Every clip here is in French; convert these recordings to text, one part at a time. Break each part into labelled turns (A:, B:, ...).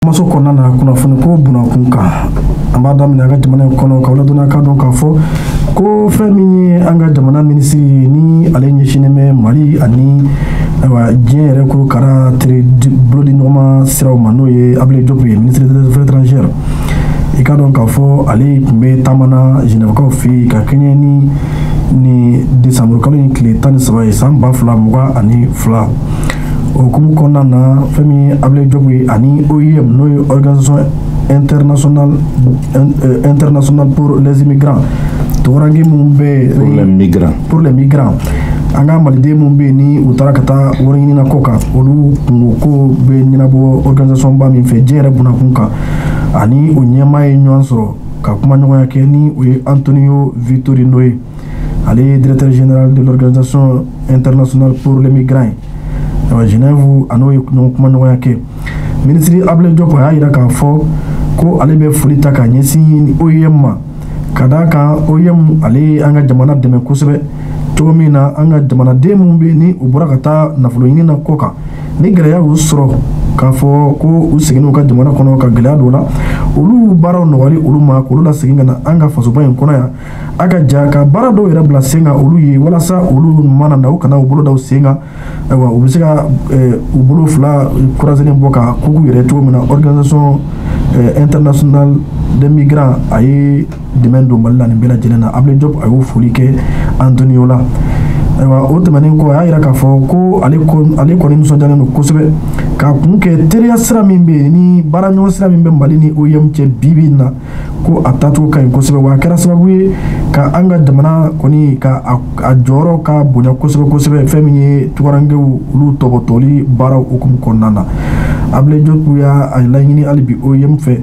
A: Maso konana kuna funiko buna kunka ambada minaga jamana kono kawla dona ka don ka fo ko fami anga jamana ministry ni alenye shineme mali ani wa jere ko kara tri blodi noma siraw manoye able jobu ministre des affaires étrangères e ka don ka fo ali kumbe tamana Genève ko fi ka kenye ni décembre kalo ni kle tan sabai samba fla muga ani fla o kumu konana fami able jobu ani OIM no organisation internationale pour les immigrants torangi mumbe pour les migrants anga malide mumbe ni utarakata worini na koka olu ko be nyinabo organisation ba mi fe jere buna kunka ani onyema enwansoro ka kuma nyoya yake ni Antonio Vitorino ali directeur général de l'organisation internationale pour les migrants à Genève anoy no kuma nyoya yake ministre able jopo ha ira ka fo ko ale be fulita ka nyesi OIM kadaka OIM ale anga jamana deme kusebe tomina anga jamana demu be ni uburakata na fuloyini na koka ni geleya usro ka fo ko usiginu ka jamana kono ka geleya dola ulu baro no wali ulu ma ko la siginga na anga faso bayin kono ya aga jaka bara do ira bla senga ulu yi wala sa ulu mana na ukana ubulo da senga wa ubisika ubulo fla kurazene boka kuku ire tomina organisation international des migrants aye demendo malani bela jelena able job ayo fulike Antonio la wa otamanen ko ayira ka fo ko ale ko ni so jalen ko sebe ka kunke teriya sira mimbe ni baranyo sira mimbe malini OIM che bibina ko atatu ka ko sebe wa kera sababu ka anga jamana koni ka ajoro ka bunya ko sebe femini tuwarange lu tobotoli bara ukum konana able job ya aylayini alibi OIM fe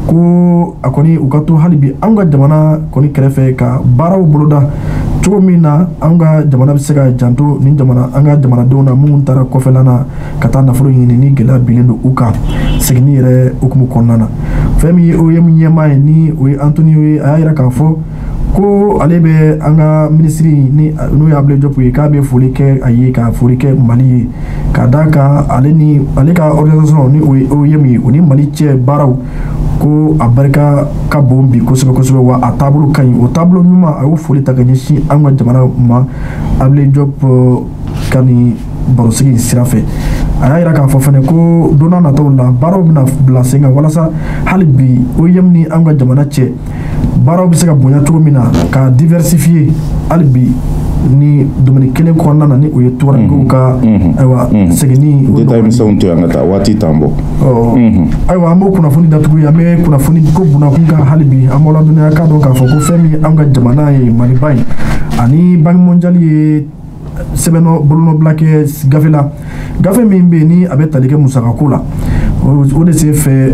A: ko akoni ukato halibi anga jamana koni kerefe ka baraw boloda chomina anga jamana bisega janto ni jamana anga jamana dona mun tara kofelana kata na fulu ni gela bilendo uka signi re ukumu konana femi OIM nyema ni o Antonio ayira ka fo ko alebe anga ministry ni no yable jopu ka be fulike ayi ka fulike mali kadaka aleka organisation ni OIM ni mali che baraw ko abarika ka bombi ko sebe wa atabulu kan o tablo nyuma ayo fuli taganyishi anga jamana ma able job kani barosigi sirafe ayira ka fofane ko dona na tawla baraw bina blasinga wala sa halbi OIM ni anga jamana che baraw bisega bonya turumina ka diversifier albi ni dominikene konna na ni o yetura ka aywa segini
B: detail mi sawunto yangata wati tambo aywa
A: amo kuna fundi datugu ya me kuna fundi ko buna kunga halibi amola dunya ka do ka fo ko femi anga jamana e malibai ani bank mondial sebeno bruno blake gafe mimbe ni abetalike musaka kula o de se fe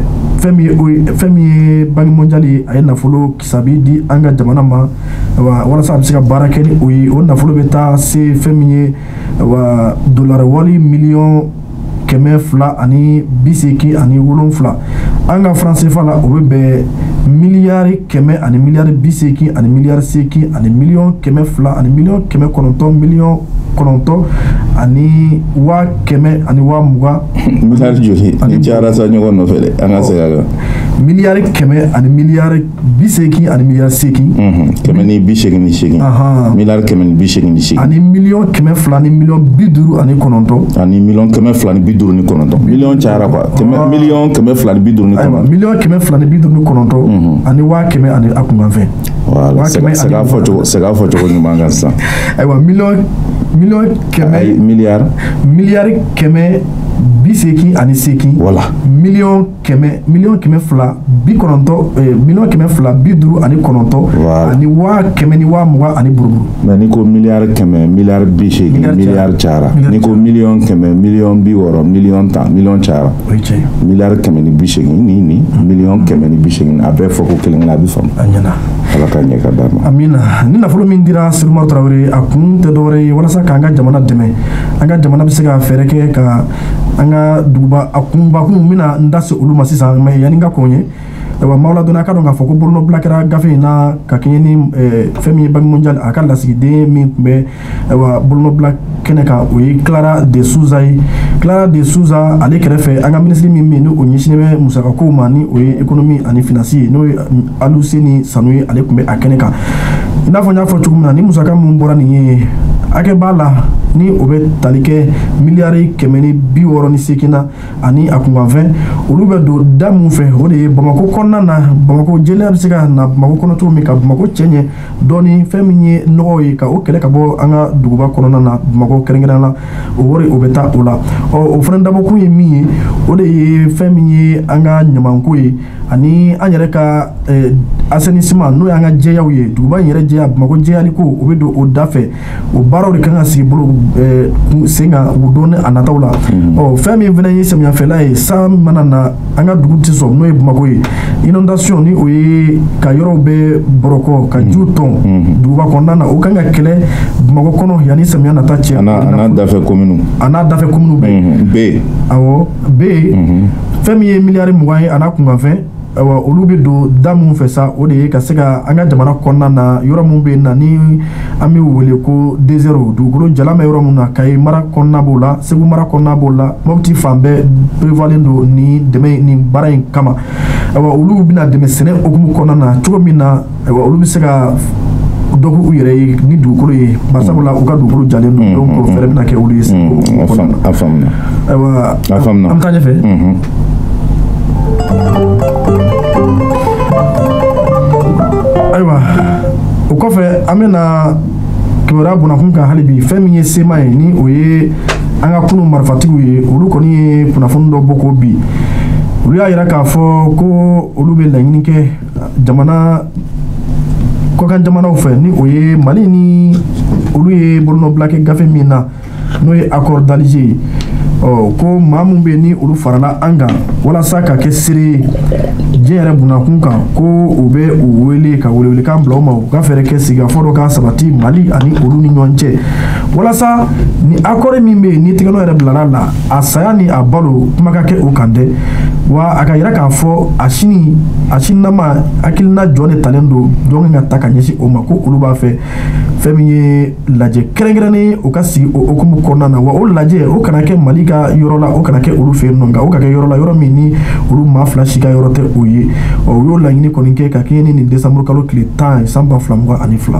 A: femi bank mondial ay na folo kisabi di anga jamana ma wala sa bisika barake ni o na folo beta se femi wa dollar wali million keme fla ani biseki ani wolon fla anga français fala o be milliard keme ani milliard biseki ani milliard seki ani million keme fla ani million keme kononto million kononto ani wa keme ani wa muga
B: milliard joli ni jara sa nyogo no fele anga sega
A: milliard keme ani milliard biseki ani milliard seki
B: keme ni biseki ni seki milliard keme ni biseki ni seki
A: ani million keme fla ani million biduru ani kononto
B: ani million keme fla ani biduru ni kononto million jara kwa keme million keme fla ani biduru ni kononto
A: million keme fla ani biduru ni kononto ani wa keme ani akunganfe
B: wala sega foto ni manga sa
A: aywa million keme milliard keme biseki ani seki
B: wala
A: million keme fla bi kononto million keme fla biduru ani kononto ani wa keme ni wa muga ani buruburu
B: mais niko milliard keme milliard biseki milliard chara niko million keme million bi woro million ta million chara milliard keme ni biseki ni million keme ni biseki abe foko kelen la bi fam
A: anyana
B: ala ka nyeka dama
A: amina ni na folo min dira Silmar Traoré akun te dore wala sa kanga jamana deme anga jamana bisega fereke ka anga duba akumba kumina ndase uluma sisa me yaninga konye wa mawla donna ka don ka fɔ ko bolonɔ bila kɛra gafe in na ka kɛɲɛ ni fɛn min ye Banque mondiale a ka lasigiden min tun bɛ wa bolonɔ bila kɛnɛ kan o ye Clara de Souza ye. Clara de Souza ale kɛrɛfɛ an ka ministre min bɛ yen ni o ɲɛsinnen bɛ musakakow ma ni o ye économie ani finance ye n'o ye Aluseni Sanu ye ale tun bɛ a kɛnɛ kan. I n'a fɔ n y'a fɔ cogo min na ni musaka min bɔra nin ye hakɛ b'a la ni o bɛ tali kɛ miliyari 168 na ani a kunkanfɛn olu bɛ don da mun fɛ o de ye Bamako kɔnɔna na. Bamako jeliya bɛ se ka na Bamako kɔnɔ cogo min ka Bamako cɛ ɲɛ dɔɔni fɛn min ye nɔgɔ ye ka o kɛlɛ ka bɔ an ka duguba kɔnɔna na Bamako kɛrɛnkɛrɛnnen la o wari o bɛ taa o la. O fana dabɔkun ye min ye o de ye fɛn min ye an ka ɲamanko ye ani an yɛrɛ ka assainissement n'o y'an ka jɛyaw ye duguba in yɛrɛ jɛya Bamako jɛyali ko o bɛ don o da fɛ o baaraw de kan ka sigi bolo sen kan u don a nataw la. Fɛn min fana ye samiyɛfɛla ye san mana na an ka dugu tɛ sɔn n'o ye Bamako ye inondation ni o ye ka yɔrɔw bɛ bɔrɔkɔ ka jiw tɔn duguba kɔnɔna na o kan ka kɛlɛ Bamako kɔnɔ yanni samiyɛ nata cɛ.
B: A n'a dafɛ kominiw.
A: A n'a dafɛ kominiw bɛ. Awɔ bɛ fɛn min ye miliyari 20 ye a n'a kunkanfɛn olu bɛ don da mun fɛ sa o de ye ka se ka an ka jamana kɔnɔna na yɔrɔ mun bɛ yen na ni an bɛ wele ko désert dugukolo jalan bɛ yɔrɔ mun na Kayi mara kɔnɔna b'o la Segu mara kɔnɔna b'o la Mopti fan bɛɛ prévoilen don ni dɛmɛ nin baara in kama. Olu bɛna dɛmɛ sɛnɛ hukumu kɔnɔna na cogo min na olu bɛ se ka dɔ k'u yɛrɛ ye ni dugukolo ye barisabula u ka dugukolo jalen don donc fɛɛrɛ bɛna kɛ olu ye
B: a faamuna.
A: An bɛ taa ɲɛfɛ. Ayiwa o kɔfɛ an bɛna kibaruya bɔnnakun kan hali bi fɛn min ye sema ye ni o ye an ka kunun marifatigiw ye olu kɔni ye kunnafoni dɔ bɔ k'o bi olu y'a jira k'a fɔ ko olu bɛ laɲini kɛ jamana kɔkan jamanaw fɛ ni o ye Mali ni olu ye bolonɔ bila kɛ gafe min na n'o ye accord d'Alger ye ko maa mun bɛ ni olu farala an kan walasa ka kɛ seere diɲɛ yɛrɛ bunnakun kan ko u bɛ u wele ka welewelekan bila u ma u ka fɛɛrɛ kɛ sigikafɔ dɔ ka sabati Mali ani olu ni ɲɔgɔn cɛ walasa ni accord min bɛ yen ni tigɛnɔ yɛrɛ bilara la a saya ni a balo kuma ka kɛ o kan dɛ wa a ka yira k'a fɔ a sininama hakilina jɔ de talen don jɔn ka ta ka ɲɛsin o ma ko olu b'a fɛ fɛn min ye lajɛ kɛrɛnkɛrɛnnen o ka sigi o hukumu kɔnɔna na wa o lajɛ o kana kɛ Mali ka yɔrɔ la o kana kɛ olu fɛ yen nɔ nka o ka kɛ yɔrɔ la yɔrɔ min ni olu maa fila si ka yɔrɔ tɛ o ye u y'o laɲini kɔni kɛ ka kɛɲɛ ni nin décembre kalo tile 10 san 2022.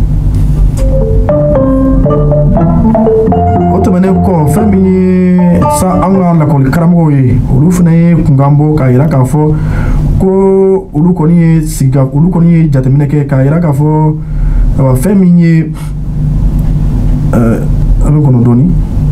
A: O tɛmɛnen kɔ fɛn min ye sa an ka lakɔli karamɔgɔw ye olu fana ye kunkan bɔ k'a jira k'a fɔ ko olu kɔni ye jateminɛ kɛ k'a jira k'a fɔ fɛn min ye an bɛ kɔnɔ dɔɔni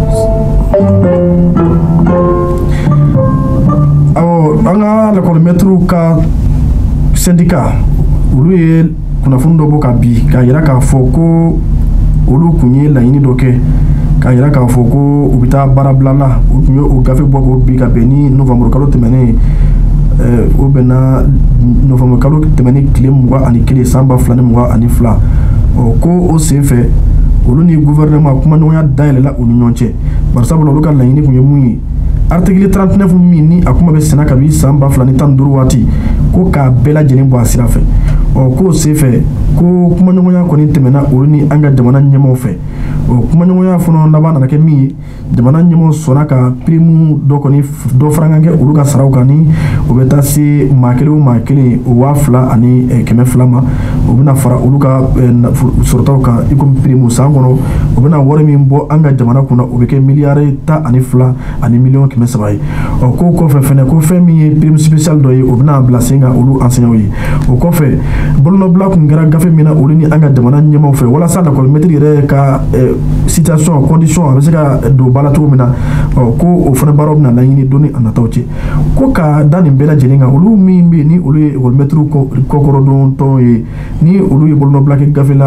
A: an ka lakɔlimɛtiriw ka syndicat olu ye kunnafoni dɔ bɔ ka bi k'a jira k'a fɔ ko olu kun ye laɲini dɔ kɛ k'a jira k'a fɔ ko u bɛ taa baarabila la u tun ye o gafe bɔ k'o bi ka bɛn ni novembre kalo tɛmɛnen o bɛnna novembre kalo tɛmɛnen tile 21 san 2022 ko o senfɛ olu ni gouvernement kumaɲɔgɔnya dayɛlɛla u ni ɲɔgɔn cɛ barisabula olu ka laɲini kun ye mun ye article 39 min ni a kuma bɛ senna kabi san 2015 waati ko k'a bɛɛ lajɛlen bɔ a sira fɛ k'o senfɛ ko kumaɲɔgɔnya kɔni tɛmɛna olu ni an ka jamana ɲɛmaaw fɛ kumaɲɔgɔnya fana laban nana kɛ min ye jamana ɲɛmaaw sɔnna ka prime dɔ farankɛ kɛ olu ka saraw kan ni o bɛ taa se maa kelen o maa kelen o 2000 ani 200 ma o bɛna fara olu ka sɔrɔtaw kan i komi prime san kɔnɔ o bɛna wari min bɔ an ka jamana kunna o bɛ kɛ miliyari 12 ani miliyɔn 300 ye k'o kɔfɛ fɛnɛ ko fɛn min ye prime spécial dɔ ye o bɛna bila sen kan olu enseignants ye o kɔfɛ bolonɔbila kun kɛra gafe min na olu ni an ka jamana ɲɛmaaw fɛ walasa lakɔlimɛtiri yɛrɛ ka situation condition a bɛ se ka don ba la cogo min na ko o fana baaraw bɛna laɲini don ni a nataw cɛ ko ka da nin bɛɛ lajɛlen kan olu min bɛ yen ni olu ye lakɔlimɛtiriw kɔkɔrɔdon tɔn ye ni olu ye bolonɔbila kɛ gafe la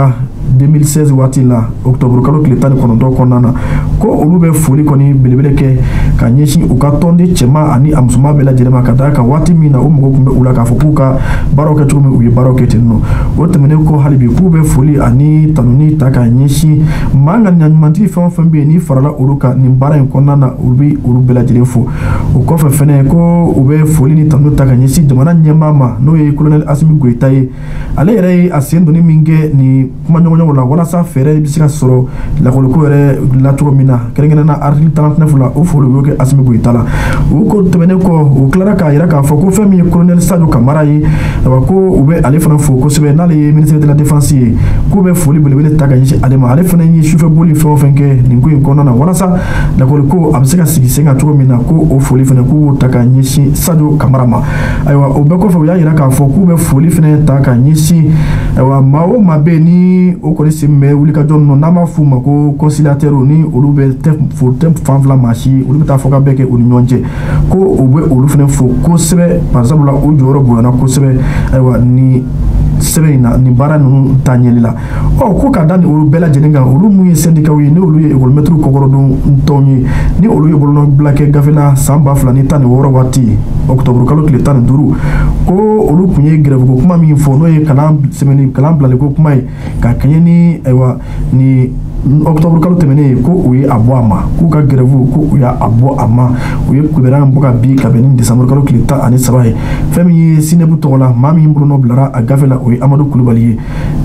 A: 2016 waati la octobre kalo tile 19 kɔnɔna na ko olu bɛ foli kɔni belebele kɛ ka ɲɛsin u ka tɔnden cɛman ani a musoman bɛɛ lajɛlen ma ka da kan waati min na o mɔgɔw tun bɛ u la k'a fɔ k'u ka baaraw kɛ cogo min u ye baaraw kɛ ten nɔ o tɛmɛnen kɔ hali bi k'u bɛ foli ani tanuni ta ka ɲɛsin maa ŋaniyaɲumantigi fɛn o fɛn bɛ yen ni farala olu kan nin baara in kɔnɔna na u bɛ olu bɛɛ lajɛlen fo o kɔfɛ fɛnɛ ko u bɛ foli ni tanuni ta ka ɲɛsin jamana ɲɛmaa ma n'o ye colonel Asimi Goyita ye ale yɛrɛ ye a sen donni min kɛ ni kumaɲɔgɔnyaw la walasa fɛɛrɛ bɛ se ka sɔrɔ lakɔliko yɛrɛ la cogo min na kɛrɛnkɛrɛnnena article 39 la o foli bɛ kɛ Asimi Goyita la o ko tɛmɛnen kɔ u tilara k'a yira k'a fɔ ko fɛn min ye colonel Sadio Kamara ye ko u bɛ ale fana fo kosɛbɛ n'ale ye ministre de la défense ye k'u bɛ foli belebele ta ka ɲɛsin ale ma ale fana ye sufɛ boli fɛn o fɛn kɛ nin ko in kɔnɔna na walasa lakɔliko a bɛ se ka sigi sen kan cogo min na ko o foli fana k'u b'o ta ka ɲɛsin Sadio Kamara ma ayiwa o bɛɛ kɔfɛ u y'a yira k'a fɔ k'u bɛ foli fana ta ka ɲɛsin ayiwa maa o maa bɛ yen ni o kɔni sen bɛ wulikajɔ ninnu n'an b'a f'u ma ko conciliateur ni olu bɛ tɛ fan fila maa si olu bɛ taa fɔ ka bɛɛ kɛ u ni ɲɔgɔn cɛ ko u bɛ olu fana fo kosɛbɛ barisabula o jɔyɔrɔ bonyana kosɛbɛ ayiwa ni sɛbɛn in na nin baara ninnu ta ɲɛli la ko ka da ni olu bɛɛ lajɛlen kan olu mun ye syndicat ye ni olu ye école-maître kɔkɔrɔdon tɔnw ye ni olu ye bolonɔbila kɛ gafe la san 2016 waati octobre kalo tile 15 ko olu tun ye grève ko kuma min fɔ n'o ye kalan bilali ko kuma ye ka kɛɲɛ ni ayiwa ni octobre kalo tɛmɛnen ko u ye a bɔ a ma k'u ka grève ko u y'a bɔ a ma u ye kibaruya bɔ ka bin ka bɛn ni décembre kalo tile 13 ye fɛn min ye Sinefu tɔgɔ la maa min bolonɔ bilara a gafe la o ye Amadou Kulubali ye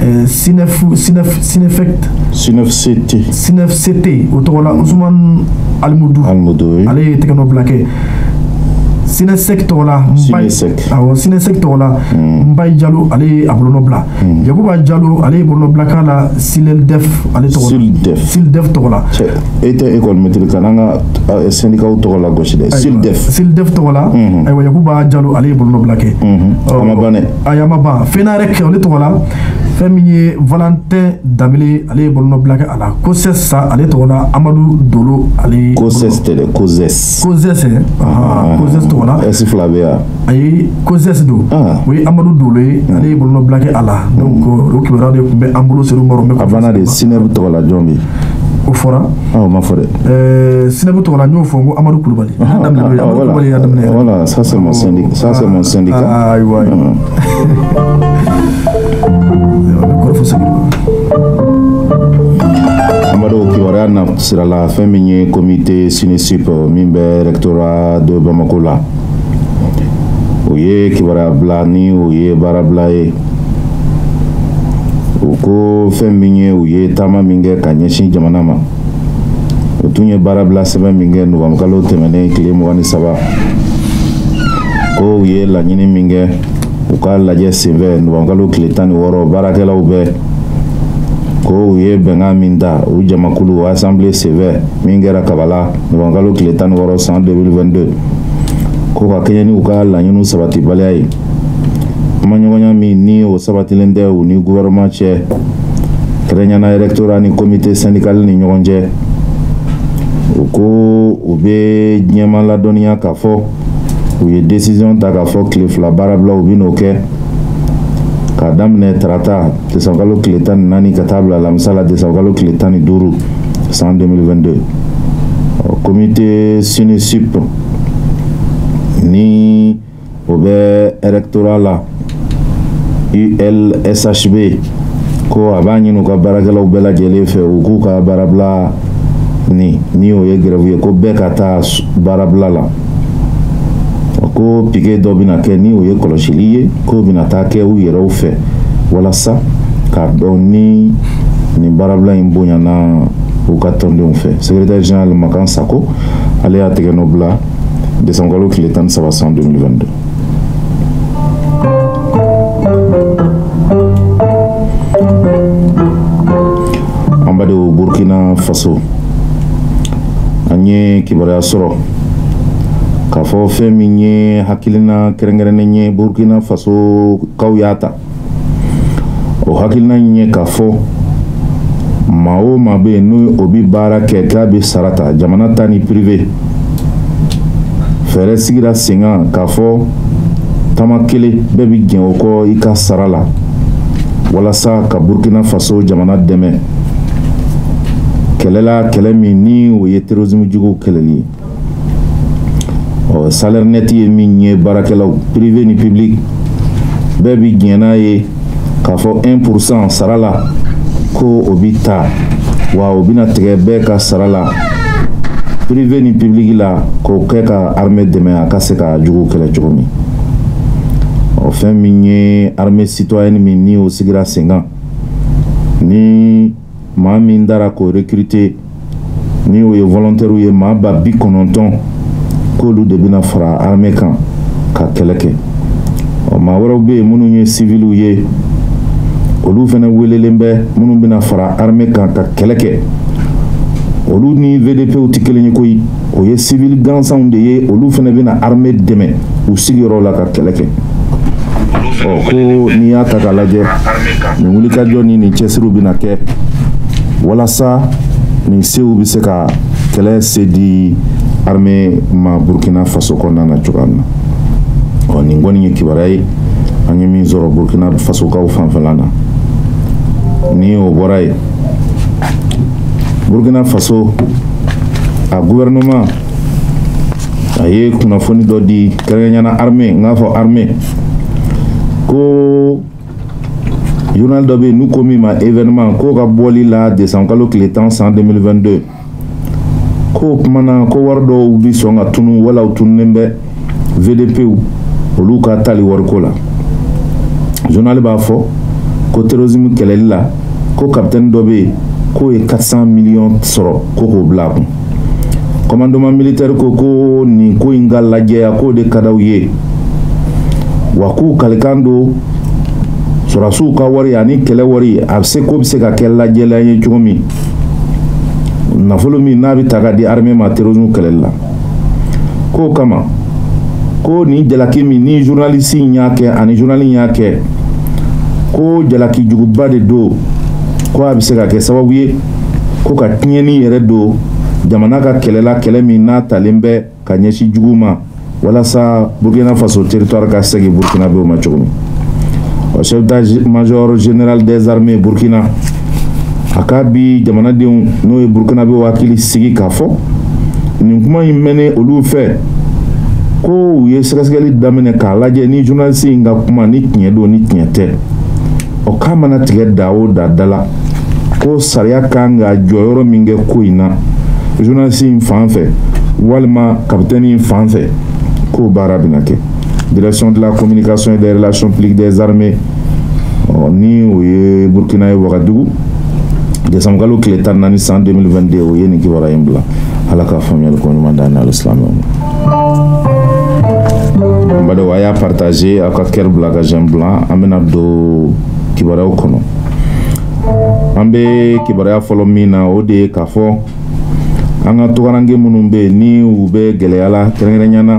A: Sinef-CT o tɔgɔ la Ousmane Alimoudou ale ye tɛgɛnɔ bila kɛ Sinesek tɔgɔ la Sinesek tɔgɔ la Mbaye Diallo ale ye a bolonɔ bila Yakuba Diallo ale ye bolonɔ bila k'a la Sildef ale tɔgɔ Sildef tɔgɔ la
B: e tɛ école-maître kan an ka syndicat tɔgɔ la gosi dɛ
A: Sildef tɔgɔ la ayiwa Yakuba Diallo ale ye bolonɔ bila kɛ
B: a ma ban dɛ
A: a ma ban Fenarek ale tɔgɔ la fɛn min ye Valentin Dambele ale ye bolonɔ bila kɛ a la Koses ale tɔgɔ la Amadou Dolo ale
B: Koses tɛ dɛ Koses
A: tɔgɔ la
B: est fila bɛ yan
A: ayi Koses do o ye Amadou Dolo ye ale ye bolonɔ bila kɛ a la donc o kibaruya de tun bɛ an bolo seru mɔrɔ
B: a banna de Sinefu tɔgɔ la jɔn bɛ
A: o fɔra
B: o ma fɔ dɛ
A: Sinefu tɔgɔ la n y'o fɔ n ko Amadou Kulubali
B: voilà ça c'est mon syndicat
A: ayiwa
B: Amadou kibaruya na sira la fɛn min ye comité Sinesip min bɛ rectorat de Bamako la o ye kibaruya bila ni o ye baara bila ye o ko fɛn min ye u ye taama min kɛ ka ɲɛsin jamana ma o tun ye baara bila sɛbɛn min kɛ novembre kalo tɛmɛnen tile 23 ko u ye laɲini min kɛ u ka lajɛ senfɛ novembre kalo tile 16 baarakɛlaw bɛɛ ko u ye bɛnkan min ta u jamakulu assemblée sévère min kɛra Kabala novembre kalo tile 16 san 2022 ko ka kɛɲɛ ni u ka laɲiniw sabatibaliya ye kumaɲɔgɔnya min ni o sabatilen tɛ u ni gouvernement cɛ kɛrɛnkɛrɛnnenya rectorat ni comité syndical ni ɲɔgɔn cɛ u ko u bɛ ɲɛma ladɔnniya k'a fɔ u ye décision ta k'a fɔ tile fila baarabila u bɛ n'o kɛ k'a daminɛ tarata décembre kalo tile 14 ka taa bila alamisa la décembre kalo tile 15 san 2022 comité Sinesip ni o bɛ rectorat la ULSHB ko a b'a ɲini u ka baarakɛlaw bɛɛ lajɛlen fɛ u k'u ka baarabila ni o ye grève ye ko bɛɛ ka taa baarabila la ko piquet dɔ bɛna kɛ ni o ye kɔlɔsili ye ko bɛna taa kɛ u yɛrɛw fɛ walasa k'a dɔn ni nin baarabila in bonyana u ka tɔndenw fɛ secrétaire général Makan Sako ale y'a tɛgɛ nɔ bila décembre kalo tile 13 san 2022 an badenw Burkina Faso an ye kibaruya sɔrɔ k'a fɔ fɛn min ye hakilina kɛrɛnkɛrɛnnen ye Burkina Faso kaw y'a ta o hakilina ye k'a fɔ maa o maa bɛ yen n'o o bɛ baara kɛ k'a bɛ sara ta jamana ta ni privé fɛɛrɛ sigira sen kan k'a fɔ taama kelen bɛɛ bɛ jɛn o kɔ i ka sara la walasa ka Burkina Faso jamana dɛmɛ kɛlɛla kɛlɛ min ni o ye terrorisme jugu kɛlɛli salaire net ye min ye baarakɛlaw privé ni public bɛɛ bi diɲɛna ye k'a fɔ 1% sara la ko o bi ta wa o bina tigɛ bɛɛ ka sara la privé ni public la k'o kɛ ka armée dɛmɛ a ka se ka jugu kɛlɛ cogo min fɛn min ye armée citoyenne min ni o sigira sen kan ni maa min dara k'o recruter ni o ye volontaire ye maa ba 90 k'olu de bina fara armée kan ka kɛlɛ kɛ maa wɛrɛw bɛ yen minnu ye civiliw ye olu fana welelen bɛ minnu bina fara armée kan ka kɛlɛ kɛ olu ni VDPw tɛ kelen ye koyi o ye civil gansanw de ye olu fana bina armée dɛmɛ u sigiyɔrɔ la ka kɛlɛ kɛ ko n'i y'a ta k'a lajɛ nin wulikajɔ ni nin cɛsiriw bina kɛ walasa nin sew bɛ se ka kɛlɛ se di armée ma Burkina Faso kɔnɔna na cogoya min na nin kɔni ye kibaruya ye an ye min sɔrɔ Burkina Faso kaw fanfɛla na ni o bɔra ye Burkina Faso a gouvernement a ye kunnafoni dɔ di kɛrɛnkɛrɛnyana armée n k'a fɔ armée ko journal dɔ bɛ yen n'u ko min ma événement ko ka bɔli la décembre kalo tile 10 san 2022 ko kumana ko wari dɔw bi sɔn ka tunu wala u tununen bɛ VDPw olu ka tali wariko la journal b'a fɔ ko terrorisme kɛlɛli la ko capitaine dɔ bɛ yen k'o ye 400 millions sɔrɔ ko k'o bila a kun commandement militaire ko nin ko in ka lajɛya k'o de ka d'aw ye wa k'u kalikan don sɔrɔdasiw ka wari ani kɛlɛ wari a bɛ se ko bɛ se ka kɛ lajɛlan ye cogo min nafolo min n'a bɛ ta ka di armée ma terrorisme kɛlɛli la k'o kama ko nin jalaki min ni journaliste in y'a kɛ ani journaliste in y'a kɛ ko jalaki juguba de don ko a bɛ se ka kɛ sababu ye ko ka tiɲɛni yɛrɛ don jamana ka kɛlɛla kɛlɛ min n'a talen bɛ ka ɲɛsin jugu ma walasa Burkina Faso territoire ka segin Burkina bɛ o ma cogo min chef d'état-major général des armées Burkina a k'a bi jamanadenw n'o ye Burkina bɛ hakili sigi k'a fɔ nin kuma in mɛnɛ olu fɛ ko u ye sɛgɛsɛgɛli daminɛ k'a lajɛ ni journaliste in ka kuma ni tiɲɛ don ni tiɲɛ tɛ o k'a mana tigɛ da o da la ko sariya kan ka jɔyɔrɔ min kɛ ko in na journaliste in fan fɛ walima capitaine in fan fɛ k'o baara bɛna kɛ direction de la communication et des relations publiques des armées ni o ye Burkina ye Wagadugu décembre kalo tile 14 san 2022 o ye nin kibaruya in bila ala ka faamuyali ko ɲuman d'an n'alisilamaw n b'a dɔn a y'a partager aw ka cœur bila ka j'aime blanc an bɛna don kibaruyaw kɔnɔ an bɛ kibaruya fɔlɔ min na o de ye k'a fɔ an ka tɔgɔrange minnu bɛ yen ni u bɛ gɛlɛya la kɛrɛnkɛrɛnyana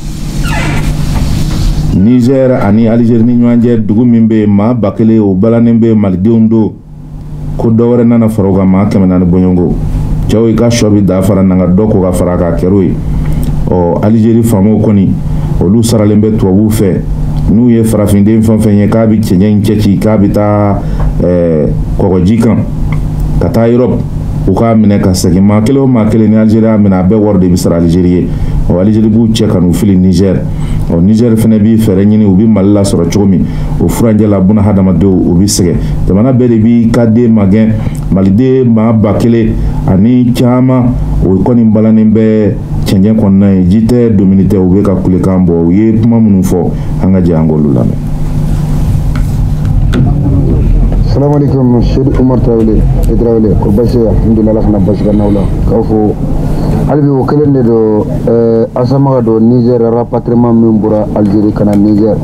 B: Niger ani Algérie ni ɲɔgɔn cɛ dugu min bɛ yen maa 1000 o balannen bɛ malidenw don ko dɔ wɛrɛ nana fara o kan maa 400 bɔɲɔgɔnko cɛw i ka sɔ bɛ da fara nanga dɔ ko ka fara k'a kɛr'o ye Algérie faamaw kɔni olu saralen bɛ tubabuw fɛ n'u ye farafindeen fɛn fɛn ye k'a bɛ cɛncɛn in cɛci k'a bɛ taa kɔgɔji kan ka taa Europe u k'a minɛ ka segin maa kelen o maa kelen ni Algérie y'a minɛ a bɛɛ wari de bɛ sara Algérie ye Algérie b'u cɛ ka n'u fili Niger Niger fana bɛ fɛɛrɛ ɲini u bɛ Mali lasɔrɔ cogo min o furanjɛ la buna hadamadenw u bɛ sɛgɛn jamana bɛɛ de b'i ka den magɛn maliden maa 1000 ani caman o kɔni balannen bɛ cɛncɛn kɔnɔna ye ji tɛ domini tɛ u bɛ ka kulekan bɔ u ye kuma minnu fɔ an ka jɛ an k'olu lamɛn.
C: Assalamu alaikum Cheikh Umar Traoré ko basi alhamdulillah kana basi kana wala ka fo albi o kelen de do asama do Niger rapatriement min bura Algérie kana Niger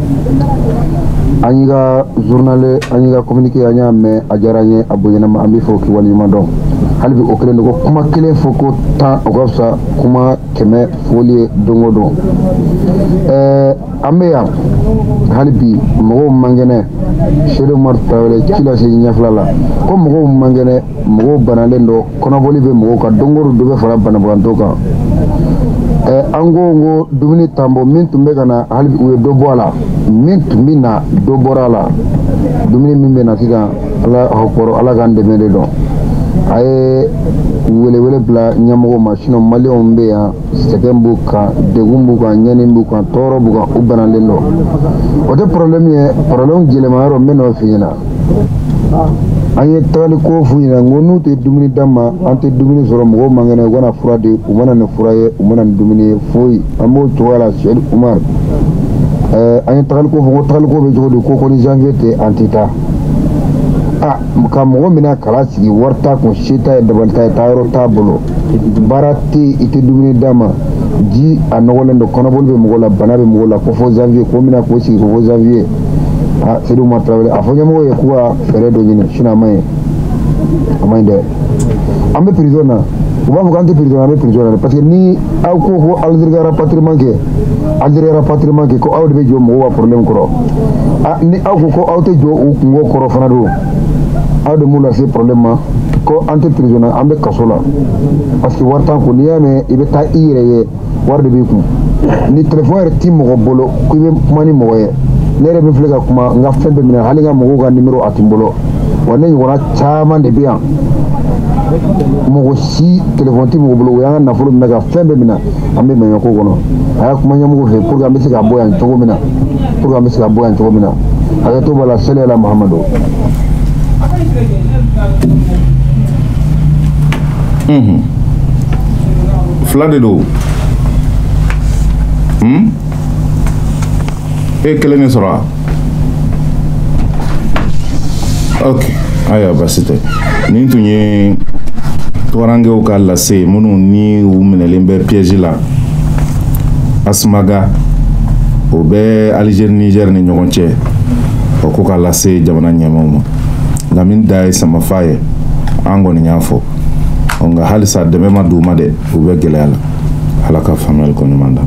C: aniga journal aniga communiqué anya me ajaranye abuyena ma ambi fo ki wali ma do albi o kelen de ko kuma kelen fo ko ta o gafsa kuma keme folie dongo do ameya halbi mo mangene Cheikh Umar Traoré kila se nyaflala ko mo mangene mo banalen do kono boli be mo ka dongoro do be fara banabanto ka ango dumuni tambo min tumbe kana hali u do bola min tumbina do borala dumuni min be na sisan ala hakoro ala kan de mede do ay wele bla nyamogo machine malion be ya sekembu ka degumbu ka nyanimbu ka toro buka ubana lelo o de problème jele maro meno fina aye tawali ko fuina ngonu te dumuni dama ante dumuni soro mo mangana wana furade umana ne furaye umana dumuni foi amo toala Cheikh Umar aye tawali ko be jodi ko ni janvier te antita ka mo mina kala sigi warta ko shita e dabalta tayro tabulo barati ite dumuni dama ji anogole ndo kono bolbe mo la banabe mo la ko fo janvier ko mina ko sigi ko janvier Seydou Oumar Traoré afonya mo ye kuwa feredo nyine shina mai amande ambe prison na uba mo kante prison ambe prison parce que ni aw ko aldirga rapatriement ke ko awde be jo mo wa problème ko ni aw ko awte jo ngo ko fana do awde mo la c'est problème ko ante prison ambe kasola parce que wartan ko niame ibe ta ire ye warde be ku ni téléphone tim mo bolo ku be mani mo ye nere be flega kuma nga fembe mina hali nga mogo ga numéro atimbolo wane ngora chama de bien mogo si téléphone ti mogo bolo yanga na folo mega fembe mina ambe menyo ko gono aya kuma nya mogo fe pour ga mbisi ga boya ntogo mina aya to bala sallallahu muhammadu
B: flade do e kelen sera ok aya basite ni tunye torange o kala se munu ni u menelembe piège la asmaga o be Alger Niger ni ñogonche o ko kala se jamana nyamoma lamin dai sama faye ango ni nyafo onga halisa de mema duma de o be gelala halaka famel ko ni mandam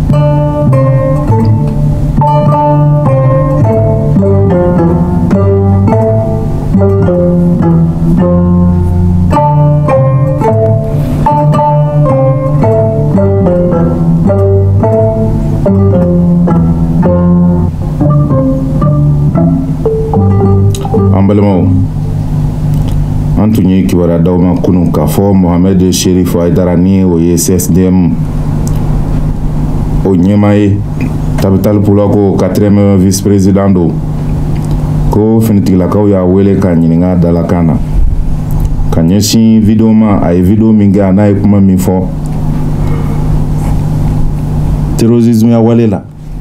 B: ambalemo antunye kiwara dawma kunu kafo Mohamed Cherif Aidara ni o SSDM o nyemaye capital pula ko 4e vice-président do ko finitigila kaw ya wele ka nyininga dalakana kanyeshi video ma ay video minga na kuma mi fo terrorisme ya walela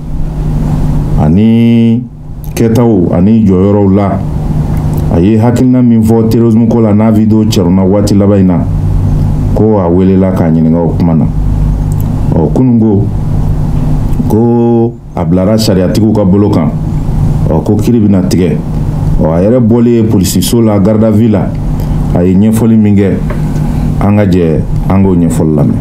B: ani ketaw ani joyoro la aye hakilna min fo terrorisme ko la na video cherna wati labaina ko a welela ka nyininga o kuma na o kunungo ko ablara shariatiku ka bolokan ko kiri bina tigɛ a yɛrɛ bɔli polisiso la garda villa a ye ɲɛfɔli min kɛ an ka jɛ an k'o ɲɛfɔli lamɛn.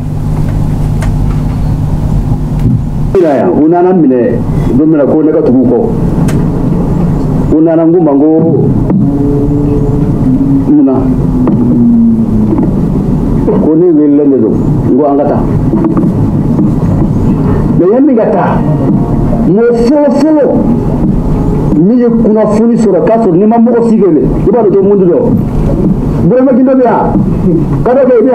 D: u nana minɛ don min na ko ne ka tugu kɔ u nana n ko ma ko munna ko ne welelen de don n ko an ka taa mɛ yanni ka taa mɔgɔ fɔlɔ min ye kunnafoni sɔrɔ k'a sɔrɔ n'i ma mɔgɔ si wele i b'a dɔn ko mun de don burama gindo bɛ yan ka dɔ bɛ yen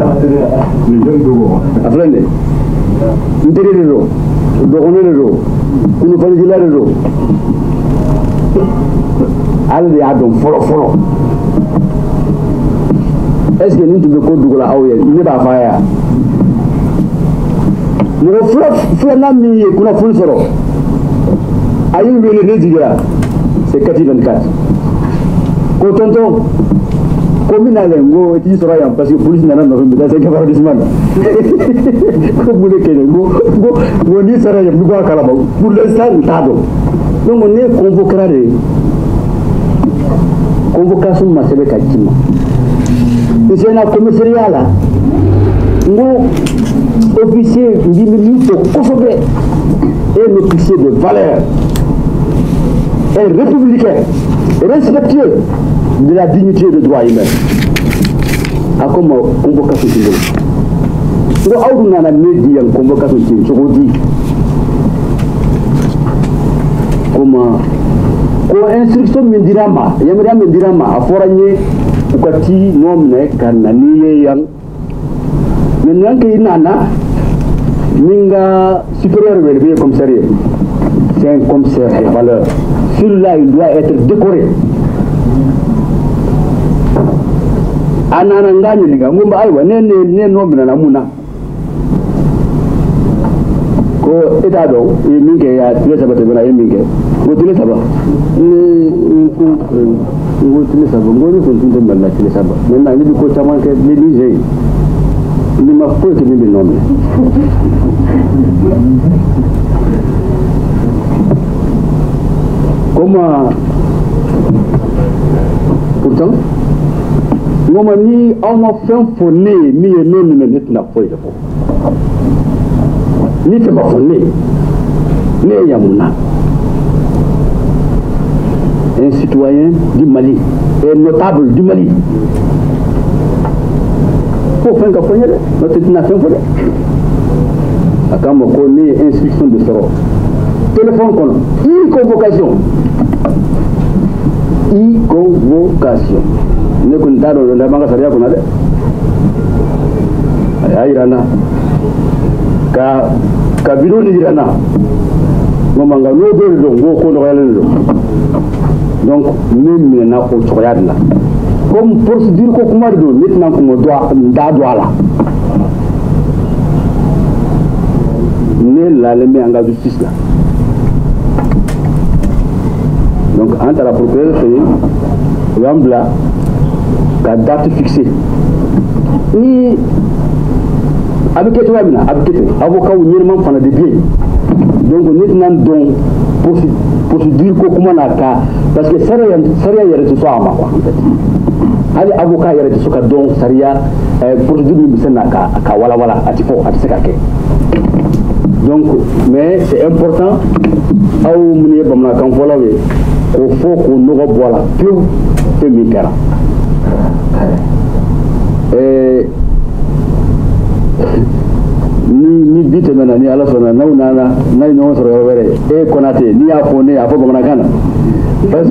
D: a filɛ nin ye n teri de don dɔgɔnin de don kunnafonidila de don ale de y'a dɔn fɔlɔ est ce que nin tun bɛ ko dugu la aw ye ne b'a fɔ a ye yan mɔgɔ filanan min ye kunnafoni sɔrɔ a y'u wele ne jigira c'est Kati 24 ko tonton ko min na len ko ti sɔrɔ yan parce que police nana nɔfɛ mi taa se arrondissement na ko mun de kɛ ko ni sara yan mi bɔ a kalama pour l'instant n t'a dɔn donc ne convoquera de convocation ma sɛbɛn ka ci ma c'est na commissariat la n ko officier n bɛ min fɔ kosɛbɛ un officier de valeur, un républicain, respectueux de la dignité et des droits humains. A comme convocation symbolique. ngo awdu nana ne diyan convocation tin sogodi kuma ko instruction min dirama yamira min dirama aforanye ukati nomne kananiye yang maintenant que nana minga supérieur élevé commissariat c'est un commissaire de valeur celui-là il doit être décoré anana ngani linga ngumba aiwa ne nomina namuna ko eta do e minge ya tile sabata bana e minge ko tile saba ngo tile saba ngo ni ko tunde mala tile saba maintenant ni ko chaman ke ni dije ni ma ko ke ni nomina comment pourtant ngoma ni awma fen fonne mi ye non ne netna foy de ko ni te ba fonne ne yamuna un citoyen du Mali un notable du Mali faut faire ka fonne notre nation fonne akama ko ni instruction de soro téléphone kono convocation ne kun ta do da manga sariya kuna de ay rana ka biro ni rana no manga no do ngo ko no yalen do donc même na ko choyadna comme procédure ko kuma do maintenant ko mo do ala ne la le me anga justice là. Donc, entre la propriété, Rambla, la date fixée. Et avec les avocats ou n'importe quoi de bien. Donc, nous avons donc procédure comment la cas parce que ça y a des soins en fait. Allez avocat y a des soins donc ça y a procédure de mission à voilà à tifo à tisekake. Donc, mais c'est important à où nous y avons quand voilà il faut qu'on nous revoie la plus que Mikara. Ni bite maintenant ni ala sona na unana na ino soro yobere e konate ni afone afo bamanakana parce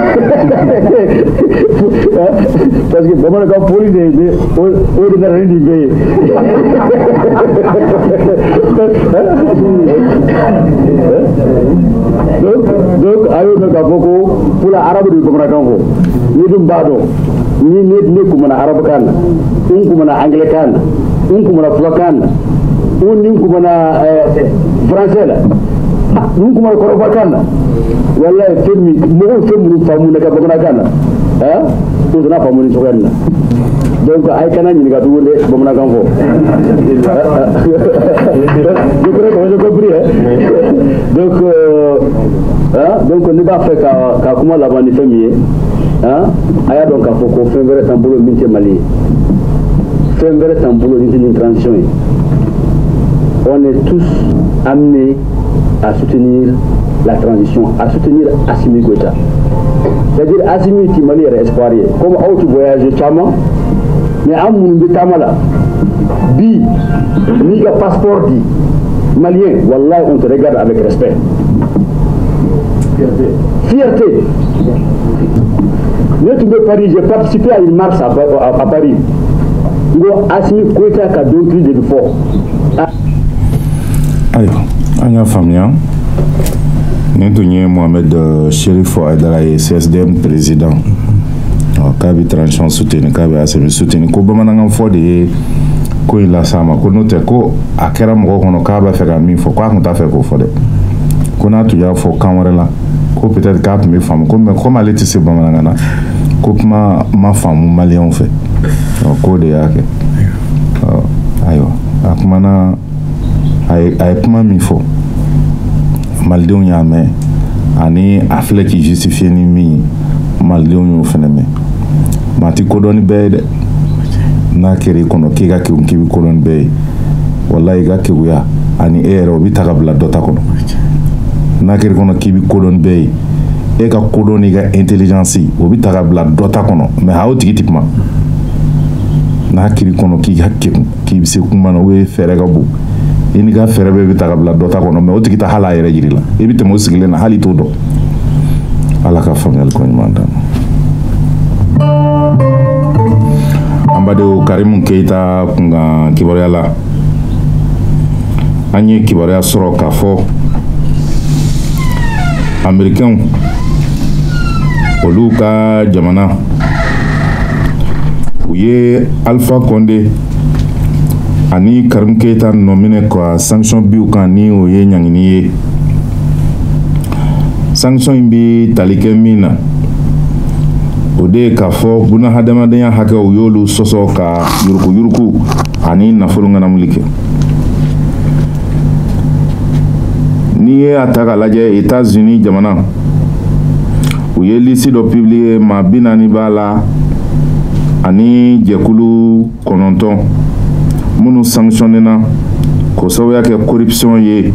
D: que bamanaka police de o de rendi be donc ayo na gaboko pour la arabe de bamanaka ko ni dum bado ni kuma na arabe kana kuma na anglais kana kuma na fulakana on comme français là nous comme korobakana wallahi femi mo femi famu na kabakana hein to na famu ni soganna donc ay kana ni ga duwole bomna ganfo je crois que j'ai compris donc ne pas faire ka comment la bande famille hein aya donc a faut qu'on fait vrai tambolo minti mali fait vrai tambolo ni transition. On est tous amenés à soutenir la transition, à soutenir Assimi Goïta. C'est-à-dire Assimi Timali est espoir. Comme tu voyages Chama, mais à mon Tamala, bi, ni le passeport dit, malien, wallah, on te regarde avec respect. Fierté. Moi, tu veux Paris, j'ai participé à une marche à Paris. Assimi Goïta qui a donné des efforts.
B: Ayo, anya famia. Nentunye Mohamed Cherifo Aidara CSDM président. Kabi tranchant soutenu, kabi asemi soutenu. Ko bamananga fodi ko ila sama ko note ko akera mo ko no kaba fera mi fo ko akunta fe ko fode. Ko na tu ya fo kanwara ko peut-être ka me femme comme elle était se bamananga na ko ma femme malien fait. Ko de yake. Ayo, akumana ay kuma min fɔ malidenw y'a mɛn ani a filɛ k'i justifier ni min malidenw y'o fɛnɛ mɛn maa ti kodɔnni bɛɛ ye dɛ n'a kɛra i kɔnɔ k'i ka kegun k'i bi kodɔnni bɛɛ ye walahi i ka keguya ani e yɛrɛ o bi ta ka bila dɔ ta kɔnɔ n'a kɛra i kɔnɔ k'i bi kodɔnni bɛɛ ye e ka kodɔn n'i ka intelligence o bi ta ka bila dɔ ta kɔnɔ mais a o tigi ti kuma n'a kiri kono ki hakkeku ki bise kuma na we fere ga bu ini ga fere be ta kabla dota kono me o tigi ta hala yere jirila e bi te mo sigile na hali to do ala ka famel ko manda ambade o Karim Keita kunga kibaruya la anye kibaruya soro ka fo américain olu ka jamana u ye Alpha Condé ani Karim Keita nomine ko sanction biu kan ni o ye nyangini ye sanction bi talike mina o de ka fo buna hadamadenya hake o yolu soso ka yuruku ani nafolo ngana mulike ni ye ataka lajɛ États-Unis jamana u ye liste dɔ publier ma binani b'a la ani jɛkulu 9 minnu sanctionnena k'o sababuya kɛ corruption ye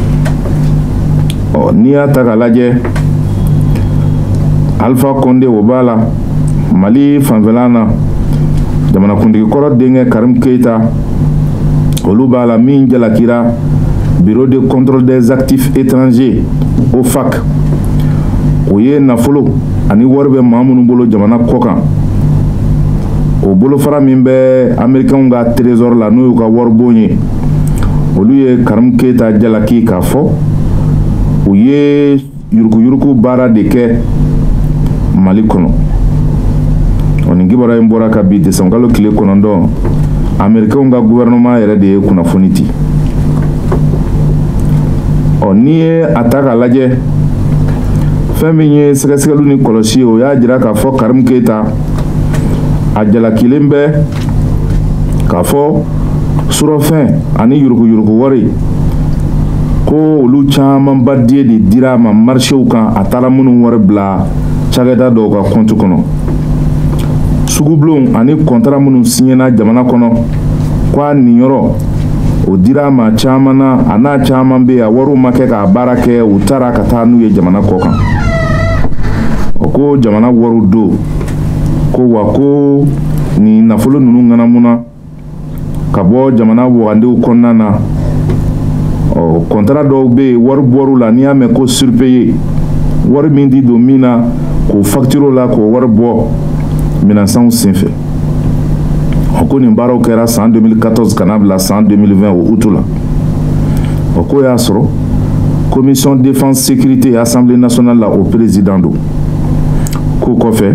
B: n'i y'a ta k'a lajɛ Alpha Condé o b'a la Mali fanfɛla na jamanakuntigi kɔrɔ denkɛ Karim Keita olu b'a la min jalakira Bureau de contrôle des actifs étrangers OFAC o ye nafolo ani wari bɛ maa minnu bolo jamana kɔ kan o bolofara min bɛ américains ka trésor la n'o y'u ka waribon ye olu ye Karim Keita jalaki k'a fɔ u ye yurukuyuruku baara de kɛ Mali kɔnɔ nin kibaruya in bɔra ka bi décembre kalo tile 9 américains ka gouvernement yɛrɛ de ye kunnafoni di n'i ye a ta k'a lajɛ fɛn min ye sɛgɛsɛgɛlu ni kɔlɔsi o y'a jira k'a fɔ Karim Keita a jalakilen bɛ k'a fɔ surɔfɛn ani yurukuyuruku wari ko olu camanba die de dira a ma marchew kan a taara minnu wari bila cakɛda dɔw ka compte kɔnɔ sugubulon ani contrat minnu signena jamana kɔnɔ ko a ninyɔrɔ o dira ma caman na a n'a caman bɛ a wariw ma kɛ k'a baara kɛ u taara ka taa n'u ye jamana kɔ kan o ko jamana wariw don ko wa ko nin nafolo ninnu ŋanamuna ka bɔ jamana wagandew kɔnɔna na contrat dɔw bɛ yen wari bɔr'u la n'i y'a mɛn ko surpayé wari min di don min na k'o facture la k'o wari bɔ minɛnsanw senfɛ ko nin baaraw kɛra san 2014 kana bila san 2020 o août la ko y'a sɔrɔ commission défense sécurité assemblée nationale la o président do ko kɔfɛ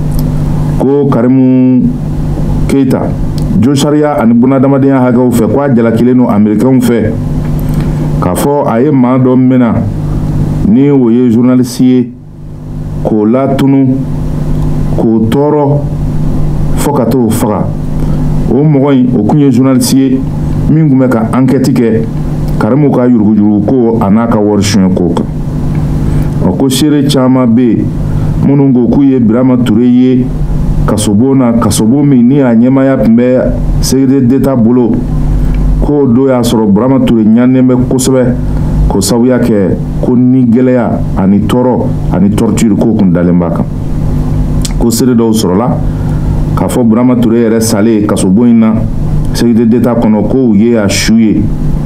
B: ko Karim Keita jo sariya ani bunadamadenya hakɛw fɛ ko a jalakilen no américains fɛ k'a fɔ a ye maa dɔ mɛna ni o ye journaliste ye k'o latunu k'o tɔɔrɔ fɔ ka t'o faga o mɔgɔ in o kun ye journaliste ye min kun bɛ ka enquête kɛ Karimu ka yurugujurugu ko a n'a ka wari suɲɛ ko kan ko seere caman bɛ yen minnu ko k'u ye Birama Ture ye kasobon na kasobo min ni a ɲɛmaya tun bɛ secrétaire d'État bolo ko do y'a sɔrɔ Birama Ture ɲannen bɛ kosɛbɛ ko sabuya kɛ ko ni gɛlɛya ani tɔɔrɔ ani torture ko kun dalen b'a kan ko seere dɔw sɔrɔla k'a fɔ Birama Ture yɛrɛ salen kasobon in na secrétaire d'État kɔnɔ ko u ye a su ye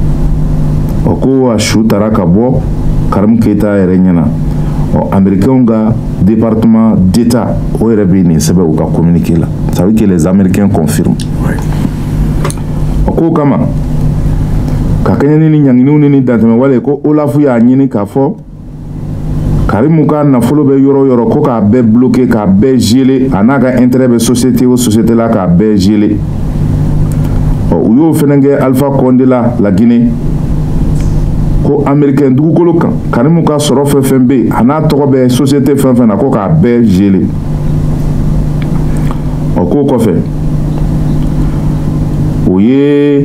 B: ko a su taara ka bɔ Karim Keita yɛrɛ ɲɛna américains ka département d'État o yɛrɛ bɛ nin sɛbɛn u ka communiqué la ça veut dire que les américains confirment ko kama ka kɛɲɛ ni ɲanginiw ni dantɛmɛwale ko Olaf y'a ɲini k'a fɔ Karimu ka nafolo bɛ yɔrɔ yɔrɔ ko k'a bɛɛ bloqué k'a bɛɛ gelé a n'a ka intérêt bɛ société o société la k'a bɛɛ gelé u y'o fɛnɛ kɛ Alpha Condé la Guinée ko américain dugukolo kan Karimu ka sɔrɔ fɛn fɛn bɛ yen a n'a tɔgɔ bɛ société fɛn fɛn na ko k'a bɛɛ gelé k'o kɔfɛ o ye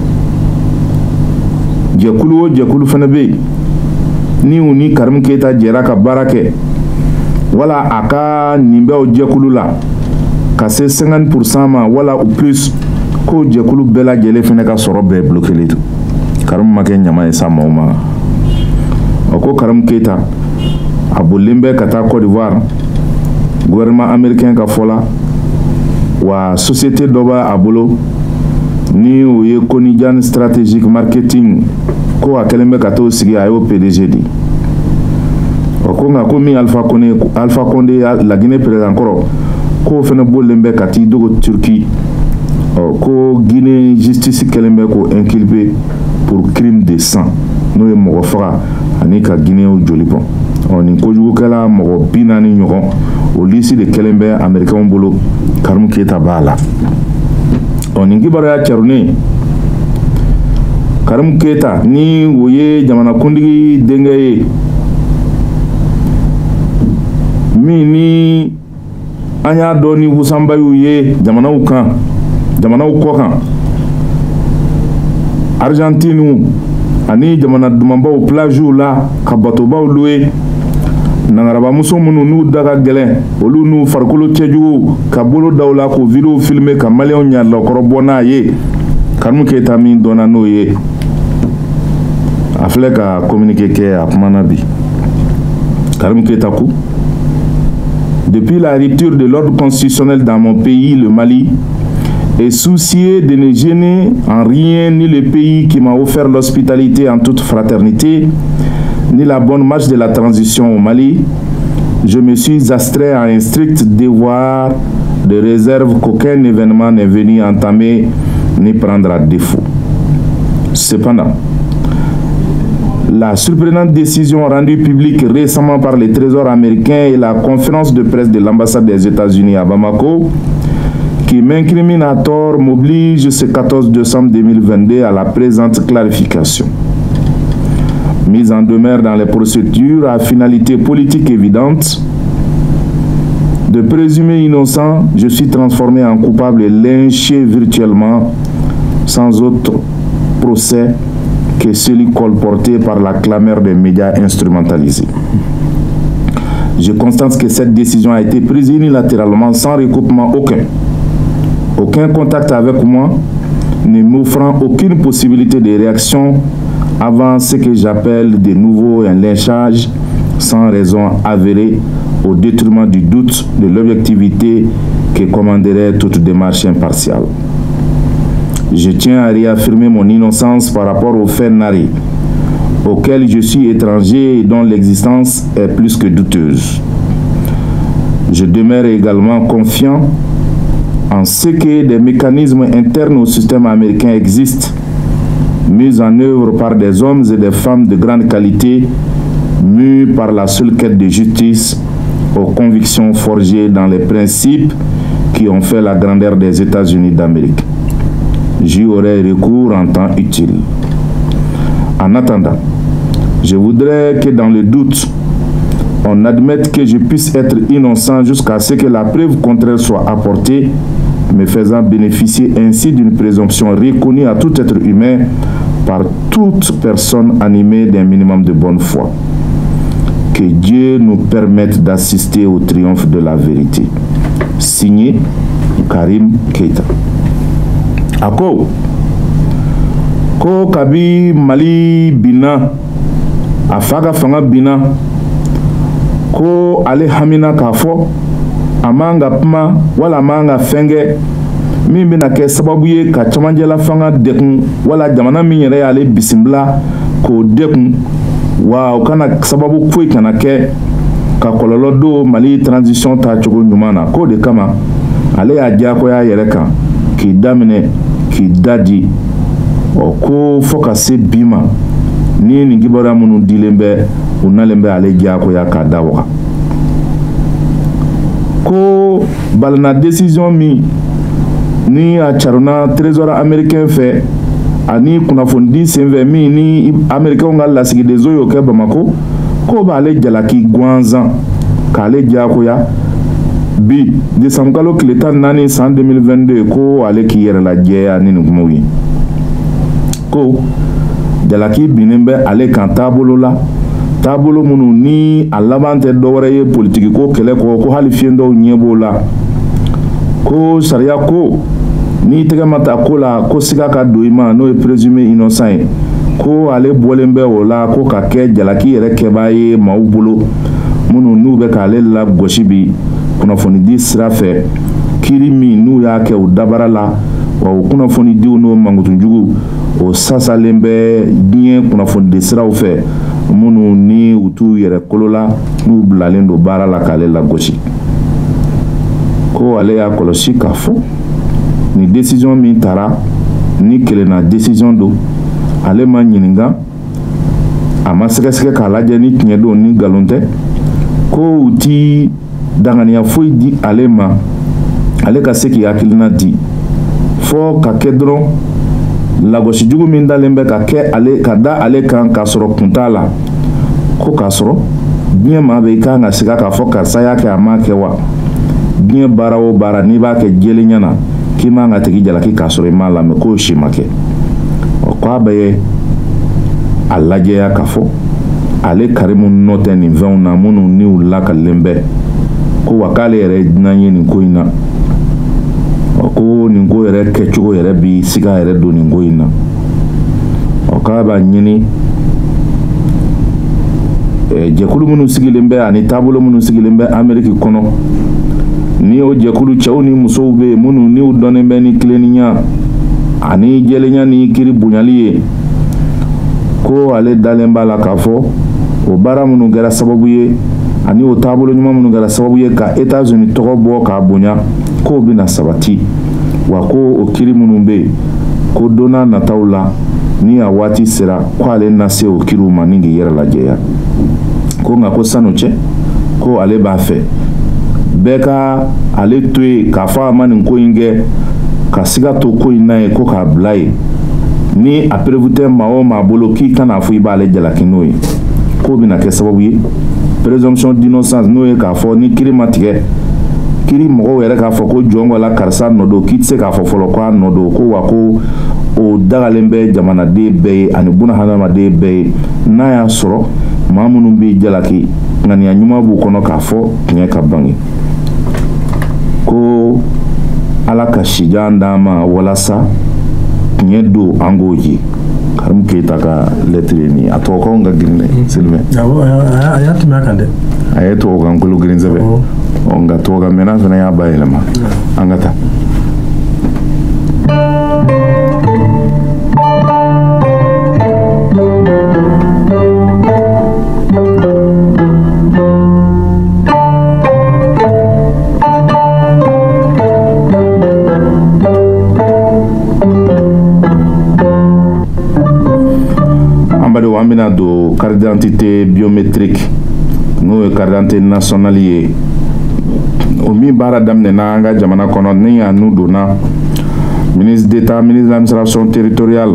B: jɛkulu o jɛkulu fɛnɛ bɛ yen ni u ni Karim Keita jɛra ka baara kɛ wala a ka nin bɛ o jɛkulu la ka se 50% ma wala plus ko jɛkulu bɛɛ lajɛlen fɛnɛ ka sɔrɔ bɛɛ bloqué don Karim ma kɛ ɲama ye sa maaw ma ko Karim Keita a bolilen bɛ ka taa Côte d'Ivoire gouvernement américain ka fɔ la wa société doba abolo ni o ye Konijan strategic marketing ko a kelembe kato sigi ayo PDG di o ko nga ko mi Alpha Condé la Guinée président koro ko fene bolembe kati dogo Turquie ko Guinée justice kelembe ko inculpé pour crime de sang no ye mogo faga ani ka Guinée o joli bon ni kojugu kala mogo binani ɲɔgɔn o lisi de kelembe américain bolo Karim Keita bala ni kibaruya carunen Karim Keita ni o ye jamana kundigi denkɛ ye min ni an y'a dɔn ni wusanbayiw ye jamanaw kɔ kan Argentine ani jamana dumanbaw plagew la ka batobaw loué nangarabamuso minnu n'u da ka gɛlɛn olu n'u farikolo cɛjugu ka bolo daw la ko vidéo filmer ka maliyɛnw ɲadilakɔrɔ bɔ n'a ye Karim Keita min dɔnna n'o ye a filɛ ka communiqué kɛ a kumana bi Karim Keita ko depuis la rupture de l'ordre constitutionnel dans mon pays, le Mali, est soucieux de ne gêner en rien ni le pays qui m'a offert l'hospitalité en toute fraternité, ni la bonne marche de la transition au Mali. Je me suis astreint à un strict devoir de réserve qu'aucun événement n'est venu entamer ni prendre à défaut. Cependant, la surprenante décision rendue publique récemment par le Trésor américain et la conférence de presse de l'ambassade des États-Unis à Bamako, qui m'incrimine à tort, m'oblige ce 14 décembre 2022 à la présente clarification. Mise en demeure dans les procédures à finalité politique évidente, de présumé innocent, je suis transformé en coupable et lynché virtuellement sans autre procès que celui colporté par la clameur des médias instrumentalisés. Je constate que cette décision a été prise unilatéralement sans recoupement aucun. Aucun contact avec moi, ne m'offrant aucune possibilité de réaction avant ce que j'appelle de nouveau un lynchage sans raison avérée au détriment du doute de l'objectivité que commanderait toute démarche impartiale. Je tiens à réaffirmer mon innocence par rapport aux faits narrés, auxquels je suis étranger et dont l'existence est plus que douteuse. Je demeure également confiant en ce que des mécanismes internes au système américain existent, mis en œuvre par des hommes et des femmes de grande qualité, mus par la seule quête de justice, aux convictions forgées dans les principes qui ont fait la grandeur des États-Unis d'Amérique. J'y aurai recours en temps utile. En attendant, je voudrais que dans le doute, on admette que je puisse être innocent jusqu'à ce que la preuve contraire soit apportée, me faisant bénéficier ainsi d'une présomption reconnue à tout être humain par toute personne animée d'un minimum de bonne foi. Que Dieu nous permette d'assister au triomphe de la vérité. Signé Karim Keita. Ako ko kabi Mali bina afaga fanga bina ko ale hamina kafo amanga pma wala manga fenge min bena ke sababu ye ka camanjɛla fanga dekun wala jamana min yɛrɛ y'ale bisimila k'o dekun wa o kana sababu foyi kana kɛ ka kɔlɔlɔ do Mali transition ta cogo ɲuman na k'o de kama ale y'a diyagoya yɛrɛ kan k'i daminɛ k'i dadi o ko fo ka se bi ma ni nin kibaruya minnu dilen bɛ u nalen bɛ ale diyagoya k'a da waga ko balana décision min ni a caruna trésor américain fɛ ani kunnafoni senfɛ min ni américain ka lasigidenso y'o kɛ Bamako ko b'ale jalaki gansan k'ale diyagoya bi décembre kalo tile 14 san 2022 ko ale k'i yɛrɛ lajɛya ni nin kumaw ye ko jalaki binnen bɛ ale kan taabolo la taabolo minnu ni a laban tɛ dɔwɛrɛ ye politiki ko kɛlɛ kɔ ko hali fiɲɛ dɔw ɲɛ b'o la ko sariya ko ni tɛgɛ ma ta ko la ko siga ka don i ma n'o ye présumé innocent ye ko ale bɔlen bɛ o la ko ka kɛ jalaki yɛrɛ kɛbaa ye maaw bolo minnu n'u bɛ k'ale la gosi bi kunnafoni di sira fɛ kiri min n'u y'a kɛ o dabara la wa o kunnafoni diw n'o mankutujugu o sasalen bɛ diɲɛ kunnafoni di siraw fɛ minnu ni u t'u yɛrɛ kolo la n'u bilalen don baara la k'ale lagosi ko ale y'a kɔlɔsi k'a fɔ ni décision min tara ni kelenna décision don ale ma ɲininka a ma sɛgɛsɛgɛ k'a lajɛ ni tiɲɛ don ni nkalon tɛ ko u ti danganiya foyi di ale ma ale ka se k'i hakilina di fɔ ka kɛ dɔrɔn lagosi jugu min dalen bɛ ka da ale kan k'a sɔrɔ kun t'a la ko k'a sɔrɔ diɲɛ maa bɛ i kan ka siga k'a fɔ karisa y'a kɛ a m'a kɛ wa diɲɛ baara o baara n'i b'a kɛ jɛlenya na k'i man ka tigi jalaki k'a sɔrɔ i m'a lamɛn k'o si ma kɛ k'a bɛ a lajɛya k'a fɔ ale Karimu nɔ tɛ nin fɛnw na minnu n'u lakalilen bɛ ko wa k'ale yɛrɛ dunan ye nin ko in na ko nin ko yɛrɛ kɛcogo yɛrɛ bi siga yɛrɛ don nin ko in na k'a b'a ɲini jɛkulu minnu sigilen bɛ ani taabolo minnu sigilen bɛ Amérique kɔnɔ ni o jɛkulu cɛw ni musow bɛ yen minnu n'u dɔnnen bɛ ni tilennenya ani jɛlenya ni kiri bonyali ye ko ale dalen b'a la k'a fɔ o baara minnu kɛra sababu ye ani o taabolo ɲuman minnu kɛra sababu ye ka États-Unis tɔgɔ bɔ k'a bonya k'o bɛna sabati wa ko o kiri minnu bɛ yen ko don n'a nataw la ni a waati sera ko ale na se o kiriw ma ni k'i yɛrɛ lajɛya ko nka ko sanu cɛ ko ale b'a fɛ bɛɛ ka ale to yen k'a fɔ a ma nin ko in kɛ ka siga to ko in na ye ko k'a bila yen ni a prévu tɛ maa o maa bolo k'i kana fɔ i b'ale jalaki n'o ye k'o bɛna kɛ sababu ye présomption d'innocence n'o ye k'a fɔ ni kiri ma tigɛ kiri mɔgɔw yɛrɛ k'a fɔ ko jɔn la karisa nɔ don k'i tɛ se k'a fɔ fɔlɔ ko a nɔ don ko wa ko o dagalen bɛ jamanaden bɛɛ ye ani bunahadamaden bɛɛ ye n'a y'a sɔrɔ maa minnu b'i jalaki ŋaniya ɲuman b'u kɔnɔ k'a fɔ tiɲɛ ka bange ko ala ka sijan d'an ma walasa tiɲɛ don an k'o ye Karimu Keyita ka lettre ni a tɔgɔkanw ka girin dɛ Sylvain
A: a y'a tɛmɛ a kan dɛ
B: a ye tɔgɔkan kolo girin sɛbɛ nka tɔgɔkan mɛnna fana y'a bayɛlɛma an ka taa an bɛna don carte d'identité biométrique n'o ye carte d'identité nationale ye o min baara daminɛna an ka jamana kɔnɔ ni a n'u donna ministre d'état ministre de l'administration territoriale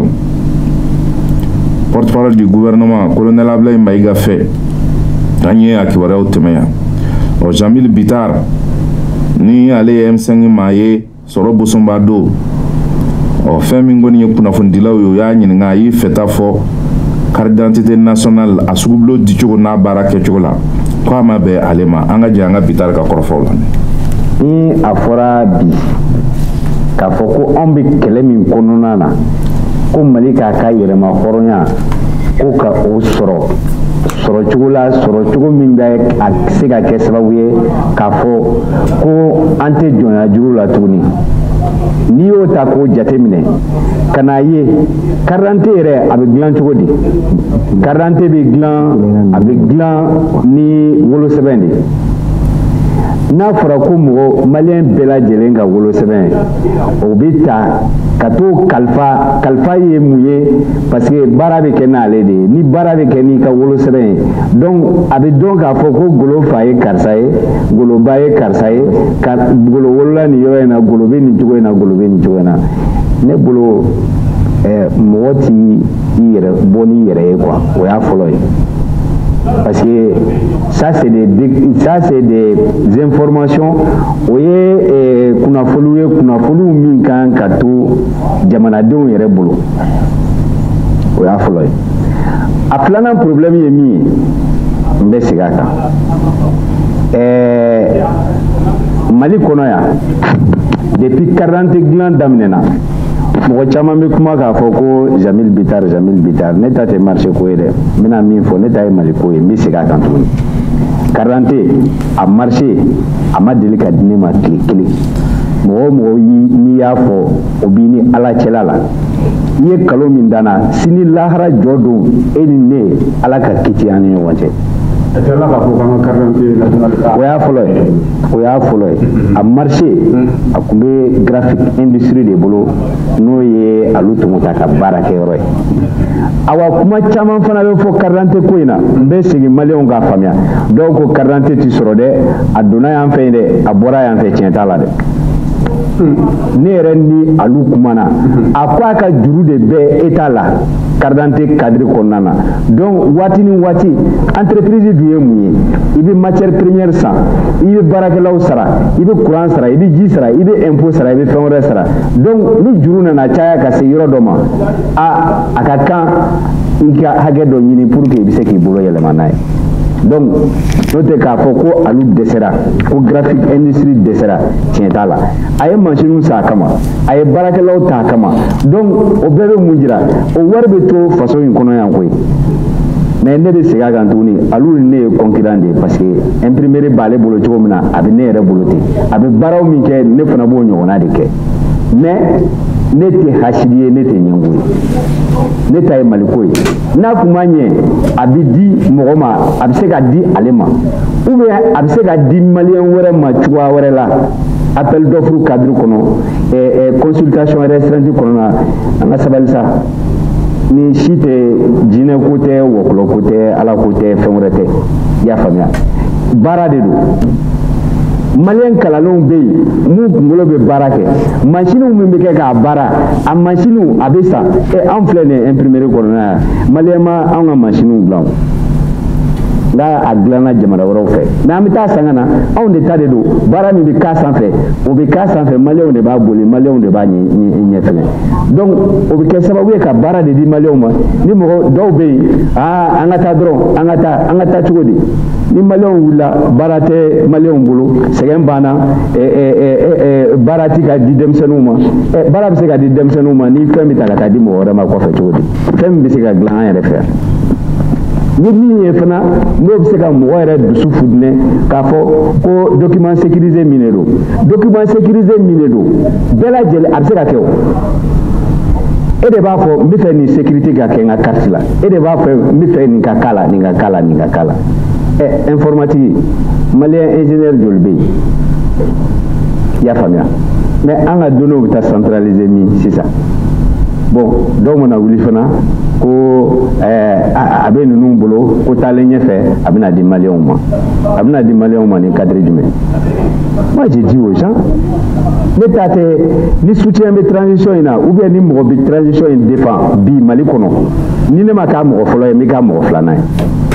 B: porte-parole du gouvernement colonel Ablaye Maïga fɛ an ye a kibaruyaw tɛmɛ yan Jamil Bitar ni ale ye M5 maa ye sɔrɔ bosonba don fɛn min kɔni ye kunnafonidilaw ye o y'a ɲininka a y'i fɛta fɔ carte d'identité nationale a sugubulo dicogo n'a baara kɛcogo la ko a ma bɛn ale ma an ka jɛ an ka Bitar ka kɔrɔfɔw la
E: ni a fɔra bi k'a fɔ ko anw bɛ kɛlɛ min kɔnɔna na ko Mali k'a ka yɛrɛma hɔrɔnya ko ka o sɔrɔ cogo la sɔrɔ cogo min bɛ a se ka kɛ sababu ye k'a fɔ ko an tɛ jɔnya juru la tuguni n'i y'o ta k'o jateminɛ ka n'a ye carte d'identité yɛrɛ a bɛ dilan cogo di carte d'identité bɛ dilan a bɛ dilan ni wolosɛbɛn de n'a fɔra ko mɔgɔ maliyɛn bɛɛ lajɛlen ka wolosɛbɛn o bɛ ta ka t'o kalifa ye mun ye parce que baara bɛ kɛ n'ale de ye ni baara bɛ kɛ n'i ka wolosɛbɛn ye donc a bɛ dɔn k'a fɔ ko golo fa ye karisa ye goloba ye karisa ye golo wolola nin yɔrɔ in na golo bɛ nin cogo in na golo bɛ nin cogo in na ne bolo mɔgɔ t'i yɛrɛ bɔ n'i yɛrɛ ye quoi o y'a fɔlɔ ye. Parce que ça c'est des informations o ye kunnafoniw min kan ka to jamanadenw yɛrɛ bolo o y'a fɔlɔ ye a filanan problème ye min ye n bɛ segin a kan Mali kɔnɔ yan depuis carte d'identité dilan daminɛna mɔgɔ caman bɛ kuma k'a fɔ ko Jamil Bitar ne ta tɛ marché ko ye dɛ n bɛna min fɔ ne ta ye Mali ko ye n bɛ segin a kan tuguni Carante a marché a ma deli ka di ne ma tile kelen mɔgɔ mɔgɔ n'i y'a fɔ o b'i ni ala cɛla la i ye kalo min danna sini lahara jɔ don e ni ne ala ka kiti an ni ɲɔgɔn cɛ o y'a fɔlɔ ye a marché a tun bɛ graphic industrie de bolo n'o ye alu tɔmɔ ta ka baara kɛ yɔrɔ ye awa kuma caman fana bɛ fɔ Carante ko in na n bɛ segin maliyɛnw k'a faamuya dɔw ko Carante ti sɔrɔ dɛ a donna yan fɛ yen dɛ a bɔra yan fɛ tiɲɛ t'a la dɛ ne yɛrɛ ni alu kumana a ko a ka juru de bɛ État la Carante cadre kɔnɔna na donc waati ni waati entreprise dun ye mun ye i bɛ matière première san i bɛ baarakɛlaw sara i bɛ courant sara i bɛ ji sara i bɛ impôt sara i bɛ fɛn wɛrɛ sara donc ni juru nana caya ka se yɔrɔ dɔ ma a ka kan i ka hakɛ dɔ ɲini pour que i bɛ se k'i bolo yɛlɛma n'a ye donc n'o tɛ k'a fɔ ko alu dɛsɛra ko graphic industrie dɛsɛra tiɲɛ t'a la a ye machine san a kama a ye baarakɛlaw ta a kama donc o bɛɛ bɛ mun jira o wari bɛ to faso in kɔnɔ yan koyi mais ne bɛ segin a kan tuguni alu ni ne ye concurrent de ye parce que imprimerie b'ale bolo cogo min na a bɛ ne yɛrɛ bolo ten a bɛ baaraw min kɛ ne fana b'o ɲɔgɔnna de kɛ mais ne tɛ hasidi ye ne tɛ ɲɛngo ye ne ta ye maliko ye n'a kun ma ɲɛ a bɛ di mɔgɔ ma a bɛ se ka di ale ma ou bien a bɛ se ka di maliyɛn wɛrɛ ma cogoya wɛrɛ la appel d'offre cadre kɔnɔ consultation restreinte kɔnɔna an ka sabali sa ni si tɛ jinɛ ko tɛ wɔkulɔ ko tɛ ala ko tɛ fɛn wɛrɛ tɛ i y'a faamuya baara de don maliyɛn kalanlenw bɛ yen mun kunkolo bɛ baara kɛ masiniw min bɛ kɛ k'a baara a masiniw a bɛ san an filɛ nin ye imprimerie kɔnɔna yan maliyɛn ma anw ka masiniw dilan nka a dilanna jamana wɛrɛw fɛ mais an bɛ taa san ka na anw de ta de don baara min bɛ k'a sanfɛ o bɛ k'a sanfɛ maliyɛnw de b'a boli maliyɛnw de b'a ɲɛfɛnɛ donc o bɛ kɛ sababu ye ka baara de di maliyɛnw ma ni mɔgɔ dɔw bɛ yen an ka taa dɔrɔn an ka taa cogo di ni maliyɛnw wulila baara tɛ maliyɛnw bolo sɛgɛn banna baara ti ka di denmisɛnninw ma baara bɛ se ka di denmisɛnninw ma ni fɛn bɛ ta ka taa di mɔgɔ wɛrɛ ma kɔfɛ cogo di fɛn min bɛ se ka dilan an yɛrɛ fɛ yan ni min ye fana n'o bɛ se ka mɔgɔ yɛrɛ dusu futinɛ k'a fɔ ko document sécurisé min de don document sécurisé min de don bɛɛ lajɛlen a bɛ se ka kɛ o e de b'a fɔ n bɛ fɛ nin sécurité ka kɛ n ka carte la e de b'a fɔ n bɛ fɛ nin ka k'a la nin ka k'a la nin ka k'a la informatique maliyɛn ingénieur joli bɛ yen i y'a faamuya mais an ka données bɛ taa centraliser min sisan bon dɔw mana wuli fana ko a bɛ ninnu bolo ko taalen ɲɛfɛ a bɛna di maliyɛnw ma ni cadre jumɛn moi j'ai dit aux gens ne ta tɛ ni soutien bɛ transition in na ou bien ni mɔgɔ bɛ transition in défend bi mali kɔnɔ ni ne ma k'a mɔgɔ fɔlɔ ye n bɛ k'a mɔgɔ filanan ye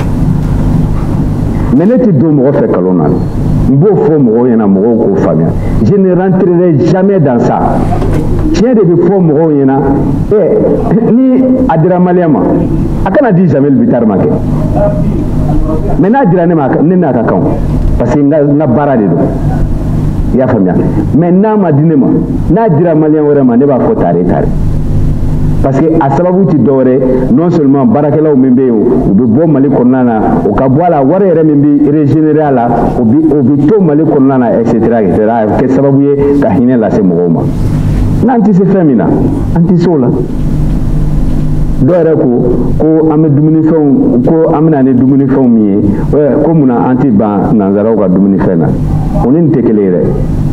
E: mais ne tɛ don mɔgɔ fɛ kalon na n b'o fɔ mɔgɔw ɲɛna mɔgɔw k'o faamuya je ne rentrerai jamais dans ça tiɲɛ de bɛ fɔ mɔgɔw ɲɛna ni a dira maliyɛn ma a kana di Jamel Bitar ma kɛ mais n'a dira ne ma ne n'a ka kan parce que n ka baara de don i y'a faamuya mais n'a ma di ne ma n'a dira maliyɛn wɛrɛ ma ne b'a fɔ tare tare parce que a sababu ti dɔwɛrɛ non seulement baarakɛlaw min bɛ yen u bɛ bɔ mali kɔnɔna na o ka bɔ a la wari yɛrɛ min bɛ régénérer a la o bɛ to mali kɔnɔna na etc etc a bɛ kɛ sababu ye ka hinɛ lase mɔgɔw ma n'an tɛ se fɛn min na an tɛ se o la dɔw yɛrɛ ko an bɛ dumunifɛnw ko an bɛna ni dumunifɛnw min ye ko munna an tɛ ban nanzaraw ka dumunifɛn na o ni nin tɛ kelen ye dɛ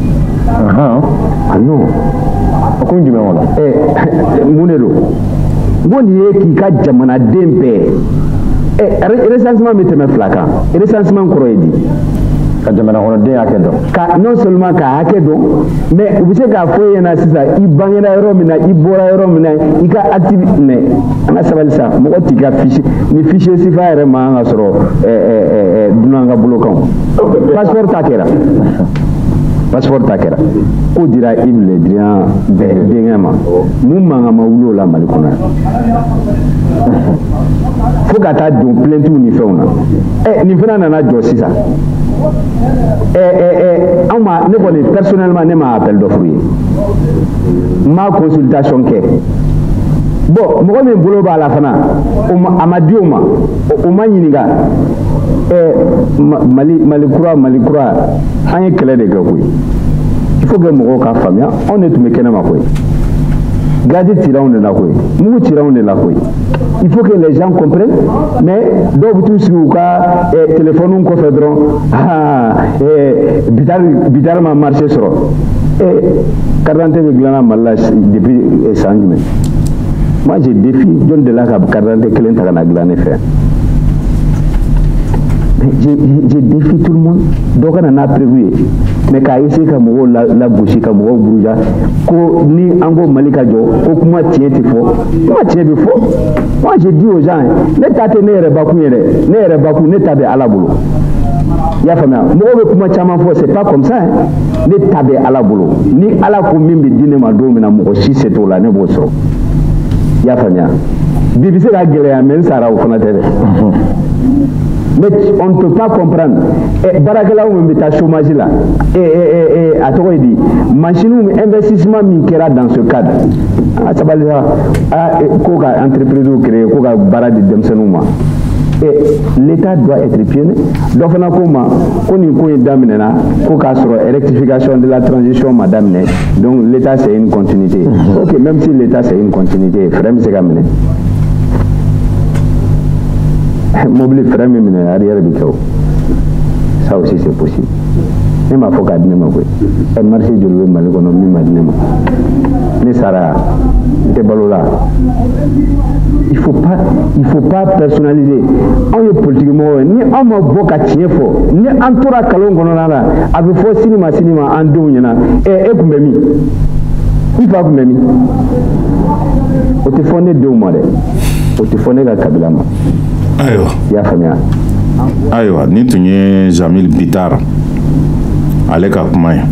E: non a ko jumɛn o la mun de don n ko nin ye k'i ka jamanaden bɛɛ recensement bɛ tɛmɛ 2 kan recensement kɔrɔ ye di ka jamana kɔnɔden hakɛ dɔn ka non seulement ka hakɛ dɔn mais u bɛ se k'a fɔ e ɲɛna sisan i bangera yɔrɔ min na i bɔra yɔrɔ min na i ka activité mais an ka sabali sa mɔgɔ t'i ka fichier ni fichier sifa yɛrɛ ma kan ka sɔrɔ dunan ka bolo kan passeport ta kɛra passeport ta kɛra ko dira Ibn le Drian denkɛ ma mun mankan ma wuli o la Mali kɔnɔ fo ka taa don plaintes ni fɛnw na nin fana nana jɔ sisan anw ma ne kɔni personnellement ne ma appel d'offre ye n ma consultation kɛ bon mɔgɔ min bolo b'a la fana a ma di o ma o ma ɲininka Mali kura an ye kɛlɛ de kɛ koyi. Il faut que mɔgɔw ka faamuya anw de tun bɛ kɛnɛma koyi. Gazi tira anw de la koyi, mugu tira anw de la koyi. Il faut que les gens comprennent, mais dɔw bɛ t'u sigi u ka téléphone kɔfɛ dɔrɔn Bitar ma marché sɔrɔ. Carte d'identité bɛ dilanna Mali la depuis san jumɛn? Moi j'ai défie jɔn de la ka carte d'identité kelen ta ka na dilan ne fɛ. J'ai défie tout le monde. Donc on a prévu. Mais quand il s'est comme la bouche comme Bourouja, ko ni ango Malika Jo, ko kuma tient faux. Moi tient de faux. Moi j'ai dit aux gens, ne tate ne rebaku ne rebaku ne tabe à la boulot. Ya famia, mo be kuma chama faux, c'est pas comme ça hein. Ne tabe à la boulot. Ni ala ko mimbi dine ma do mina mo si c'est tout là ne bosso. Ya famia. Bibi se la guerre men sara au fanatere. Mais on ne peut pas comprendre. Barakela ou même ta chômage là. À toi il dit, machine ou investissement minera dans ce cadre. Ça va dire, koga entreprise ou créer, koga bara de demsenuma. Et l'État doit être pionnier. Donc on a comment, on y connaît d'amener koga sur rectification de la transition madame. Donc l'État c'est une continuité. Ok, même si l'État c'est une continuité, frère c'est comme mobile frère même arrière du chaos. Ça aussi c'est possible. Même à Foka Dinema, un marché de l'économie Madinema. Mais Sarah, c'est balola. Il faut pas personnaliser. On est politiquement, ni on m'a beaucoup à tirer fort, ni en tout cas calon gononara, avec fort cinéma en deux yana, et kumemi. Il faut kumemi. On te fondé deux mois, on te fondé la Kabilama.
B: Ayiwa ni tun ye Jamil Bitar ale ka kuma ye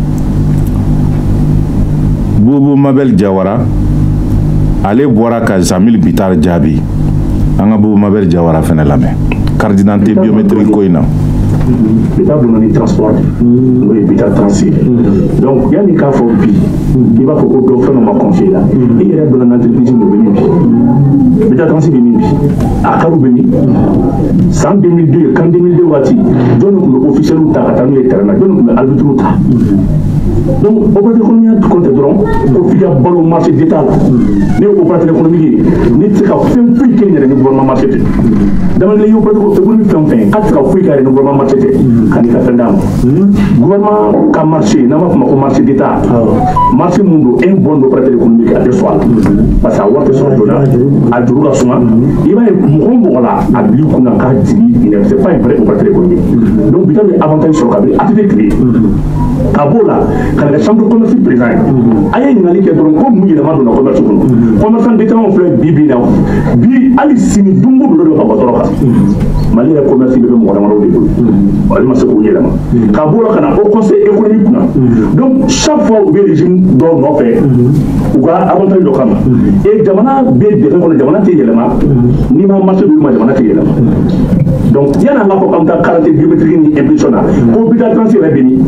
B: Boubou Mabel Diawara ale bɔra ka Jamil Bitar jaabi an ka Boubou Mabel Diawara fɛnɛ lamɛn carte d'identité biométrique ko in na
F: Bitar donna ni transport n'o ye Bitar Transit donc yanni k'a fɔ bi i b'a fɔ ko dɔ fɛn dɔ ma confier la i yɛrɛ donna n'entreprise dɔ bɛ min bi Bitar Transit bɛ min bi a kariw bɛ min san 2002 kan 2002 waati jɔn de tun bɛ officiel ta ka taa n'u ye terrain na jɔn de tun bɛ arbitre ta donc opérateur économique compte dɔrɔn ko f'i ka balo marché d'état la ne ye opérateur économique ye ne tɛ se ka fɛn foyi kɛ n yɛrɛ ni gouvernement marché tɛ damane ye opérateur économique fɛn o fɛn k'a tɛ se ka foyi kɛ a yɛrɛ ni gouvernement marché tɛ ka n'i ka fɛn d'a ma gouvernement ka marché n'an b'a fɔ o ma ko marché d'état marché mun don un bon opérateur économique a tɛ sɔrɔ a la parce que a wari tɛ sɔrɔ joona a juru ka suma i b'a ye mɔgɔ o mɔgɔ la a bil'i kunna k'a jigi c'est pas un vrai opérateur économique donc Bitar bɛ avantage sɔrɔ kabini a tɛ tɛ tile ka b'o la ka na kɛ chambre de commerce président ye a ye ɲininkali kɛ dɔrɔn ko mun yɛlɛma donna commerce kɔnɔ commerçant d'état filɛ bi na bi hali sini don o don dɔ bɛ ka bɔ dɔrɔn kan Mali yɛrɛ commerce bɛ mɔgɔ damadɔ de bolo ale ma se k'o yɛlɛma ka b'o la ka na au conseil économique kunna donc chaque fois u bɛ régime dɔw nɔfɛ u ka avantage dɔ kama et jamana bɛ dɛmɛ kɔnɔ jamana tɛ yɛlɛma n'i ma marché d'olu ma jamana tɛ yɛlɛma donc yanni an k'a fɔ k'an bɛ taa carte biométrique ni impulsion na ko Bitar Transit yɛrɛ bɛ min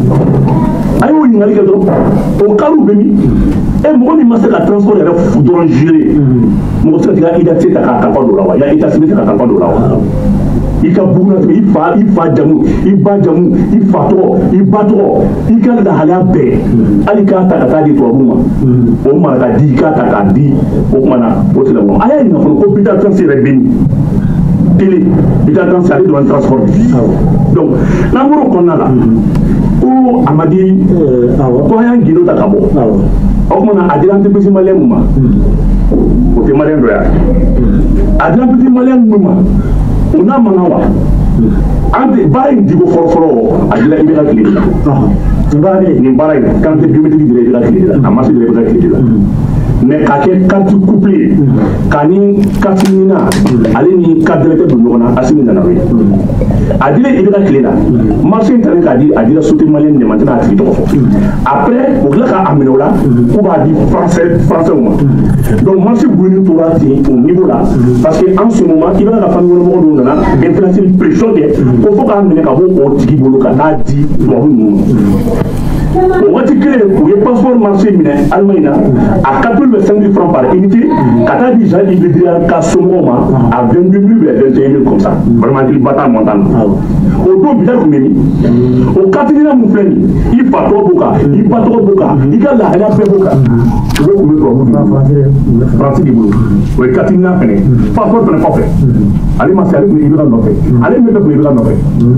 F: a y'o ɲininkali kɛ dɔrɔn o kariw bɛ min mɔgɔ min ma se ka transport yɛrɛ dɔrɔn gérer mɔgɔ tɛ se ka t'i ka identité ta k'a kalifa don o la wa i ka état civil ta k'a kalifa don o la wa i ka bugun na i fa jamu i ba jamu i fa tɔgɔ i ba tɔgɔ i ka lahalaya bɛɛ hali k'a ta ka taa di tubabuw ma o mara ka di i k'a ta k'a di o tuma na o tɛ la kɔnɔ a y'a ɲininka fɔlɔ ko Bitar Transit yɛrɛ bɛ min télé Bitar Transit ale dɔrɔn transport donc n'an bɔra o kɔnɔna la ko a ma di ko an y'an gindo ta ka bɔ o tuma na a dira entreprise maliyɛn mun ma o tɛ maliyɛn dɔ ye a dira entreprise maliyɛn mun ma o n'a man kan wa an tɛ baara in diko fɔlɔ-fɔlɔ a dira i bɛ ka tile de la nin baara in carte biométrique dira i bɛ ka tile de la a marché dira i bɛ ka tile de la mais k'a kɛ carte couplée k'a ni carte ɲinina ale ni carte d'électeur don ɲɔgɔn na Assimi nana n'o ye a dira i bɛ ka tile la marché in taara k'a di a dira société malienne de ma n tɛna a tigi tɔgɔ fɔ après o tila k'a minɛ o la k'u b'a di français ma donc marché boɲini tora ten au niveau la parce que en ce moment i bɛna ka famille wɛrɛ mɔgɔ dɔw nana inflation pression kɛ ko fo k'a minɛ ka bɔ o tigi bolo ka taa di tubabu ninnu ma O waati kelen u ye passeport marché minɛ Allemagne à 85 000 francs par unité ka taa di Jean Yves Le Drian ka somɔgɔw ma à 22 000 ou 21 000 comme ça vraiment il bata montant o don Bidal kun bɛ min o katigina mun filɛ nin i fa tɔgɔ b'o kan i ba tɔgɔ b'o kan i ka lahalaya bɛɛ b'o kan o bɛ kun bɛ tubabu de bolo Faransi de bolo o ye katigina fɛnɛ passeport fɛnɛ kɔfɛ ale ma se ale tun bɛ Ibeka nɔfɛ ale min bɛ kun Ibeka nɔfɛ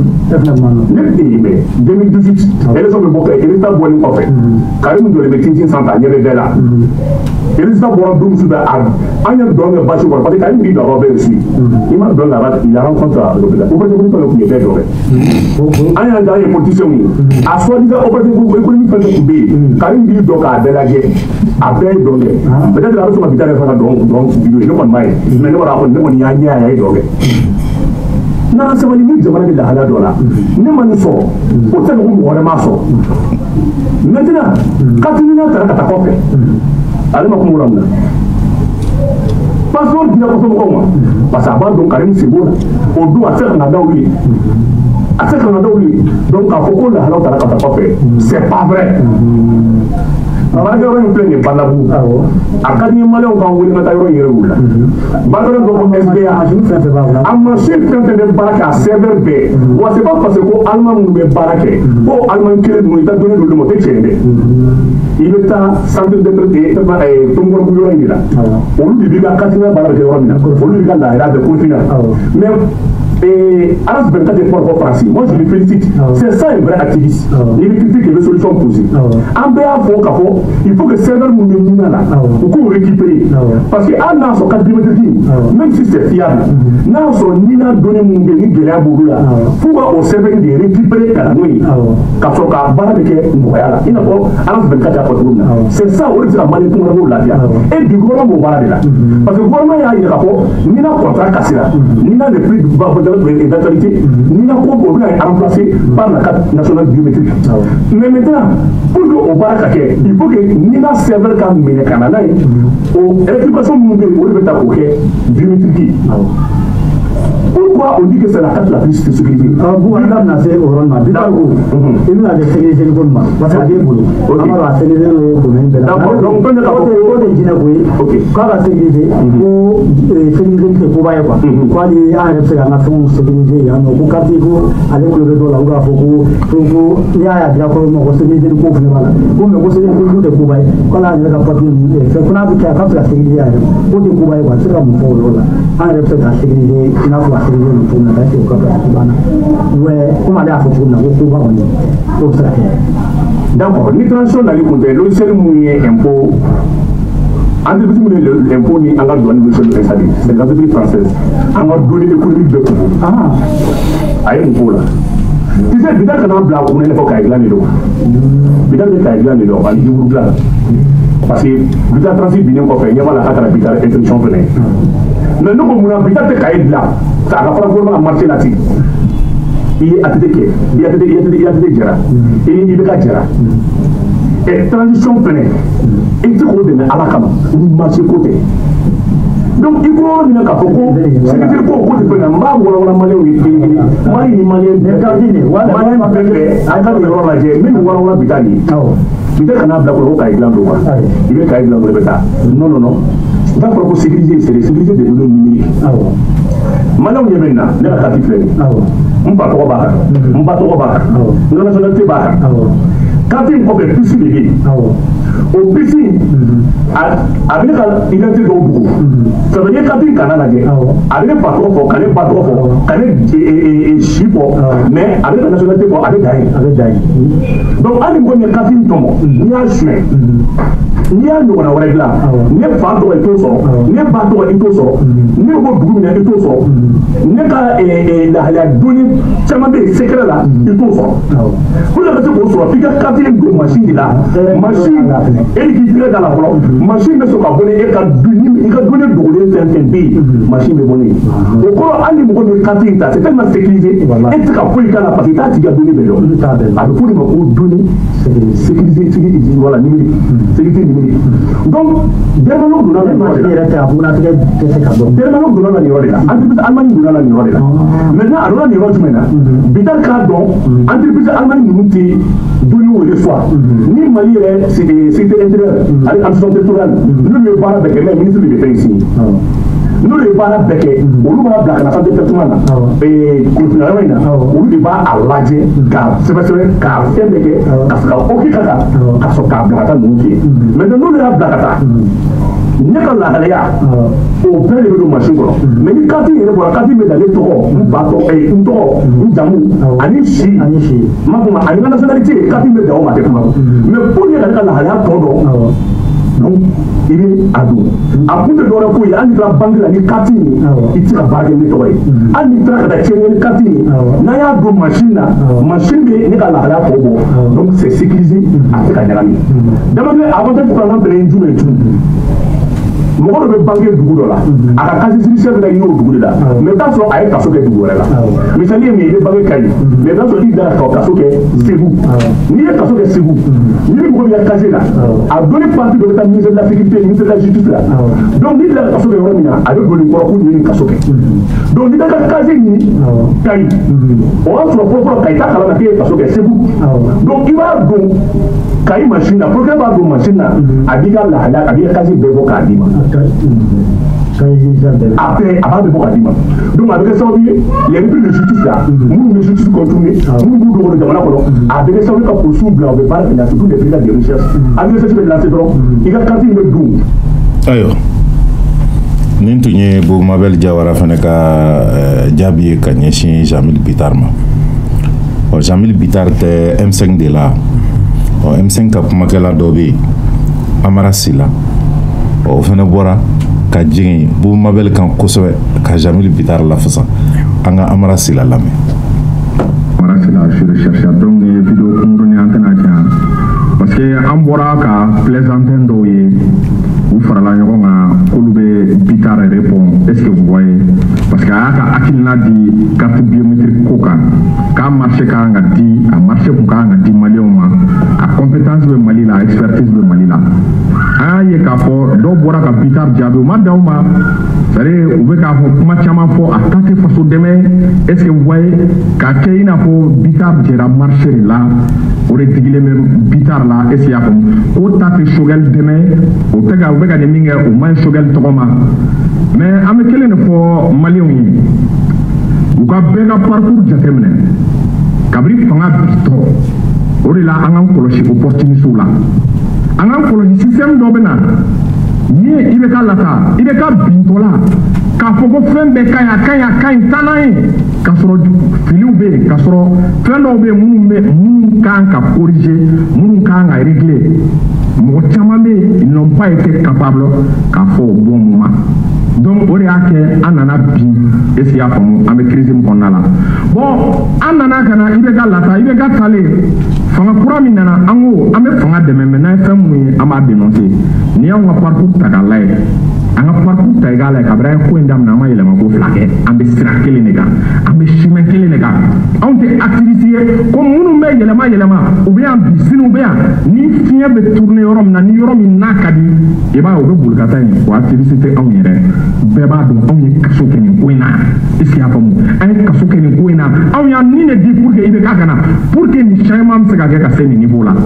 F: ne mais 2018 élection bɛ bɔ kɛ résultat bɔlen kɔfɛ Karim jɔlen bɛ tintin sanfɛ a ɲɛ bɛ bɛɛ la résultat bɔra don sugu bɛɛ an ye dɔn kɛ basi kɔrɔ parce que Karim b'i don a bɛɛ de suit i ma dɔn là-bas il a rencontré l'hôpital opération économique tun ye bɛɛ dɔ kɛ an y'a ye politiciens ye a soi-disant opération économique fɛn fɛn tun bɛ yen Karim b'i dɔn k'a bɛɛ lajɛ a bɛɛ ye dɔn kɛ peut-être a bɛ sɔn ka Bidal yɛrɛ fana dɔn video ye ne kɔni m'a ye mais ne kɔni y'a ɲɛ a ye dɔn kɛ n'a sabali ni jamana bɛ lahalaya dɔ la ne ma nin sɔrɔ o tɛ ko mɔgɔ wɛrɛ m'a sɔrɔ maintenant Katigina taara ka taa kɔfɛ ale ma kuma o la mun na passeport dira kɔfɛmɔgɔw ma parce que a b'a dɔn Karim sen b'o la o don a tɛ se ka na d'aw ye a tɛ se ka na d'aw ye donc k'a fɔ ko lahalaw taara ka taa kɔfɛ c'est pas vrai baarakɛyɔrɔ in filɛ nin ye Balabu a ka di n ye maliyɛnw k'an wele ka taa yɔrɔ in yɛrɛ wuli la baarakɛyɔrɔ dɔ ko SDA a machine fɛn fɛn bɛ baara kɛ a serveur bɛɛ wa c'est pas parce que ko Allemand minnu bɛ baara kɛ ko Allemand kelen ninnu i ka donné d'olu ma o tɛ tiɲɛ dɛ i bɛ taa centre de Tombouctou yɔrɔ in de la olu de b'i ka Katigina baara bɛ kɛ yɔrɔ min na olu de b'i ka lahala bɛɛ confirmé mais Aras Benka des ports français. Moi je le félicite. C'est ça un vrai activiste. Il critique les solutions posées. En BA, il faut que serveur Mouna là, ou récupérer. Parce que à Nas, même si c'est fiable, Nas, on a donné mon béni de la Bourgoula. Pour au serveur de récupérer Kananoui. Quand on a barré Moyala, il n'a pas Aras Benka des ports. C'est ça, on dit à Malé pour la vie. Et du gouvernement Mouara là. Parce que le gouvernement a un rapport, ni n'a contrat cassé là, ni n'a le prix d'actualité, ni n'a pas remplacé par la carte nationale biométrique. Mais maintenant, pour que au Barakake, il faut que Nina serveur quand même Canada, au récupération mondiale, au lieu biométrique. Pourquoi on dit que c'est la carte la plus sécurisée? Vous, madame, n'a fait au Rwanda. Il a des sécurités de Goma. Parce qu'il y a des boulots. On va sécuriser le domaine de la carte. Donc, on peut dire quand la sécurité, pour sécuriser le pouvoir, quoi. Quand il y a un effet à la nation sécurisée, il y a un autre quartier, avec le réseau là, où il y a un diacre, on va sécuriser le pauvre. Pour me conseiller le pouvoir, quand il y a un papier, c'est qu'on a vu qu'il y a la sécurité. Pour le pouvoir, c'est comme pour le rôle. Un effet à la sécurité, il a pour la sécurité. D'accord, ni transition dans les comptes, le seul moyen impôt, entreprise l'impôt ni en a donné le seul installé, c'est l'entreprise française. On a donné l'économie de Congo. Ah, il y a un impôt là. Tu sais, Bidal quand on a blanc, on n'est pas qu'à Iglan et l'eau. Bidal n'est qu'à Iglan et l'eau, on dit vous blanc. Parce que Bidal transit bien qu'on fait, il y a la carte à la Bidal instruction pleine. Mais nous, comme on a Bidal qu'à Iglan, ça a vraiment marché là-dessus. Il y a des quais, il y a des gérants, il y a des gérants. Et transition pleine, il faut qu'on donne à la cama, on marche côté. Donc il faut dire qu'à Foko, c'est que c'est pour côté plein, on va malien oui, malien décardiné, malien m'a fait, à quand il va la gérer, même on va Bidali. Bidal qu'on a blagué au Kaïglan d'Oua, il est Kaïglan de l'État. Non, non, non. D'abord pour sécuriser, c'est les sécuriser des données numériques. Maintenant, on y est maintenant, les actifs là. On va trop bas, on va trop bas, on va nationalité bas. Quand il faut faire plus de au piscine, avec l'identité de beaucoup. Ça veut dire quand il y a un avec pas trop fort, quand il pas trop fort, quand il est chipo, mais avec la nationalité, avec Daï. Donc, à l'époque, quand il tombe, il y a un chemin. Ni a ɲɔgɔn na wɛrɛ dilan ne fa tɔgɔ i t'o sɔrɔ ne ba tɔgɔ i t'o sɔrɔ ne bɛ bɔ dugu min na i t'o sɔrɔ ne ka lahalaya donni caman bɛ yen secret la i t'o sɔrɔ pour que ka se k'o sɔrɔ f'i ka carte don machine de la machine e ni k'i tɛgɛ da la fɔlɔ machine bɛ sɔn ka bɔ ne e ka i ka données dogolen fɛn fɛn bɛ yen machine bɛ bɔ ne ye o kɔrɔ hali ni mɔgɔ min ye carte in ta c'est tellement sécurisé e tɛ se ka foyi k'a la parce que i t'a tigi ka données bɛɛ dɔn a bɛ fɔ de ma ko données sécurisé voilà numérique sécurité numérique. Donc, Dermalok donna la yɔrɔ de la. Dermalok donna la yɔrɔ de la. Entreprise Allemagne donna la yɔrɔ de la. Maintenant, a donna la yɔrɔ jumɛn na? Bidal k'a dɔn entreprise Allemagne ninnu tɛ donner au soir. Ni Mali est sécurité intérieure, avec administration territoriale, nous ne pouvons pas avec le ministre de l'État ici. Nous ne pouvons pas avec on va blaguer la santé personnelle et continuer on ne va à l'âge car c'est parce que car c'est que parce que aucun cas car ce cas blaguer nous qui maintenant nous le blaguer n'est-ce la réa au père de machine mais ni quand il est pour quand il met dans les toro un bateau et un toro un jamu anishi ma kuma ani nationalité quand il met dans ma tête mais pour y aller la réa todo donc il est ado à bout de l'heure pour y aller la banque la ni kati il tire bague ni toro ani tra da tienne ni kati na ya do machine ni la réa todo donc c'est sécurisé à ce cas-là d'abord avant de prendre un jour et tout mɔgɔ dɔ bɛ bange dugu dɔ la a ka casier judiciaire bɛ na ɲini o dugu de la mais t'a sɔrɔ a ye kaso kɛ dugu wɛrɛ la misali ye min ye i bɛ bange Kayi mais t'a sɔrɔ i dara ka kaso kɛ Segu n'i ye kaso kɛ Segu ni mɔgɔ b'i ka casier la a donni parti dɔ bɛ taa ministère de la sécurité ministère de la justice la donc n'i dara kaso kɛ yɔrɔ min na a bɛ boli kɔrɔ k'u ɲini kaso kɛ donc n'i bɛ ka casier ɲini Kayi o y'a sɔrɔ fɔlɔ Kayi t'a kalama k'e ye kaso kɛ Segu donc i b'a dɔn Kayi machine na procureur b'a dɔn machine na a b'i ka lahalaya a b'i ka casier bɛɛ bɔ k'a d'i ma. Après, avant de voir Adima. Donc, avec ça, il y a plus de justice là. Nous, de justice contournée, nous, de Damanakolo, avec ça, on a poursuivi, on va parler de tous les brigades de recherche. Avec ça, je vais lancer donc, il va canter le doux.
B: Ayo. Nintunye bu Mabel Diawara Faneka Diaby Kanyeshi Jamil Bitarma. Jamil Bitar te M5 de là. M5 Kap Makela Dobi Amara Sila. O fana bɔra ka jigin bu Mabel kan kosɛbɛ ka Jamil Bitar lafasa an ka Amara Sila lamɛn.
G: Amara Sila je recherche donc vidéo kunkurunin an tɛna diyan parce que an bɔra ka plaisantin dɔw ye u farala ɲɔgɔn kan k'olu bɛ Bitar répond est-ce que vous voyez parce que a y'a ka hakilina di carte biométrique ko kan k'a marché ka kan ka di a marché kun ka kan ka di maliyɛnw ma a compétence bɛ Mali la a expertise bɛ Mali la. an y'a ye k'a fɔ dɔw bɔra ka Bitar jaabi u ma d'aw ma c'est-à-dire u bɛ k'a fɔ kuma caman fɔ a ta tɛ faso dɛmɛ est-ce que vous voyez k'a kɛ i n'a fɔ Bitar jɛra marché de la o de digilen bɛ Bitar la est-ce que i y'a faamu k'o ta tɛ Choguel dɛmɛ o tɛ ka u bɛ ka nin min kɛ o ma ɲi Choguel tɔgɔ ma mais an bɛ kelen de fɔ maliyɛnw ye u ka bɛɛ ka parcours jateminɛ kabini fanga bi tɔrɔ o de la an k'an kɔlɔsi opportunistes la. an k'an kɔlɔsi système dɔ bɛ na ni i bɛ ka lata i bɛ ka bintɔ la k'a fɔ ko fɛn bɛɛ ka ɲi taa n'a ye k'a sɔrɔ filiw bɛ yen k'a sɔrɔ fɛn dɔw bɛ yen minnu kan ka corriger minnu kan ka régler mɔgɔ caman bɛ yen ils n'ont pas été capables k'a fɔ o bon moment donc o de y'a kɛ an nana bi est ce que i y'a faamu an bɛ crise min kɔnɔna la bon an nana ka na i bɛ ka lata i bɛ ka talen fanga kura min nana an ko an bɛ fanga dɛmɛ mais n'an ye fɛn mun ye an b'a dénoncer n'i y'anw ka parcours ta k'a lajɛ an ka parcours ta i k'a lajɛ kabini an ye ko in daminɛ an ma yɛlɛma ko fila kɛ an bɛ sira kelen de kan an bɛ chemin kelen de kan anw tɛ activiste ye ko minnu bɛ yɛlɛma u bɛ yan bi sini u bɛ yan ni fiɲɛ bɛ tourner yɔrɔ min na ni yɔrɔ min n'a ka di i b'a ye u bɛ boli ka taa yen o activiste tɛ anw yɛrɛ bɛɛ b'a dɔn anw ye kaso kɛ nin ko in na est ce que i y'a faamu an ye kaso kɛ nin ko in na anw y'an ni de di pour que i bɛ k'a kana pour que nin changement bɛ se ka kɛ ka se nin niveau la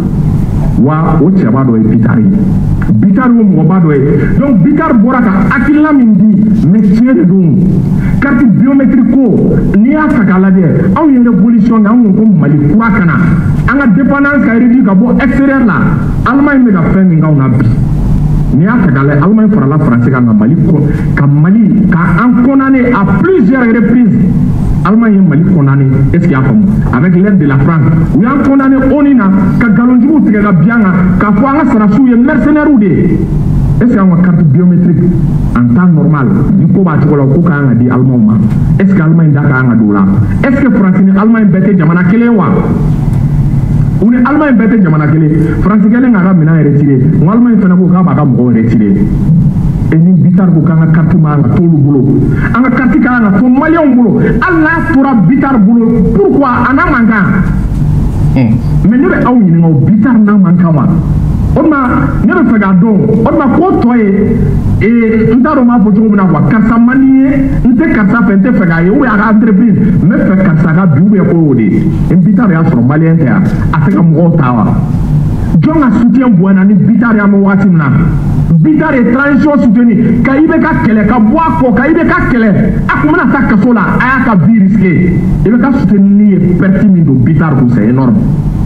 G: wa o cɛba dɔ ye Bitar ye Bitar y'o mɔgɔba dɔ ye donc Bitar bɔra ka hakilina min di mais tiɲɛ de don carte biométrique ko n'i y'a ta k'a lajɛ anw ye révolution kɛ anw ko ko Mali kura ka na an ka dépendance ka réduire ka bɔ extérieur la Allemagne bɛ ka fɛn min k'anw na bi n'i y'a ta k'a lajɛ Allemagne farala France kan ka Mali ka an condamné à plusieurs reprises Allemagne est Mali condamné est-ce qu'il y a comme avec l'aide de la France ou y'an condamné ONU na ka galonjugu tigɛ ka biyan kan k'a fɔ an ka sarasiw ye mercenaires de est-ce que an ka carte biométrique en temps normal ni ko b'a cogo la ko k'an ka di Allemagne ma est-ce que Allemagne da k'an ka don la est-ce que France ni Allemagne bɛɛ tɛ jamana kelen wa u ni Allemagne bɛɛ tɛ jamana kelen France kelen k'a ka minɛn retiré n ko Allemagne fana ko k'a b'a ka mɔgɔw retiré et ni Bitar ko k'an ka carte ma ka t'olu bolo an ka carte ka kan ka to maliyɛnw bolo hali n'a tora Bitar bolo pourquoi a n'a man kan mais ne bɛ aw ɲininka o Bitar n'a man kan wa Odma ne be fega don odma ko toye e ndaro ma bojo mo na wa karsa maniye nte karsa fe nte fega ye o ya ga entreprise me fe karsa ga bi be ko ode en bitare ya so malien te afeka mo tawa jonga soutien buena ni bitare ya mo wati na bitare transition soutenu ka ibe ka kele ka bo ko ka ibe ka kele akumana ta kasola aya ka bi risqué ibe ka soutenir pertinent do bitare ko c'est énorme.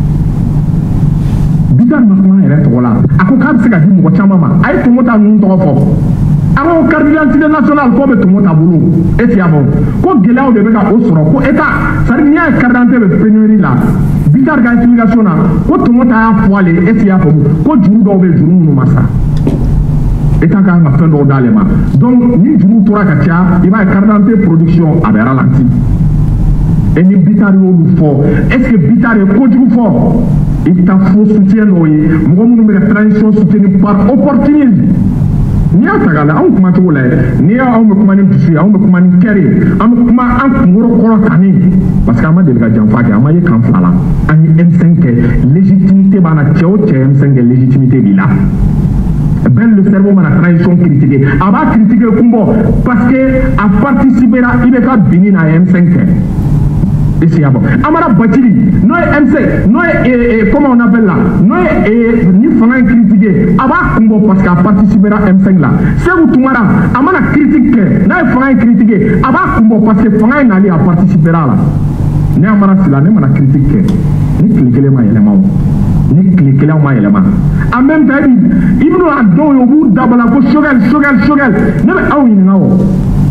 G: Bitar makuma yɛrɛ tɔgɔ la a ko k'a bɛ se ka di mɔgɔ caman ma a ye Tomo ta ninnu tɔgɔ fɔ a ko carte d'identité nationale k'o bɛ Tomo ta bolo e tɛ y'a fɔ ko gɛlɛyaw de bɛ ka o sɔrɔ ko État c'est-à-dire n'i y'a ye carte d'identité bɛ pénurie la Bitar ka explication na ko Tomo ta y'a fɔ ale e tɛ y'a fɔ ko juru dɔw bɛ juru minnu ma sa État kan ka fɛn dɔw d'ale ma donc ni juru tora ka caya i b'a ye carte d'identité production a bɛ ralenti et ni Bitar y'olu fɔ est-ce que Bitar ye kojugu fɔ il t'a faux soutien noyé mon numéro transition soutenu par opportunisme ni a tagala on kuma to la ni a on me kuma ni dusu on me kuma ni kere on kuma an ngoro koro tani parce que ama de ga janfa ke ama ye kan fala ani M5 légitimité bana tcheo M5 légitimité bila ben le cerveau mana transition critiquer aba critiquer kumbo parce que a participera ibeka binina M5 et c'est bon. Amara Batili, non MC, non comment on appelle là, non ni fanga critiqué, aba kumbo parce qu'à participer à M5 là. C'est où Toumara, amara critiqué, non fanga critiqué, aba kumbo parce que fanga n'allait à participer là. Ne amara sila, ne mana critiqué, ni cliquer les éléments, ni cliquer les éléments. En même temps, il nous a donné au bout d'abord la chogel, ne mais ah oui non.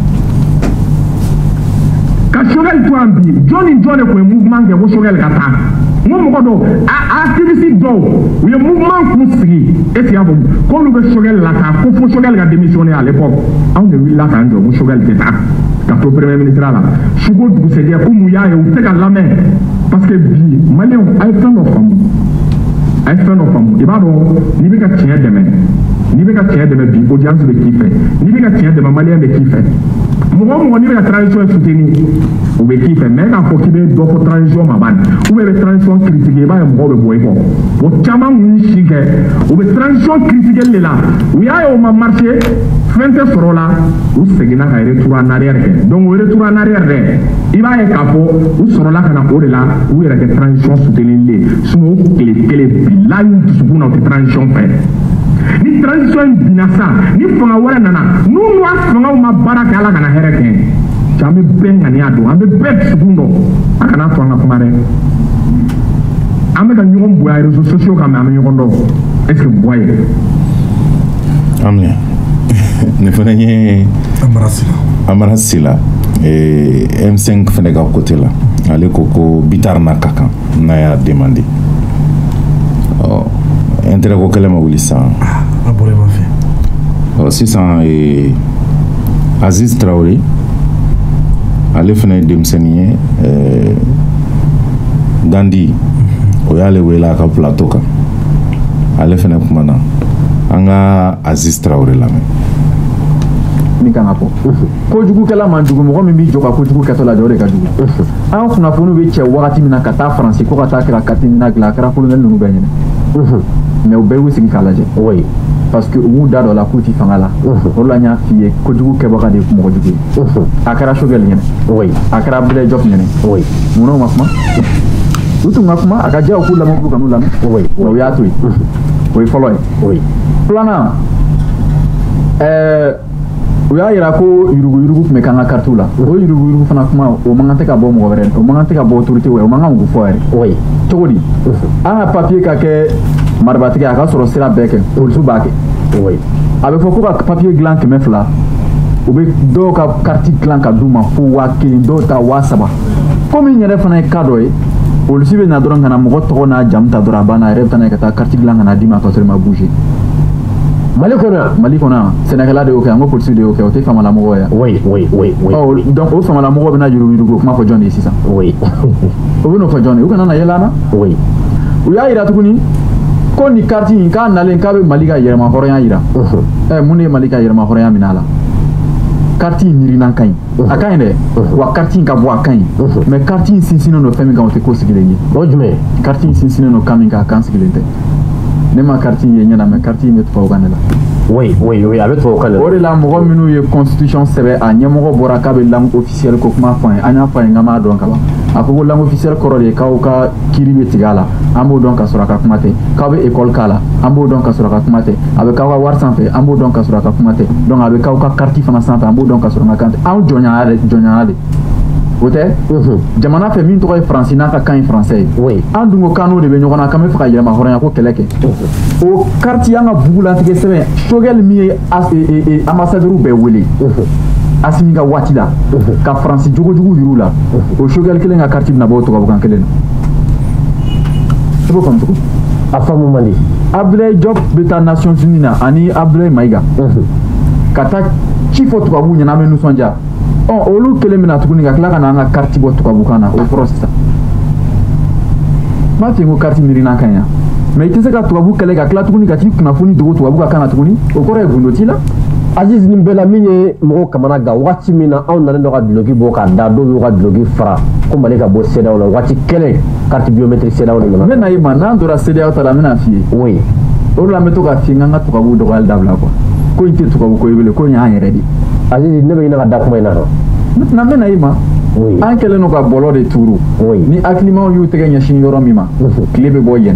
G: Ka Shogel to ambi Johnny ko mouvement ke bo Shogel kata mo mo do activiste do we mouvement ko sigi et ya bo ko lu be Shogel la ka ko fo Shogel ga démissionné à l'époque on de la ka ndo mo Shogel teta ka to premier ministre là sugo du se dia ko mu ya e o te ka la main parce que bi malien ay fan of fam ibado ni be ka tiens demain ni be ka tiens demain bi audience be ki fait ni be ka tiens demain malien be ki fait mon niveau de transition soutenue ou bien qui fait même quand il y a d'autres transitions ou bien transition critiquée il y a un gros boy bon chama musique ou bien transition critiquée là où il y a un marché fin de ce là où c'est qu'il y a un retour en arrière donc le retour en arrière il va y avoir un capot où ce là qu'on a là où il y a des transitions soutenues sinon les là où tout ce qu'on a des transitions fait ni transition binasa ni fanga wala nana nu wa fanga ma baraka ala kana hereke jambe benga ni ado ambe bet segundo akana fanga kumare ambe ka nyugo boya réseaux sociaux kama ambe nyugo ndo est-ce que boye
B: amne ne fananye amarasila et M5 fene ka côté là ale koko Bitar na kaka na ya demander oh intérêt ko kele ma wuli sa sisan Aziz Traoré ale fana denmisɛnnin ye Gandhi o y'ale wele a ka plateau kan ale fana kumana an ka Aziz Traoré lamɛn
H: min kan ka fɔ kojugukɛla man jugu mɔgɔ min b'i jɔ ka kojugu kɛtɔ lajɛ o de ka jugu an kunnafoniw bɛ cɛ wagati min na ka taa Faransi ko ka taa kɛra Katina dilan a kɛra kolonɛli ninnu bɛɛ ɲɛna mais u bɛɛ y'u sigi k'a lajɛ oui parce que u m'u da dɔ la k'u ti fanga la o la n y'a f'i ye kojugu kɛbaga de ye mɔgɔ jugu ye a kɛra Shogel ɲɛna oui a kɛra Abdoulaye Diop ɲɛna oui munna u ma kuma u tun ka kuma a ka diya u k'u lamɛn k'u kan'u lamɛn oui mais u y'a to yen o ye fɔlɔ ye oui filanan u y'a yira ko yurugu tun bɛ k'an ka karitiw la o yurugu fana kuma o man kan tɛ ka bɔ mɔgɔ wɛrɛ o man kan tɛ ka bɔ autorité wɛrɛ o man kan k'u fɔ yɛrɛ oui cogo di an ka papier ka kɛ marabatigi a ka sɔrɔ sira bɛɛ kɛ polisiw b'a kɛ oui a bɛ fɔ ko ka papier dilan 200 u bɛ dɔw ka carte dilan ka d'u ma fo 1000 dɔw ta 3000 komi n yɛrɛ fana ye cas dɔ ye polisi bɛ na dɔrɔn ka na mɔgɔ tɔgɔ n'a jamu ta dɔrɔn a banna a yɛrɛ bɛ taa n'a ye ka taa carte dilan ka na d'i ma ka sɔrɔ i ma bouger Mali kɔnɔ Sénégal de y'o kɛ an ko polisi de y'o kɛ o tɛ famalamɔgɔ ye oui donc o famalamɔgɔ bɛna yurugu kuma fɔ jɔn de ye sisan oui o bɛ n'o fɔ jɔn de ye u kana na yɛlɛ an na oui u y'a yira tuguni ko ni carte in k'a nalen k'a bɛ Mali ka yɛrɛma hɔrɔnya yira mun de ye Mali ka yɛrɛma hɔrɔnya minɛ a la carte in miirinan ka ɲi a ka ɲi dɛ wa carte in ka bɔ a ka ɲi mais carte in sinsinnen don fɛn min kan o tɛ ko sigilen ye o jumɛn carte in sinsinnen don kan min kan a kan sigilen tɛ ne ma carte ye ɲana mais carte me tubabu kan de la
I: oui a bɛ tubabu kan de la
H: o de la mɔgɔ minnu ye constitution sɛbɛ a ɲɛmɔgɔ bɔra k'a bɛ langue officielle ko kuma fɔ an y'a fɔ an m'a dɔn kaban a ko langue officielle kɔrɔ de ye k'aw ka kiiri bɛ tigɛ a la an b'o dɔn ka sɔrɔ a ka kuma tɛ k'aw bɛ école k'a la an b'o dɔn ka sɔrɔ a ka kuma tɛ a bɛ k'aw ka wari sanfɛ an b'o dɔn ka sɔrɔ a ka kuma tɛ donc a bɛ k'aw ka carte fana sanfɛ an b'o dɔn ka sɔrɔ a ka kan tɛ anw jɔɲana de o tɛ jamana fɛ min tɔgɔ ye faransi n'a ka kan ye français ye an dun ko kan n'o de bɛ ɲɔgɔn na k'an bɛ fɛ ka yɛlɛma hɔrɔnya ko kɛlɛ kɛ o carte y'an ka bugulatigɛ sɛbɛn Choguel min ye ambassadeur bɛɛ wele Assimi ka waati la ka faransi jogojugu yir'u la o Choguel kelen ka carte bɛna bɔ o tubabukan kelen na i b'o faamu cogo
I: a faamu man di
H: Abdoulaye Diop bɛ taa Nations Unies na ani Abdoulaye Maïga ka taa ci fɔ tubabuw ɲɛna an bɛ nisɔndiya olu kelen bɛna tuguni ka tila ka na an ka carte bɔ tubabukan na o kɔrɔ sisan m'a f'i ye ko carte miirina ka ɲi mais i tɛ se ka tubabu kɛlɛ ka tila tuguni ka t'i kunnafoni dogo tubabu ka kan na tuguni o kɔrɔ ye gundo t'i la
I: Aziz nin bɛɛ la min ye mɔgɔw kamana gan waati min na anw nalen dɔ ka duloki bɔ k'a da dɔw y'u ka duloki fara ko Mali ka bɔ CEDEAO la waati kelen carte biométrique CEDEAO de nana
H: n bɛna i ma n'an tora CEDEAO ta la n bɛna f'i ye
I: oui
H: o de la n bɛ to k'a f'i ye n k'an ka tubabu dɔgɔyali dabila quoi ko in tɛ tubabu ko ye bilen ko in y'an yɛrɛ de
I: Aziz ne bɛ ɲinɛ ka da kuma in na
H: maintenant n bɛna i ma an kɛlen don ka bɔlɔ de tuuru ni hakilimaw y'u tɛgɛ ɲɛsin yɔrɔ min ma tile bɛ bɔ yen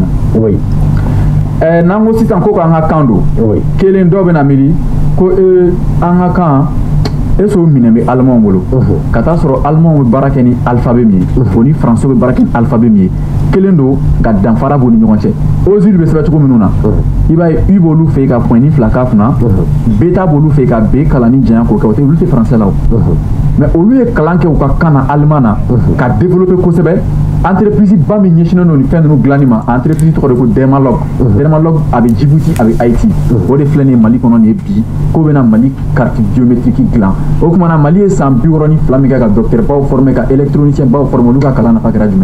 H: na n'an ko sisan ko k'an ka kan don kelen dɔw bɛna miiri ko an ka kan est-ce que o minɛ bɛ alimanw bolo ka taa sɔrɔ alimanw bɛ baara kɛ ni alphabet min ye o ni français bɛ baara kɛ ni alphabet min ye kelen don ka danfara b'u ni ɲɔgɔn cɛ OSIL bɛ sɛbɛn cogo minnu na i b'a ye U b'olu fɛ ka point ni fila k'a kunna beta b'olu fɛ ka B kalan ni janya k'o kɛ o tɛ olu tɛ français la o mais olu ye kalan kɛ u ka kan na allemand na ka développer kosɛbɛ entreprise ba min ɲɛsinnen don nin fɛn ninnu dilanni ma entreprise tɔgɔ de ko Dermalog Dermalog a bɛ Djibouti a bɛ Haïti o de filɛ nin ye Mali kɔnɔ nin ye bi k'o bɛna Mali carte biométrique dilan o tuma na Mali ye san 62 min kɛ ka docteur baw former ka électronicien baw former olu ka kalan nafa kɛra jumɛn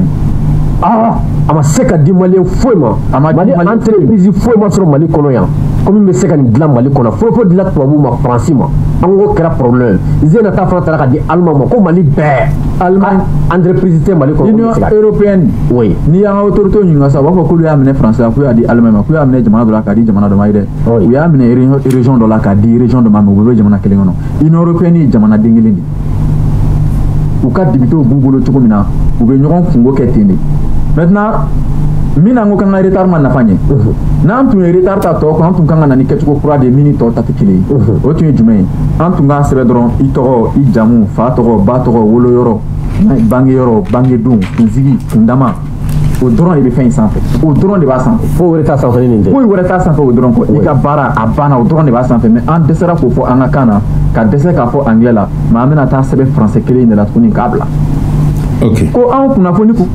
I: a ma se ka di Malien foyi ma Mali entreprise foyi ma sɔrɔ Mali kɔnɔ yan ko min bɛ se ka nin dilan Mali kɔnɔ foyi dila tubabu ma faransi ma an ko kɛra problème Zena ta fana taara ka di Allemand ma ko Mali bɛɛ Allemand entreprise tɛ Mali kɔnɔ
H: Union européenne ni y'an ka autorité ɲininka sa u b'a fɔ k'olu y'a minɛ français la k'u y'a di Allemand ma k'u y'a minɛ jamana dɔ la k'a di jamana dɔ ma ye dɛ u y'a minɛ région dɔ la k'a di région dɔ ma mais u bɛ jamana kelen kɔnɔ Union européenne ye jamanaden kelen de u ka députés b'u bolo cogo min na u bɛ ɲɔgɔn kungo kɛ ten de maintenant min n'an ko k'an ka retard ma nafa ɲɛ n'an tun ye retard ta tɔ kɔ an tun kan ka na ni kɛcogo kura de ye min ni tɔw ta tɛ kelen ye o tun ye jumɛn ye an tun k'a sɛbɛn dɔrɔn i tɔgɔ i jamu fa tɔgɔ ba tɔgɔ woloyɔrɔ bangeyɔrɔ bangedon kunsigi kundama o dɔrɔn de bɛ fɛn in sanfɛ o dɔrɔn de b'a sanfɛ
I: foyi wɛrɛ t'a sanfɛ ni nin tɛ
H: foyi wɛrɛ t'a sanfɛ o dɔrɔn kɔ i ka baara a banna o dɔrɔn de b'a sanfɛ mais an dɛsɛra k'o fɔ an ka kan na ka dɛsɛ k'a fɔ anglais la mais an bɛna taa sɛbɛn français kelen in de la tuguni k'a bila ko an kunnafoni kun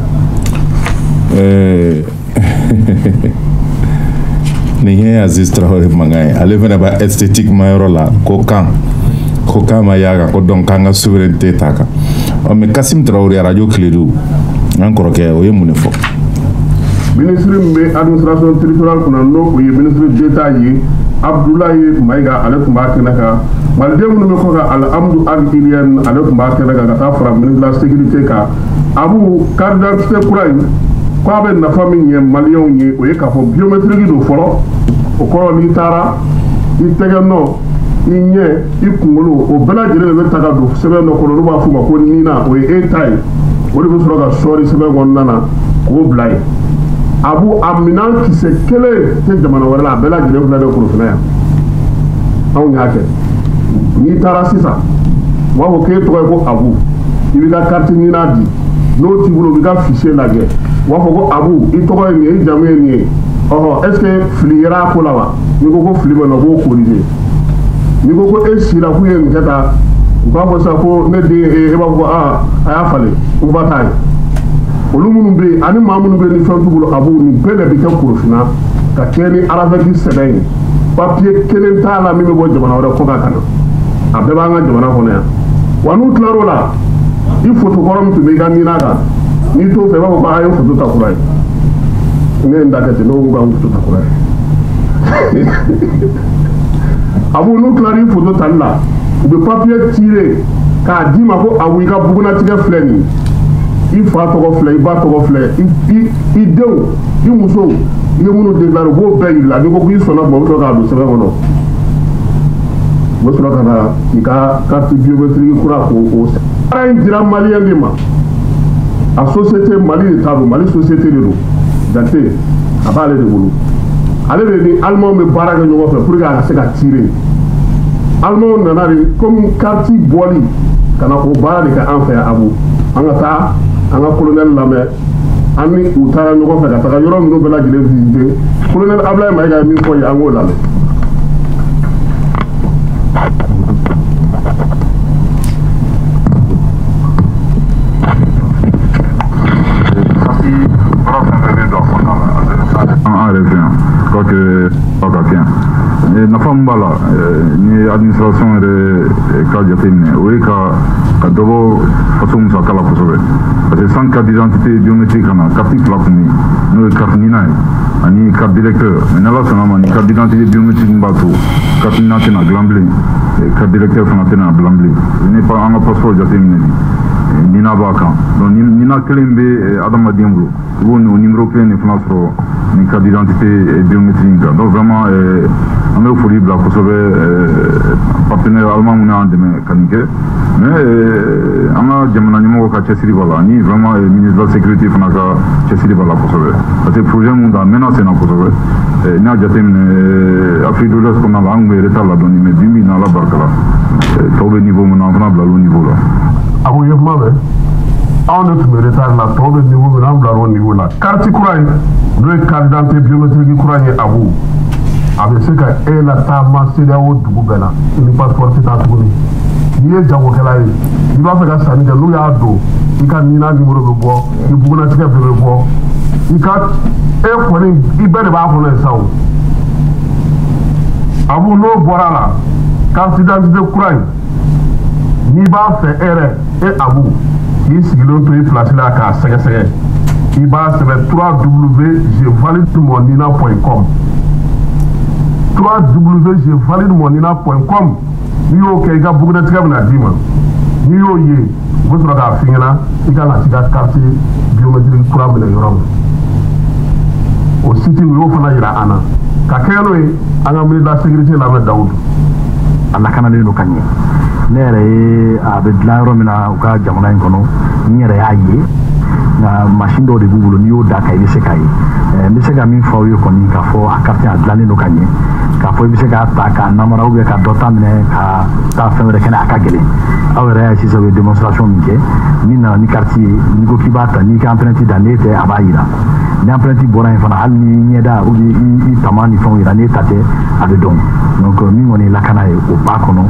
B: nin ye Aziz Traoré mankan ye ale fana b'a esthétiquement yɔrɔ la ko kan ma y'a kan ko donc k'an ka souveraineté t'a kan mais Kasim Traoré radio Kiledu an kɔrɔkɛ o ye mun de fɔ
J: ministre min bɛ administration territoriale kunna n'o ye ministre d'État ye Abdoulaye Maïga ale tun b'a kɛnɛ kan maliden minnu bɛ kɔ ka Alhamdu Al-Hiliyane ale tun b'a kɛnɛ kan ka taa fara ministre de la sécurité kan Abu carte d'identité kura in k'a bɛ nafa min ɲɛ maliyɛnw ye o ye k'a fɔ biométrique don fɔlɔ o kɔrɔ n'i taara i tɛgɛ nɔ i ɲɛ i kunkolo o bɛɛ lajɛlen de bɛ ta ka don sɛbɛn dɔ kɔnɔ olu b'a f'o ma ko nina o ye e ta ye o de bɛ sɔrɔ ka sɔɔri sɛbɛn kɔnɔna na k'o bila yen Abu a minɛn kisɛ kelen tɛ jamana wɛrɛ la a bɛɛ lajɛlen filɛ de Korofina yan anw y'a kɛ n'i taara sisan u b'a fɔ k'e tɔgɔ ye ko Abu i b'i ka carte nina di n'o t'i bolo u b'i ka fichier lajɛ u b'a fɔ ko Abu i tɔgɔ ye nin ye i jamu ye nin ye est-ce que fili yera a ko la wa n'i ko ko fili bɛ na u b'o corriger n'i ko ko e sira k'u ye nin kɛ tan u b'a fɔ sisan ko ne den e b'a fɔ ko a y'a falen u b'a ta ye olu minnu bɛ yen ani maa minnu bɛ yen ni fɛn t'u bolo Abu nin bɛɛ de bɛ kɛ Korofina ka kɛ ni aravɛki sɛbɛn ye papiye kelen t'a la min bɛ bɔ jamana wɛrɛ kɔ kan ka na a bɛɛ b'an ka jamana kɔnɔ yan wa n'u tilar'o la i foto kɔrɔ min tun bɛ i ka nina kan n'i t'o fɛ i b'a fɔ ko a ye foto ta kura ye ne ye n da kɛ ten ne ko k'an foto ta kura ye Abu n'u tilar'i foto tali la u bɛ papiye tirer k'a d'i ma ko Abu i ka bugunatigɛ filɛ nin ye i fa tɔgɔ filɛ i ba tɔgɔ filɛ i denw i musow i ye minnu déclaré u b'o bɛɛ yir'i la n'i ko k'i sɔnna ma u bɛ sɔrɔ k'a don sɛbɛn kɔnɔ u bɛ sɔrɔ ka na i ka carte biométrique kura k'o baara in dira maliyɛn de ma a société Mali de ta don Mali société de don jate a b'ale de bolo ale de ni Allemand bɛ baara kɛ ɲɔgɔn fɛ pour que a ka se ka tirer Allemand nana de comme carte bɔli ka na o baara de kɛ an fɛ Abu an ka taa an ka colonel lamɛn an ni u taara ɲɔgɔn fɛ ka taga yɔrɔ minnu bɛɛ lajɛlen visiter colonel Ablaye Mayiga ye min fɔ ye an k'o lamɛn.
G: Je crois que pas quelqu'un. La femme bala, ni administration de Kadiatine, oui, quand d'abord façon ça kala kosobe. Parce que sans carte d'identité biométrique, on a carte flaconi, nous carte nina, ani carte directeur. Mais là, ça n'a ni carte d'identité biométrique bateau, carte d'identité na glamblé, carte directeur fanaté na glamblé. Je n'ai pas un passeport d'Atine. Nina Baka. Donc Nina Klembe Adama Diembro. Ou numéro clé de France une carte d'identité biométrique. Donc vraiment, on est folie pour sauver partenaire allemand ou non de mécanique. Mais on a des gens qui ont Chessiri Bala. Ni vraiment ministre de la sécurité qui a Chessiri Bala pour sauver. Parce que le projet monde a menacé pour sauver. Ni à Jatem Afrique de l'Ouest qu'on a la langue retard la donne mais 10 000 dans la barque là. Tout le niveau maintenant au niveau là.
J: Abu yema be on ne peut retard la trop de niveau maintenant au niveau là carte courant le carte d'identité biométrique courant Abu avec ce que est la tama CEDEAO dugu bela ni passeport ta tuguni ni e jago kala yi i b'a fɛ ka sanni kɛ n'u y'a don i ka nina numéro bɛ bɔ i bugunatigɛ bɛɛ bɛ bɔ i ka e kɔni i bɛɛ de b'a kɔnɔ yen sa o Abu n'o bɔra la carte d'identité courant n'i b'a fɛ e yɛrɛ e Abu k'i sigilen to i place la k'a sɛgɛsɛgɛ i b'a sɛbɛn www.jevalide-mon-nina.com www.jevalide-mon-nina.com n'i y'o kɛ i ka bugunatigɛ bɛna d'i ma n'i y'o ye u bɛ sɔrɔ k'a f'i ɲɛna i ka na t'i ka carte biométrique kura minɛ yɔrɔ min o site u y'o fana yira an na ka kɛ n'o ye an ka ministre de la sécurité lamɛn Dawudu
K: a lakanalen don ka ɲɛ ne yɛrɛ ye a bɛ dilan yɔrɔ min na u ka jamana in kɔnɔ n yɛrɛ y'a ye nka machine dɔw de b'u bolo n'i y'o da kan i bɛ se k'a ye n bɛ se ka min fɔ aw ye kɔni k'a fɔ a carte a dilannen don ka ɲɛ k'a fɔ i bɛ se k'a ta k'a namara ou bien ka dɔ ta minɛ ka taa fɛn wɛrɛ kɛnɛ a ka gɛlɛn aw yɛrɛ y'a ye sisan u ye démonstration min kɛ min nana ni carte ye n'i ko k'i b'a ta n'i ka empreinte da n'e tɛ a b'a yira ni empreinte bɔra yen fana hali ni ɲɛda ou bien i tama ni fɛnw yira n'e ta tɛ a bɛ dɔn donc min kɔni ye lakana ye o b'a kɔnɔ.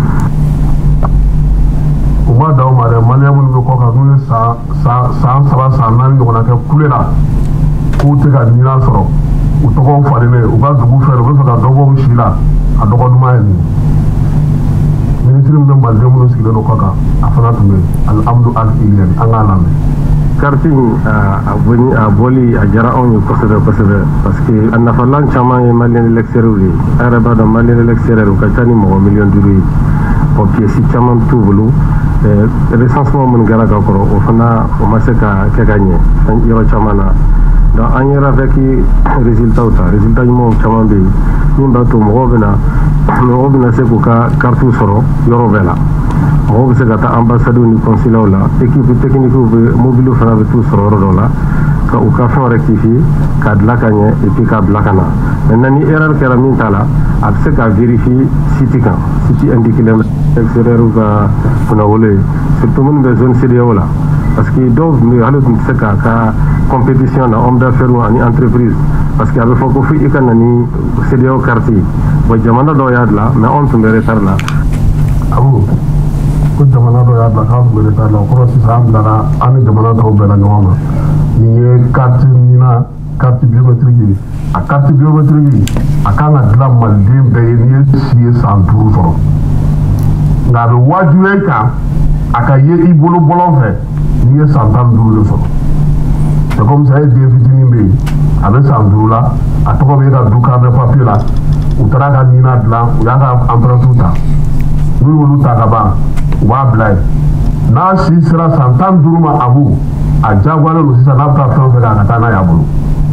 J: u ma da o ma dɛ maliyɛn minnu bɛ kɔ kan n'u ye san 3 san 4 ɲɔgɔnna kɛ kule la k'u tɛ ka nina sɔrɔ u tɔgɔw farilen u ka dugu fɛ u bɛ fɛ ka dɔ bɔ u si la a dɔgɔduma ye nin ministre min bɛ maliyɛn minnu sigilen don kɔ kan a fana tun bɛ Al-Amdu Al-Iliyani an k'a lamɛn.
L: Carte a bɔli a diyara anw ye kosɛbɛ kosɛbɛ parce que a nafalan caman ye maliyɛn de l'extérieur ye a yɛrɛ b'a dɔn maliyɛn de l'extérieur u ka ca ni mɔgɔ miliyɔn 5 ye o pièce caman t'u bolo recensement minnu kɛra ka kɔrɔ o fana o ma se ka kɛ ka ɲɛ yɔrɔ caman na donc an yɛrɛ avec résultat ta résultat ɲumanw caman bɛ yen min b'a to mɔgɔw bɛna se k'u ka carte sɔrɔ yɔrɔ bɛɛ la mɔgɔw bɛ se ka taa ambassadew ni consulaw la équipe technique bɛ mobile fana bɛ t'u sɔrɔ yɔrɔ dɔ la ka u ka fɛn rectifier k'a dilan ka ɲɛ et puis k'a bila ka na maintenant ni erreur kɛra min t'a la a bɛ se ka vérifier site kan site indiqué len extérieur ka kunnawolo ye surtout minnu bɛ zone CEDEAO la parce que dɔw tun bɛ yen hali tun tɛ se k'a ka compétition na homme d'affaires ani entreprise parce que a bɛ fɔ ko fo i ka na ni CEDEAO carte ye bon jamana dɔw y'a dilan mais anw tun bɛ retard la.
J: Abu ko jamana dɔw y'a dilan k'an tun bɛ retard la o kɔrɔ sisan an bilara an ni jamana tɔw bɛnna ɲɔgɔn ma nin ye carte nina carte biométrique ye a carte biométrique a kan ka dilan maliden bɛɛ ye n'i ye si ye san 5 sɔrɔ nka a bɛ wajibiya i kan a ka ye i bolo bɔlɔn fɛ n'i ye san 15 de sɔrɔ c'est comme ça e den fitinin bɛ yen a bɛ san 5 la a tɔgɔ bɛ e ka du carte de papier la u taara ka nina dilan u y'a ka empreinte ta n'u y'olu ta ka ban u b'a bila yen n'a si sera san 15 ma a b'u a diyagoyalen don sisan n'a bɛ taa fɛn o fɛn kɛ a ka taa n'a y'a bolo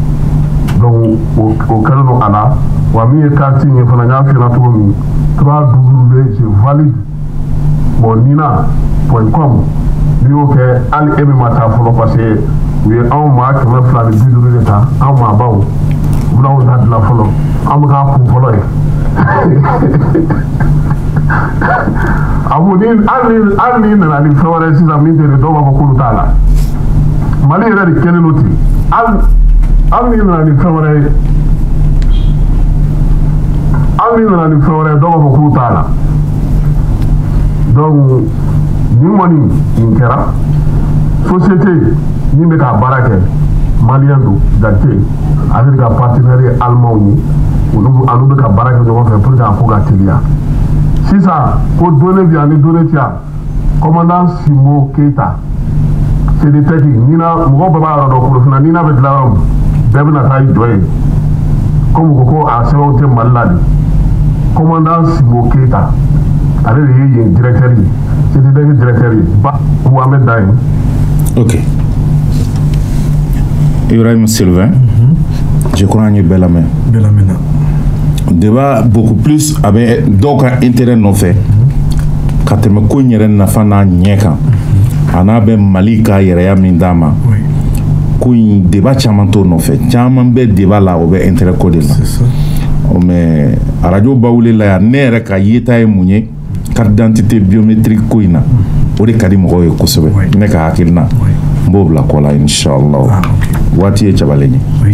J: donc o kɛlen don a la wa min ye carte in ye fana n y'a f'i ɲɛna cogo min www je valide bon nina.com n'i y'o kɛ hali e min ma taa fɔlɔ parce que u ye anw maa 250 de ta anw maa baw u bɛna anw ta dilan fɔlɔ an bɛ k'a kun fɔlɔ ye abu ni hali n'i nana ni fɛn wɛrɛ sisan min tɛ de dɔw b'a fɔ k'olu t'a la mali yɛrɛ de kɛlen don ten hali n'i nana ni fɛn wɛrɛ ye hali n'i nana ni fɛn wɛrɛ ye dɔw b'a fɔ k'olu t'a la donc nin kɔni nin kɛra société min bɛ ka baara kɛ maliyɛn don jate ale de ka partenaire ye alimanw ye olu bɛ ka baara kɛ ɲɔgɔn fɛ pour que a ko ka teliya sisan ko donné bi ani donné ti yan commandant Simo Keita c'est des techniques nina mɔgɔ bɛɛ b'a yɔrɔ dɔn Korofina nina bɛ dilan yɔrɔ min bɛɛ bɛna taa i jɔ yen comme u ko ko a sɛbɛnw tɛ Mali la de commandant Simo Keita ale de ye yen directeur ye c'était des directeur ye ba Mohamed Daye.
B: Ok. Ibrahim Sylvain, je crois que belle main.
A: Belle main.
B: Débat beaucoup plus avec donc intérêt non fait. Quand tu me connais nafa na nyeka. Ana be Malika yere ya mindama.
A: Oui.
B: Kui débat chaman to non fait. Chaman be débat là obe intérêt codé là.
A: C'est ça.
B: Mais à radio baoulé là nere ka yeta e munye carte d'identité biométrique koina. Ode kadi mo ko sobe. Ne ka hakilna. Bob la kola inshallah.
A: Ah, okay.
B: Wati e chabaleni.
A: Oui.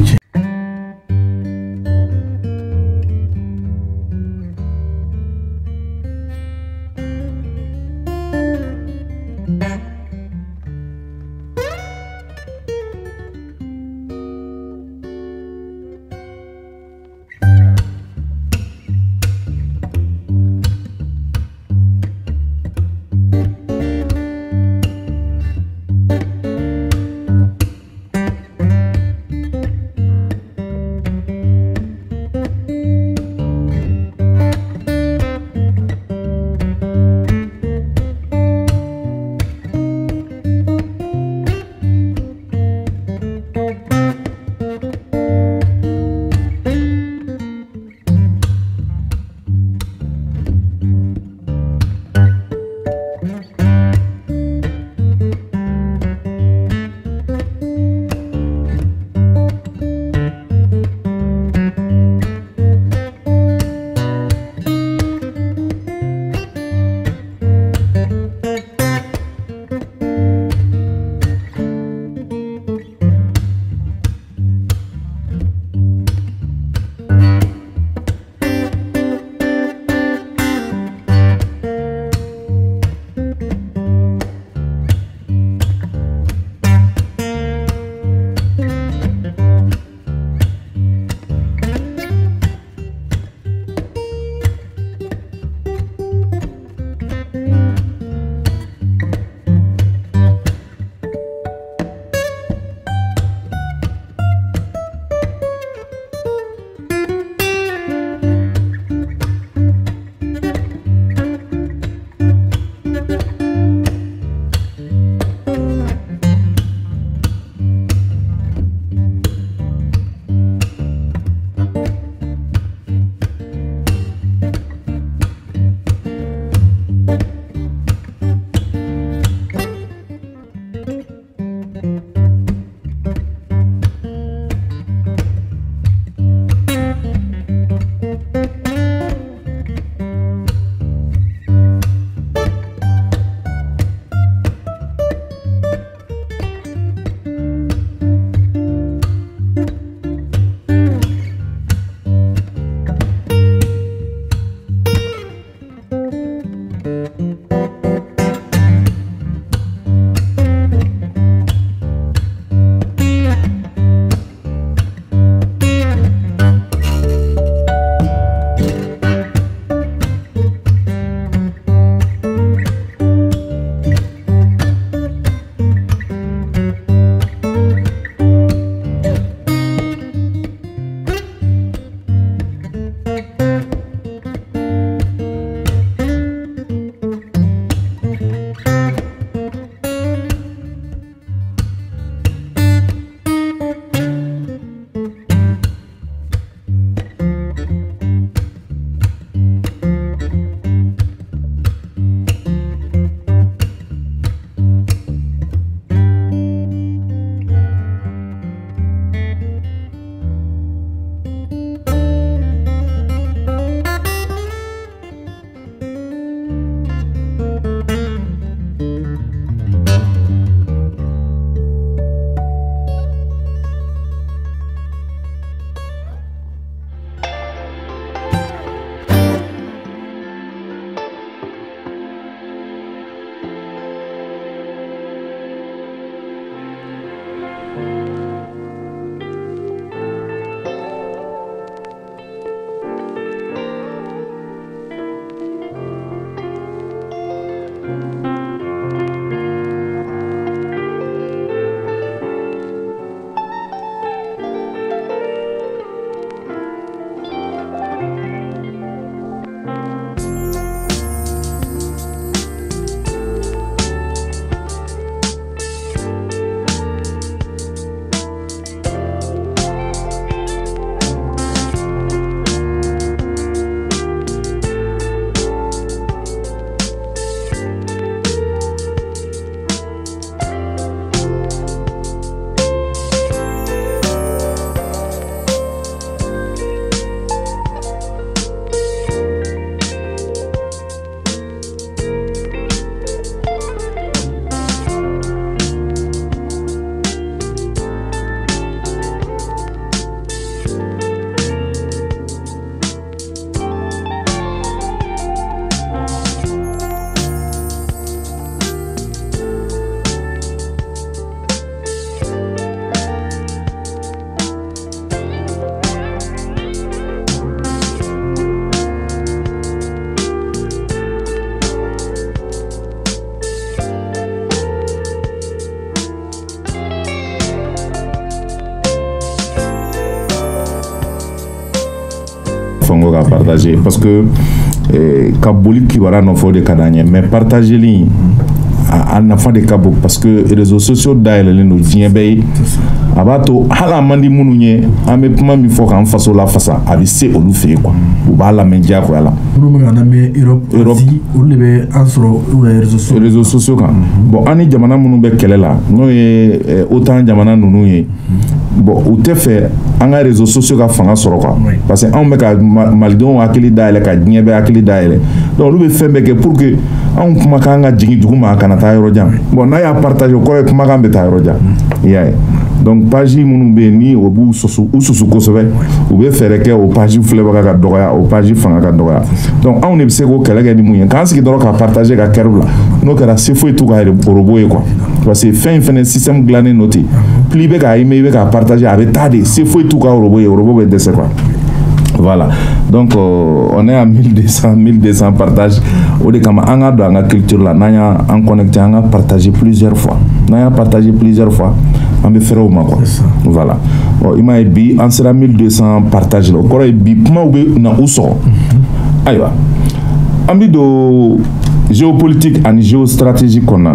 B: fango ka partager parce que ka boli kibara no fo de kadanye mais partager li a nafa de kabo parce que réseaux sociaux dailelen no diɲɛ bɛɛ ye a b'a to hali a man di minnu ye an bɛ kuma min fɔ k'an faso la fasa a bɛ se olu fɛ yen quoi u b'a lamɛn diyagoya la.
A: minnu bɛ ka lamɛn Europe olu de bɛ an sɔrɔ
B: réseaux sociaux kan bon an ni jamana minnu bɛ kɛlɛ la n'o ye OTAN jamana ninnu ye bon u tɛ fɛ an ka réseaux sociaux ka fanga sɔrɔ quoi parce que anw bɛ ka malidenw hakili dayɛlɛ ka diɲɛ bɛɛ hakili dayɛlɛ donc olu bɛ fɛn bɛɛ kɛ pour que anw kumakan ka jigin dugu ma a kana taa yɔrɔ jan bon n'a y'a partager o kɔrɔ ye kumakan bɛ taa yɔrɔ jan i y'a ye donc page minnu bɛ yen ni o b'u susu kosɛbɛ u bɛ fɛɛrɛ kɛ o page filɛbaga ka dɔgɔya o page fanga ka dɔgɔya donc anw de bɛ se k'o kɛlɛ kɛ ni mun ye k'an sigi dɔrɔn ka partager ka kɛrw la n'o kɛra se foyi t'u ka orobo ye quoi parce que fɛn in fɛnɛ système dilannen no ten plus i bɛ k'a aimer i bɛ k'a partager a bɛ taa de se foyi t'u ka orobo ye orobo bɛ dɛsɛ quoi. Voilà, donc on est à 1200 partages. Au décama, on a dans la culture là, on connecté, on a partagé plusieurs fois. On a partagé plusieurs fois. On va faire au moins quoi. Voilà. Bon, il m'a dit, on sera 1200 partages là. Au corps, il dit, comment on veut na où sort? Aïe, on dit de géopolitique et géostratégie qu'on a.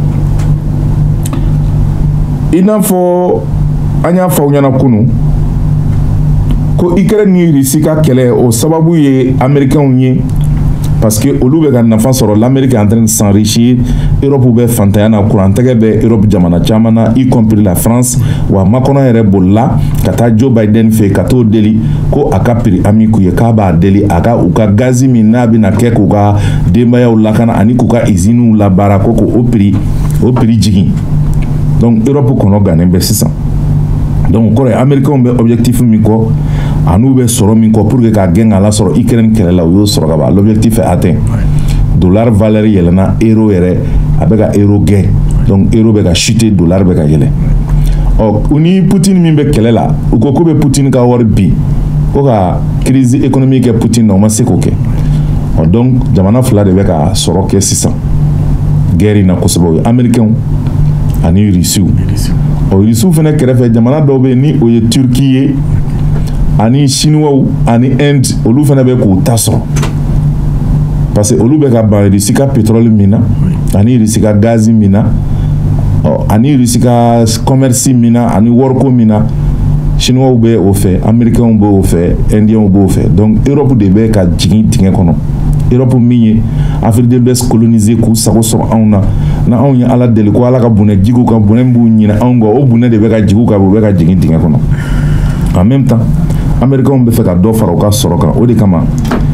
B: Il n'en faut, on a fait un kunu. Ko Ukraine ni Russie ka kɛlɛ o sababu ye américains ye parce que olu bɛ ka nafa sɔrɔ l'Amérique est en train de s'enrichir Europe bɛ fantanya na kurantɛgɛ bɛ Europe jamana caman na y compris la France wa Macron yɛrɛ bolila ka taa Joe Biden fɛ ka t'o deli ko a ka prix ami k'u ye k'a b'a deli a ka u ka gazi min n'a bɛna kɛ k'u ka denbayaw lakana ani k'u ka usines labaara ko o prix jigin donc Europe kɔnɔ gannen bɛ sisan donc kɔrɔ ye américains bɛ objectif min kɔ an'u bɛ sɔrɔ min kɔ pour que ka gɛn ka lasɔrɔ Ukraine kɛlɛ la u y'o sɔrɔ ka ban l'objectif est atteint dollar valeur yɛlɛnna euro yɛrɛ a bɛ ka euro gɛn donc euro bɛ ka chuter dollar bɛ ka yɛlɛ u ni Poutine min bɛ kɛlɛ la u ko k'u bɛ Poutine ka wari bin ko ka crise économique kɛ Poutine na u ma se k'o kɛ donc jamana fila de bɛ ka sɔrɔ kɛ sisan guerre in na kosɛbɛ o ye américains ani Russiw Russiw fana kɛrɛfɛ jamana dɔw bɛ yen ni o ye Turquie ye ani Chinois ani Inde olu fana bɛ k'u ta sɔrɔ parce que olu bɛ ka ban Russie ka pétrole min na ani Russie ka gaz min na ani Russie ka commerce min na ani wariko min na Chinois bɛ o fɛ Américains bɛ o fɛ Indiens b'o fɛ donc Europe de bɛ ka jigin dingɛ kɔnɔ Europe min ye Afrique de l'Ouest colonisé k'u sago sɔrɔ anw na anw ye Ala deli ko Ala ka bonɛ jigiw kan bonɛ b'u ɲinɛ anw kɔ o bonɛ de bɛ ka jigin u kan u bɛ ka jigin dingɛ kɔnɔ en même temps Américains bɛ fɛ ka dɔ fara u ka sɔrɔ kan o de kama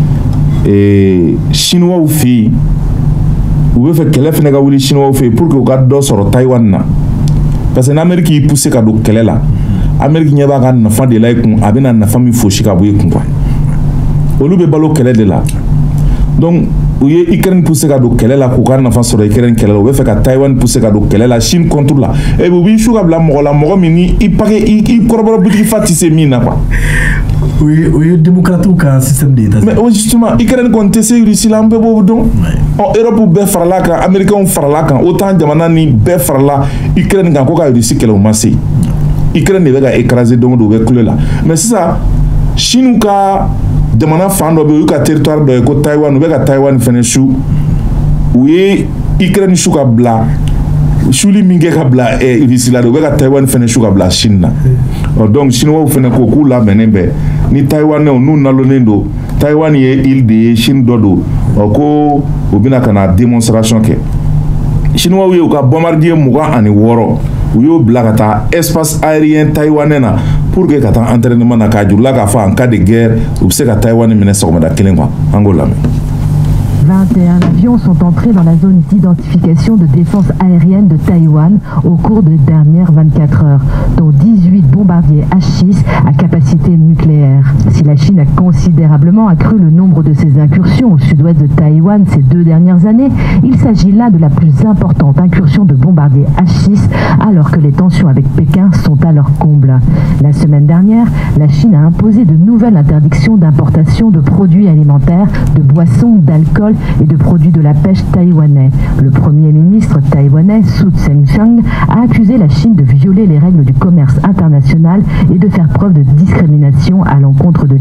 B: Chinois fɛ yen u bɛ fɛ kɛlɛ fana ka wuli Chinois fɛ yen pour que u ka dɔ sɔrɔ Taïwan na parce que n'Amérique y'i poussé ka don kɛlɛ la Amérique ɲɛ b'a ka nafa de la i kun a bɛna nafa min fosi ka bɔ i kun quoi olu bɛ balo kɛlɛ de la donc u ye Ukraine poussé ka don kɛlɛ la k'u ka nafa sɔrɔ Ukraine kɛlɛ la u bɛ fɛ ka Taïwan poussé ka don kɛlɛ la Chine contre la et u b'i su ka bila mɔgɔ la mɔgɔ min ni i kɔrɔbɔrɔ butigi fa ti se min na quoi.
A: O ye démocrates ka système d'État.
B: Mais justement Ukraine kɔni tɛ se Russie la an bɛɛ b'o dɔn Europe bɛɛ farala kan Américains farala kan OTAN jamana ni bɛɛ farala Ukraine kan ko ka Russie kɛlɛ o ma se Ukraine de bɛ ka écraser don o don u bɛ kule la mais sisan Chine ka jamana fan dɔ bɛ yen u ka territoire dɔ ye ko Taïwan u bɛ ka Taïwan fɛnɛ su u ye Ukraine su ka bila suli min kɛ ka bila Russie la de u bɛ ka Taïwan fɛnɛ su ka bila Chine na donc Chinois fɛnɛ ko k'u labɛnnen bɛ ni Taïwanais n'u nalonnen don Taïwan ye île de ye Chine dɔ don ko u bɛna ka na démonstration kɛ Chinois ye u ka bombardier 26 u y'o bila ka taa espace aérien taïwanais na pour que ka taa entraînement na k'a jurula k'a fɔ en cas de guerre u bɛ se ka Taïwan minɛ sɔgɔmada kelen quoi an k'o lamɛn.
M: 21 avions sont entrés dans la zone d'identification de défense aérienne de Taïwan au cours des dernières 24 heures, dont 18 bombardiers H-6 à capacité nucléaire. Si la Chine a considérablement accru le nombre de ses incursions au sud-ouest de Taïwan ces 2 dernières années, il s'agit là de la plus importante incursion de bombardiers H-6 alors que les tensions avec Pékin sont à leur comble. La semaine dernière, la Chine a imposé de nouvelles interdictions d'importation de produits alimentaires, de boissons, d'alcool et de produits de la pêche taïwanais. Le premier ministre taïwanais, Su Tseng-chang, a accusé la Chine de violer les règles du commerce international et de faire preuve de discrimination à l'encontre de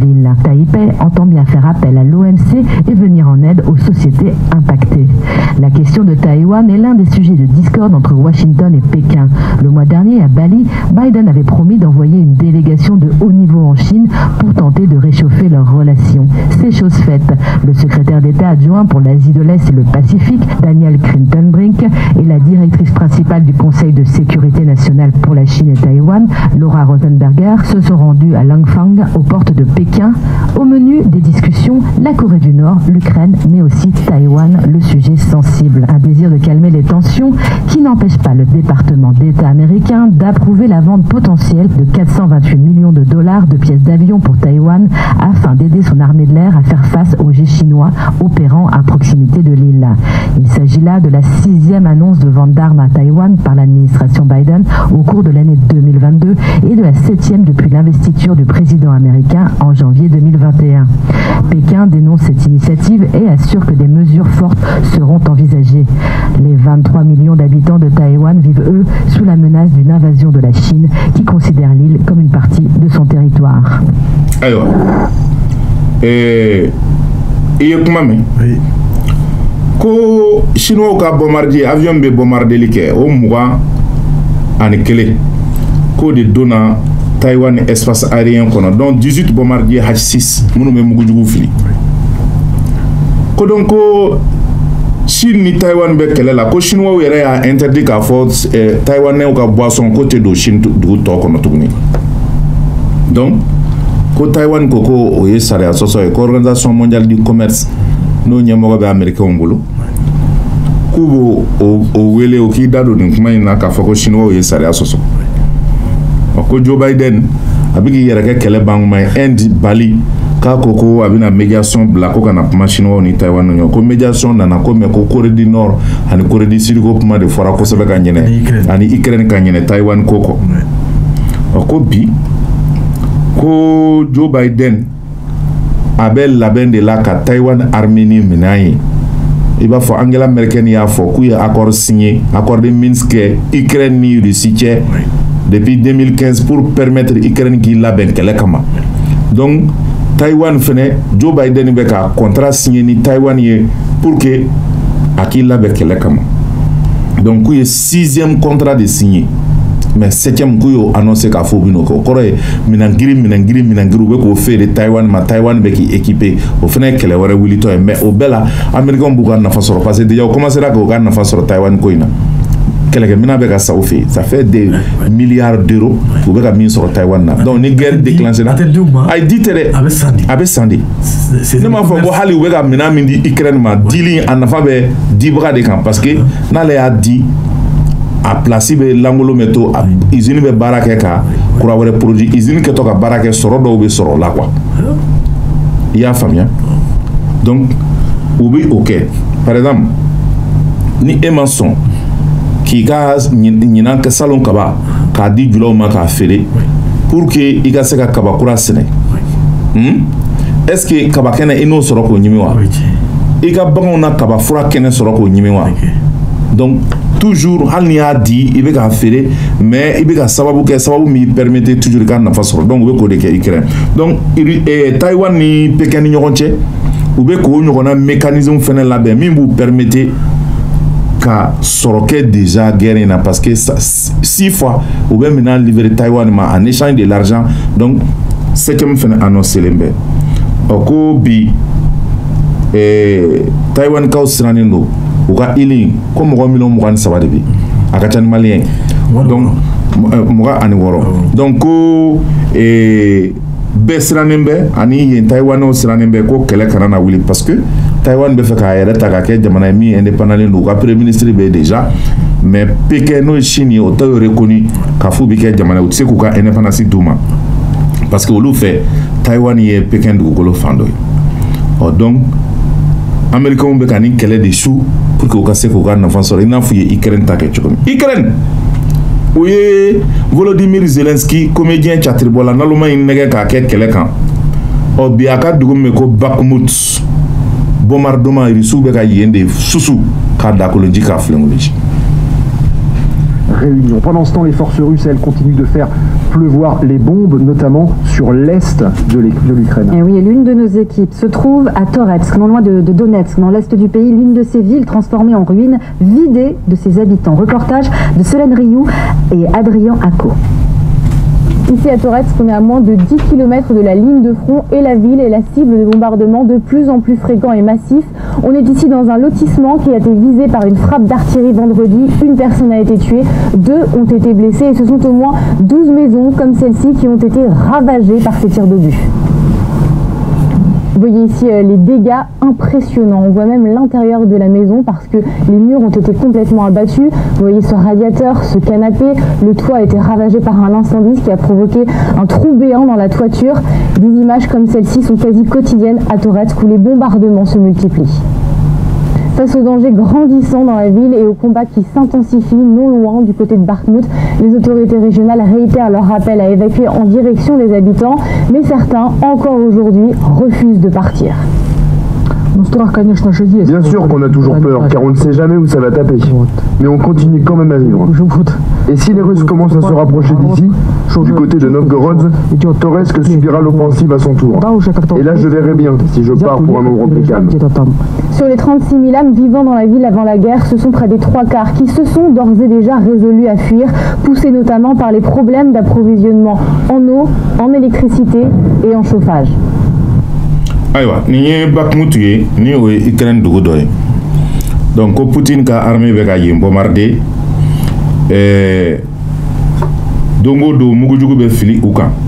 M: l'île. Taipei entend bien faire appel à l'OMC et venir en aide aux sociétés impactées. La question de Taïwan est l'un des sujets de discorde entre Washington et Pékin. Le mois dernier, à Bali, Biden avait promis d'envoyer une délégation de haut niveau en Chine pour tenter de réchauffer leurs relations. C'est chose faite. Le secrétaire d'État adjoint pour l'Asie de l'Est et le Pacifique, Daniel Kritenbrink, et la directrice principale du Conseil de sécurité nationale pour la Chine et Taïwan, Laura Rosenberger, se sont rendus à Langfang, aux portes de Pékin. Au menu des discussions, la Corée du Nord, l'Ukraine, mais aussi Taïwan, le sujet sensible. Un désir de calmer les tensions qui n'empêche pas le département d'État américain d'approuver la vente potentielle de 428 millions de dollars de pièces d'avion pour Taïwan afin d'aider son armée de l'air à faire face aux jets chinois opérant à proximité de l'île. Il s'agit là de la 6e annonce de vente d'armes à Taïwan par l'administration Biden au cours de l'année 2022 et de la 7e depuis l'investiture du président américain en janvier 2021. Pékin dénonce cette initiative et assure que des mesures fortes seront envisagées. Les 23 millions d'habitants de Taïwan vivent, eux, sous la menace d'une invasion de la Chine qui considère l'île comme une partie de son territoire.
B: Alors, il y a comment ko chinois ka bombardier avion be bombarder like o muga ani kele ko de dona Taïwan espace aérien kono donc 18 bombardiers H6 munu me mugu jugu fili ko donc ko Chine ni Taïwan be kele la ko chinois yere a interdit ka force Taïwanais ka boisson côté do Chine du to kono tugni donc ko Taïwan koko o yesare asoso e organisation mondiale du commerce no nyamoga be américain mbulu kubo o wele o ki dado ni kuma ina ka fako chinois o yesare asoso ko Joe Biden abigi yere ke kele bang mai Inde Bali ka koko abina médiation bla ko kana kuma chinois ni Taïwan no ko médiation nana ko me ko Corée du Nord ani Corée du Sud ko kuma de fora ko sebe ka nyene ani Ukraine ka nyene Taïwan koko ko bi ko Joe Biden abel label de la ka Taïwan Arménie menaye il va faut Angela Merkel ya faut ku ya accord signé accord de Minsk Ukraine ni Russie depuis 2015 pour permettre Ukraine qui la ben kele kama donc Taïwan fene Joe Biden be ka contrat signé ni Taïwan ye pour que akil la ben kele kama donc ku 6e contrat de signé mais 7e kuyo annoncé ka fo bino ko kore minangiri be ko fe de Taïwan ma Taïwan be ki équipé au fene kele wara wilito mais au bela américain bu ga na fa soro parce que déjà commencé ra ko ga na fa soro Taïwan ko ina kele ke mina be ka sa fait ça fait des milliards d'euros pour be ka min soro Taïwan na donc ni guerre déclenchée na ay ditere abe sandi ne ma fo bo hali we ga mina min di Ukraine ma dili an fa be dibra de kan parce que na le a dit a place be langolo meto usine be barake ka kura wore produit usine ke to ka barake soro do be soro la quoi il y a famille donc ubi OK par exemple ni Emerson qui gaz ni nan ka salon kaba ka di julo ma ka fere pour que i ga se ka kaba kura sene est-ce que kaba kene ino soro ko nyimi wa i ga bango na kaba fura kene soro ko nyimi wa donc toujours hal ni a dit il va faire mais il va sababu mi permettre toujours quand na fasoro donc be ko de ke Ukraine donc Taïwan ni Pékin ni ñogonche ou be ko ñogona mécanisme fene la be mi vous permettez ka soroke déjà guerre na parce que 6 fois ou be maintenant livrer Taïwan ma en échange de l'argent donc c'est comme fene annoncer lembe oko bi Taïwan ka osranendo uka ili ko mo million mo kan sabade bi akata ni malien donc mo ani woro donc ko be sranembe ani yen Taïwan o sranembe ko kele kana na wili parce que Taïwan be feka yere taka ke jamana mi indépendant ndo ka premier ministre be déjà mais Pékin no Chine o taw reconnu ka fu bi ke jamana o tseku ka indépendance duma parce que olu fait Taïwan ye Pékin du golo fando donc américain be kani kele de chou pour que o kase ko garna fansoro ina fu ye Ukraine take chokomi Ukraine oye Volodymyr Zelensky comédien chatribola naluma inege ka ke kele kan o bi aka dugume ko Bakhmut bombardement risu be ka yende susu ka dakoloji ka flengoloji
N: réunion. Pendant ce temps, les forces russes, elles, continuent de faire pleuvoir les bombes, notamment sur l'est de l'Ukraine.
O: Et oui, l'une de nos équipes se trouve à Toretsk, non loin de Donetsk, dans l'est du pays, l'une de ces villes transformées en ruines, vidée de ses habitants. Reportage de Solène Rioux et Adrien Acco.
P: Ici à Toretsk, on est à moins de 10 km de la ligne de front et la ville est la cible de bombardements de plus en plus fréquents et massifs. On est ici dans un lotissement qui a été visé par une frappe d'artillerie vendredi. Une personne a été tuée, 2 ont été blessés et ce sont au moins 12 maisons comme celle-ci qui ont été ravagées par ces tirs d'obus. Vous voyez ici les dégâts impressionnants. On voit même l'intérieur de la maison parce que les murs ont été complètement abattus. Vous voyez ce radiateur, ce canapé. Le toit a été ravagé par un incendie qui a provoqué un trou béant dans la toiture. Des images comme celle-ci sont quasi quotidiennes à Toretsk où les bombardements se multiplient. Face aux dangers grandissants dans la ville et aux combats qui s'intensifient non loin du côté de Bakhmout, les autorités régionales réitèrent leur appel à évacuer en direction des habitants, mais certains, encore aujourd'hui, refusent de partir.
J: Bien sûr qu'on a toujours peur, car on ne sait jamais où ça va taper. Mais on continue quand même à vivre. Et si les Russes commencent à se rapprocher d'ici, du côté de Novgorod, Toretsk subira l'offensive à son tour. Et là, je verrai bien si je pars pour un endroit plus calme.
P: Sur les 36 000 âmes vivant dans la ville avant la guerre, ce sont près des 3/4 qui se sont d'ores et déjà résolus à fuir, poussés notamment par les problèmes d'approvisionnement en eau, en électricité et en chauffage.
B: Aïwa, ni Bakhmut ye ni o Ukraine dugu dɔ ye. Donc ko Poutine ka armée bɛ ka yen bombarder dongo do mugujugu bɛ fili u kan.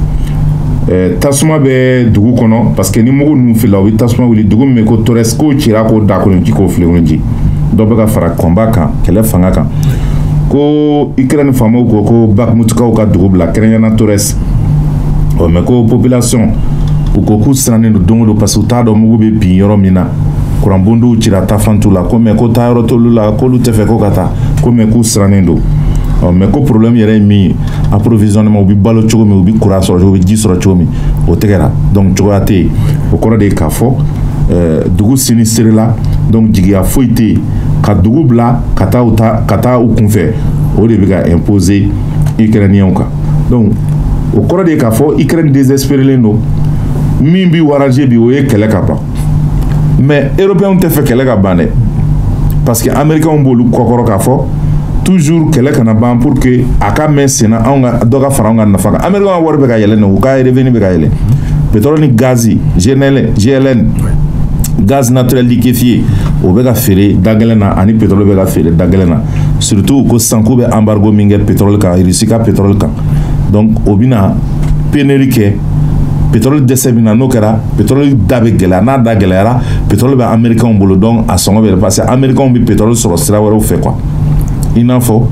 B: Tasuma bɛ dugu kɔnɔ parce que ni mugu ninnu filila u bɛ tasuma wuli dugu min bɛ ko Toretsk ko cira ko da kolon ji ko filenkolon ji. Dɔ bɛ ka fara combat kan kɛlɛ fanga kan. Ko Ukraine faamaw ko Bakhmutkaw ka dugu bila kɛrɛnkɛrɛnna Toretsk. Mais ko population u ko k'u sirannen don don o don parce que u t'a dɔn mugu bɛ bin yɔrɔ min na kuranbondow cira tafantu la ko mais ko taa yɔrɔ t'olu la k'olu tɛ fɛ ko ka taa ko mais k'u sirannen don mais ko problème yɛrɛ ye min ye approvisionnement u bɛ balo cogo min u bɛ courant sɔrɔ u bɛ ji sɔrɔ cogo min o tɛ kɛra donc cogoya tɛ yen o kɔrɔ de ye k'a fɔ dugu sinistre la donc jigiya foyi tɛ yen ka dugu bila ka taa u kunfɛ o de bɛ ka imposer ukrainien kan donc o kɔrɔ de ye k'a fɔ Ukraine désespéré don min bi waraje bi o ye kɛlɛ ka ban mais européens tɛ fɛ kɛlɛ ka ban dɛ parce que américains b'olu kɔkɔrɔ k'a fɔ toujours kɛlɛ kana ban pour que a ka mɛn senna anw ka dɔ ka fara anw ka nafa kan américains ka wari bɛ ka yɛlɛ nin u ka revenu bɛ ka yɛlɛ pétrole ni gazi GLN gaz naturel liquéfié o bɛ ka feere dagɛlɛn na ani pétrole bɛ ka feere dagɛlɛn na surtout ko sisan k'u bɛ embargo min kɛ pétrole kan Russie ka pétrole kan donc o bɛna pénurie kɛ pétrole dɛsɛ min na n'o kɛra pétrole da bɛ gɛlɛya n'a da gɛlɛyara pétrole bɛ américains bolo donc a sɔngɔ bɛ parce que américains bɛ pétrole sɔrɔ sira wɛrɛw fɛ quoi i n'a fɔ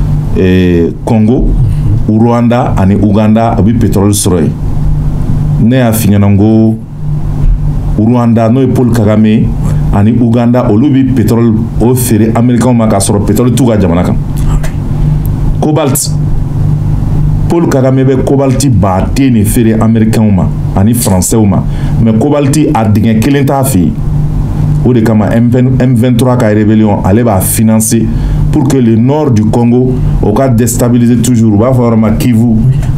B: Congo Rwanda ani Uganda a bɛ pétrole sɔrɔ yen ne y'a f'i ɲɛna n ko Rwanda n'o ye Paul Kagame ani Uganda olu bɛ pétrole o feere américains ma k'a sɔrɔ pétrole t'u ka jamana kan cobalt Paul Kagame bɛ cobalti baden de feere américains ma ani français ma mais cobalti a dingɛ kelen t'a fɛ yen o de kama M23 ka rébellion ale b'a financer pour que le nord du Congo o ka déstabiliser toujours u b'a fɔ yɔrɔ ma Kivu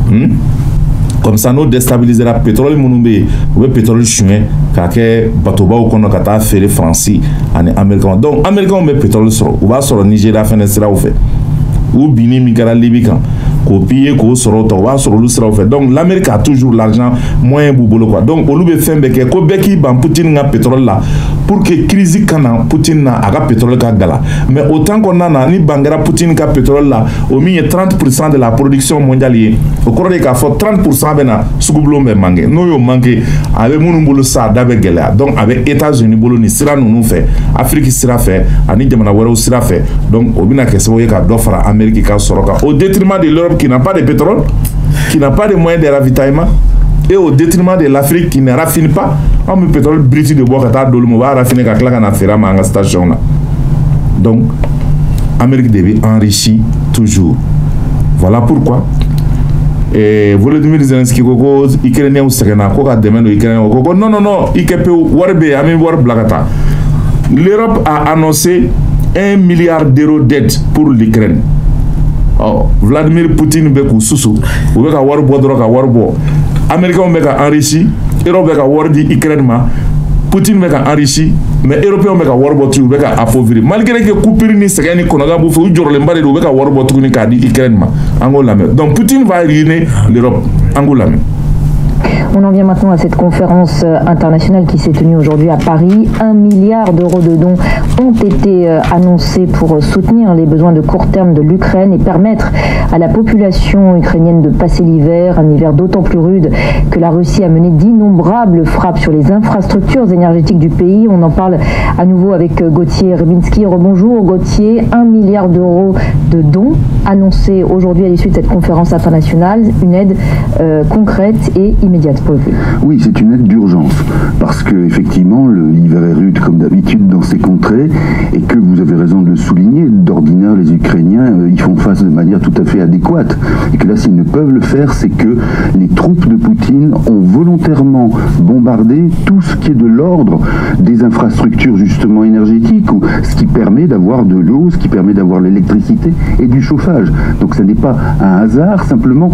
B: comme ça n'o déstabilisera pétrole minnu bɛ yen u bɛ pétrole suɲɛ k'a kɛ batobaw kɔnɔ ka taa feere Faransi ani américains donc américains bɛ pétrole sɔrɔ u b'a sɔrɔ Nigeria fɛnɛ siraw fɛ u binni min kɛra Libye kan k'o piller k'o sɔrɔ o b'a sɔrɔ olu siraw fɛ donc l'Amérique a toujours l'argent moyen b'u bolo quoi donc olu bɛ fɛn bɛɛ kɛ ko bɛɛ k'i ban Poutine ka pétrole la pour que crise kana Poutine na a ka pétrole ka gala mais au temps kɔnɔna na ni ban kɛra Poutine ka pétrole la o min ye 30% de la production mondiale ye o kɔrɔ de k'a fɔ 30% bɛ na sugubulon bɛ manqué n'o y'o manqué a bɛ minnu bolo sa a da bɛ gɛlɛya donc a bɛ États-Unis bolo nin sira ninnu fɛ Afrique sira fɛ ani jamana wɛrɛw sira fɛ donc o bɛna kɛ sababu ye ka dɔ fara Amérique ka sɔrɔ kan au détriment de l'Europe qui n'a pas de pétrole, qui n'a pas de moyens de ravitaillement, et au détriment de l'Afrique qui ne raffine pas. On met pétrole briti de bois, on va raffiner quand on a fait la station. Donc, l'Amérique devait enrichir toujours. Voilà pourquoi. Et Volodymyr Zelensky, Ukrainien ou Séréna, quoi demain Ukrainien, non, l'Europe a annoncé 1 milliard d'euros d'aide pour l'Ukraine. Vladimir Poutine bɛ k'u susu u bɛ ka wari bɔ dɔrɔn ka wari bɔ Américains bɛ ka enrichi Europe bɛ ka wari di Ukraine ma Poutine bɛ ka enrichi mais Européens bɛ ka wari bɔ tuguni u bɛ ka appauvrir malgré que coupure ni sɛgɛn ni kɔnɔgan b'u fɛ u jɔrɔlenba de don u bɛ ka wari bɔ tuguni k'a di Ukraine ma an k'o lamɛn donc Poutine va ruiner l'Europe an k'o lamɛn.
O: On en vient maintenant à cette conférence internationale qui s'est tenue aujourd'hui à Paris. 1 milliard d'euros de dons ont été annoncés pour soutenir les besoins de court terme de l'Ukraine et permettre à la population ukrainienne de passer l'hiver, un hiver d'autant plus rude que la Russie a mené d'innombrables frappes sur les infrastructures énergétiques du pays. On en parle à nouveau avec Gauthier Rybinski. Rebonjour Gauthier, 1 milliard d'euros de dons annoncés aujourd'hui à l'issue de cette conférence internationale, une aide concrète et immédiate.
Q: Oui, c'est une aide d'urgence, parce que effectivement l'hiver est rude comme d'habitude dans ces contrées, et que vous avez raison de le souligner, d'ordinaire les Ukrainiens y font face de manière tout à fait adéquate, et que là s'ils ne peuvent le faire, c'est que les troupes de Poutine ont volontairement bombardé tout ce qui est de l'ordre des infrastructures justement énergétiques, ou ce qui permet d'avoir de l'eau, ce qui permet d'avoir l'électricité et du chauffage. Donc ce n'est pas un hasard, simplement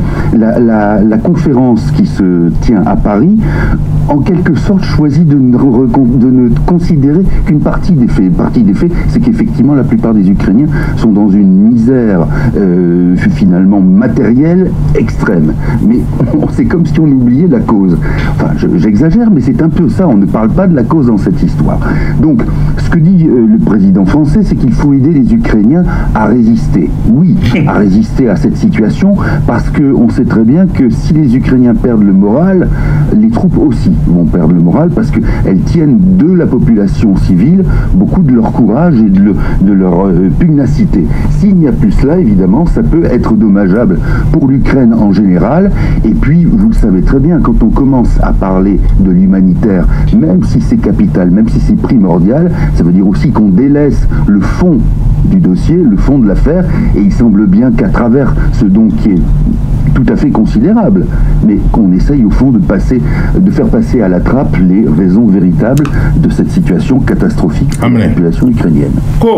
Q: la conférence qui se tient à Paris, en quelque sorte choisit de ne considérer qu'une partie des faits. Une partie des faits, c'est qu'effectivement la plupart des Ukrainiens sont dans une misère finalement matérielle extrême. Mais c'est comme si on oubliait la cause. Enfin, j'exagère, mais c'est un peu ça. On ne parle pas de la cause dans cette histoire. Donc, ce que dit le président français, c'est qu'il faut aider les Ukrainiens à résister. Oui, à résister à cette situation, parce qu'on sait très bien que si les Ukrainiens perdent le moral, les troupes aussi vont perdre le moral, parce qu'elles tiennent de la population civile beaucoup de leur courage et de leur pugnacité. S'il n'y a plus cela, évidemment, ça peut être dommageable pour l'Ukraine en général. Et puis, vous le savez très bien, quand on commence à parler de l'humanitaire, même si c'est capital, même si c'est primordial, ça veut dire aussi qu'on délaisse le fond du dossier, le fond de l'affaire, et il semble bien qu'à travers ce don qui est tout à fait considérable, mais qu'on essaye au fond de faire passer à la trappe les raisons véritables de cette situation catastrophique de la population ukrainienne.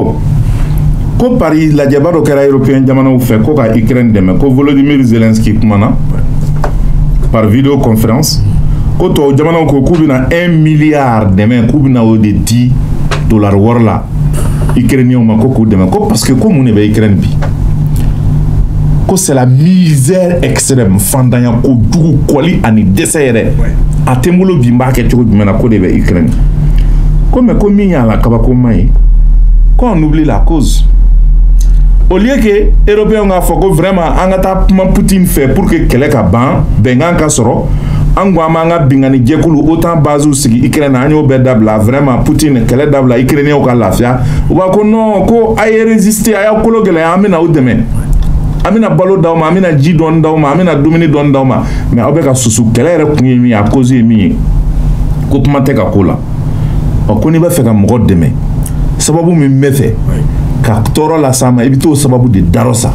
B: Ko Paris la jabaro kera européen jamana fait ko ka Ukraine deme ko Volodymyr Zelensky kumana par vidéoconférence ko to jamana ko kubina 1 milliard deme kubina o de $10 warla Ukrainien ma ko deme ko parce que comme on est Ukraine bi c'est la misère extrême fandanya ko dugu koli ani dessert a tembulo bimba ke cogo jumena ko de be Ukraine comme mi ya la kabako mai ko on oublie la cause au lieu que européens nga foko vraiment angata Poutine fait pour que kele ka ban bengan ka soro angwa manga bingani jekulu autant bazu sigi Ukraine anyo be dabla vraiment Poutine kele dabla Ukraine o ka lafia o ba ko non ko ay résister ay ko logele amina o demain amina balo dawma amina ji don dawma amina dumini don dawma mais abe ka susu kele re kunye mi a cause mi ko kuma te ka kola o ko ni ba fe ka mo deme sababu mi mefe ka toro la sama ibito sababu de darosa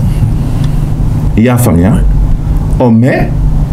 B: ya famia o mais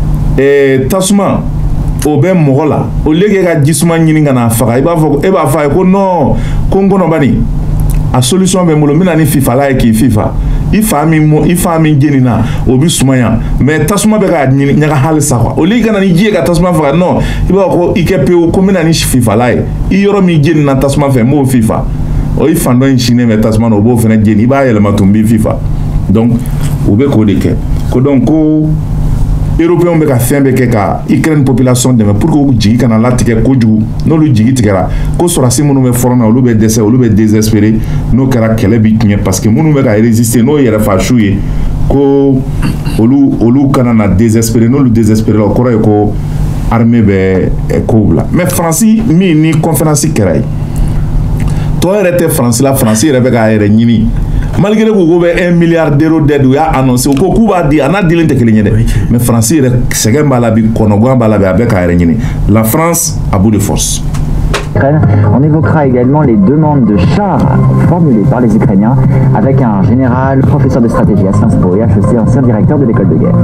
B: tasuma o be mo la o lege ka jisuma nyini ngana faga iba fa ko non kongo no bani a solution be mulo mina ni FIFA la ki FIFA ifami genina obi sumaya mais tasuma be ka nyaga halisa kwa o lege kana ni jie ka tasuma faga non iba ko ikepe ko mina ni FIFA la i yoro mi genina tasuma fe mo FIFA o ifando in chine mais tasuma no bo fena geni ba yele matumbi FIFA donc o be ko de ke ko donc ko européen be ka fembe ke ka Ukraine population de pour ko jigi kana latike ko jugu no lu jigi tikera ko sora simunu be forna lu be décès lu be désespéré no kara kele bi tnie parce que munu be ka résister no yere fa chouye ko olu kana na désespéré no lu désespéré lo ko ko armée be ko bla mais France mi ni conférence kerai to était France la France yere be ka yere nyini malgré que vous avez 1 milliard d'euros d'aide ou annoncé au coup va dire on a dit mais France c'est la France à bout de force.
R: On évoquera également les demandes de chars formulées par les Ukrainiens avec un général, professeur de stratégie à Sciences Po et HEC, ancien directeur de l'école de guerre.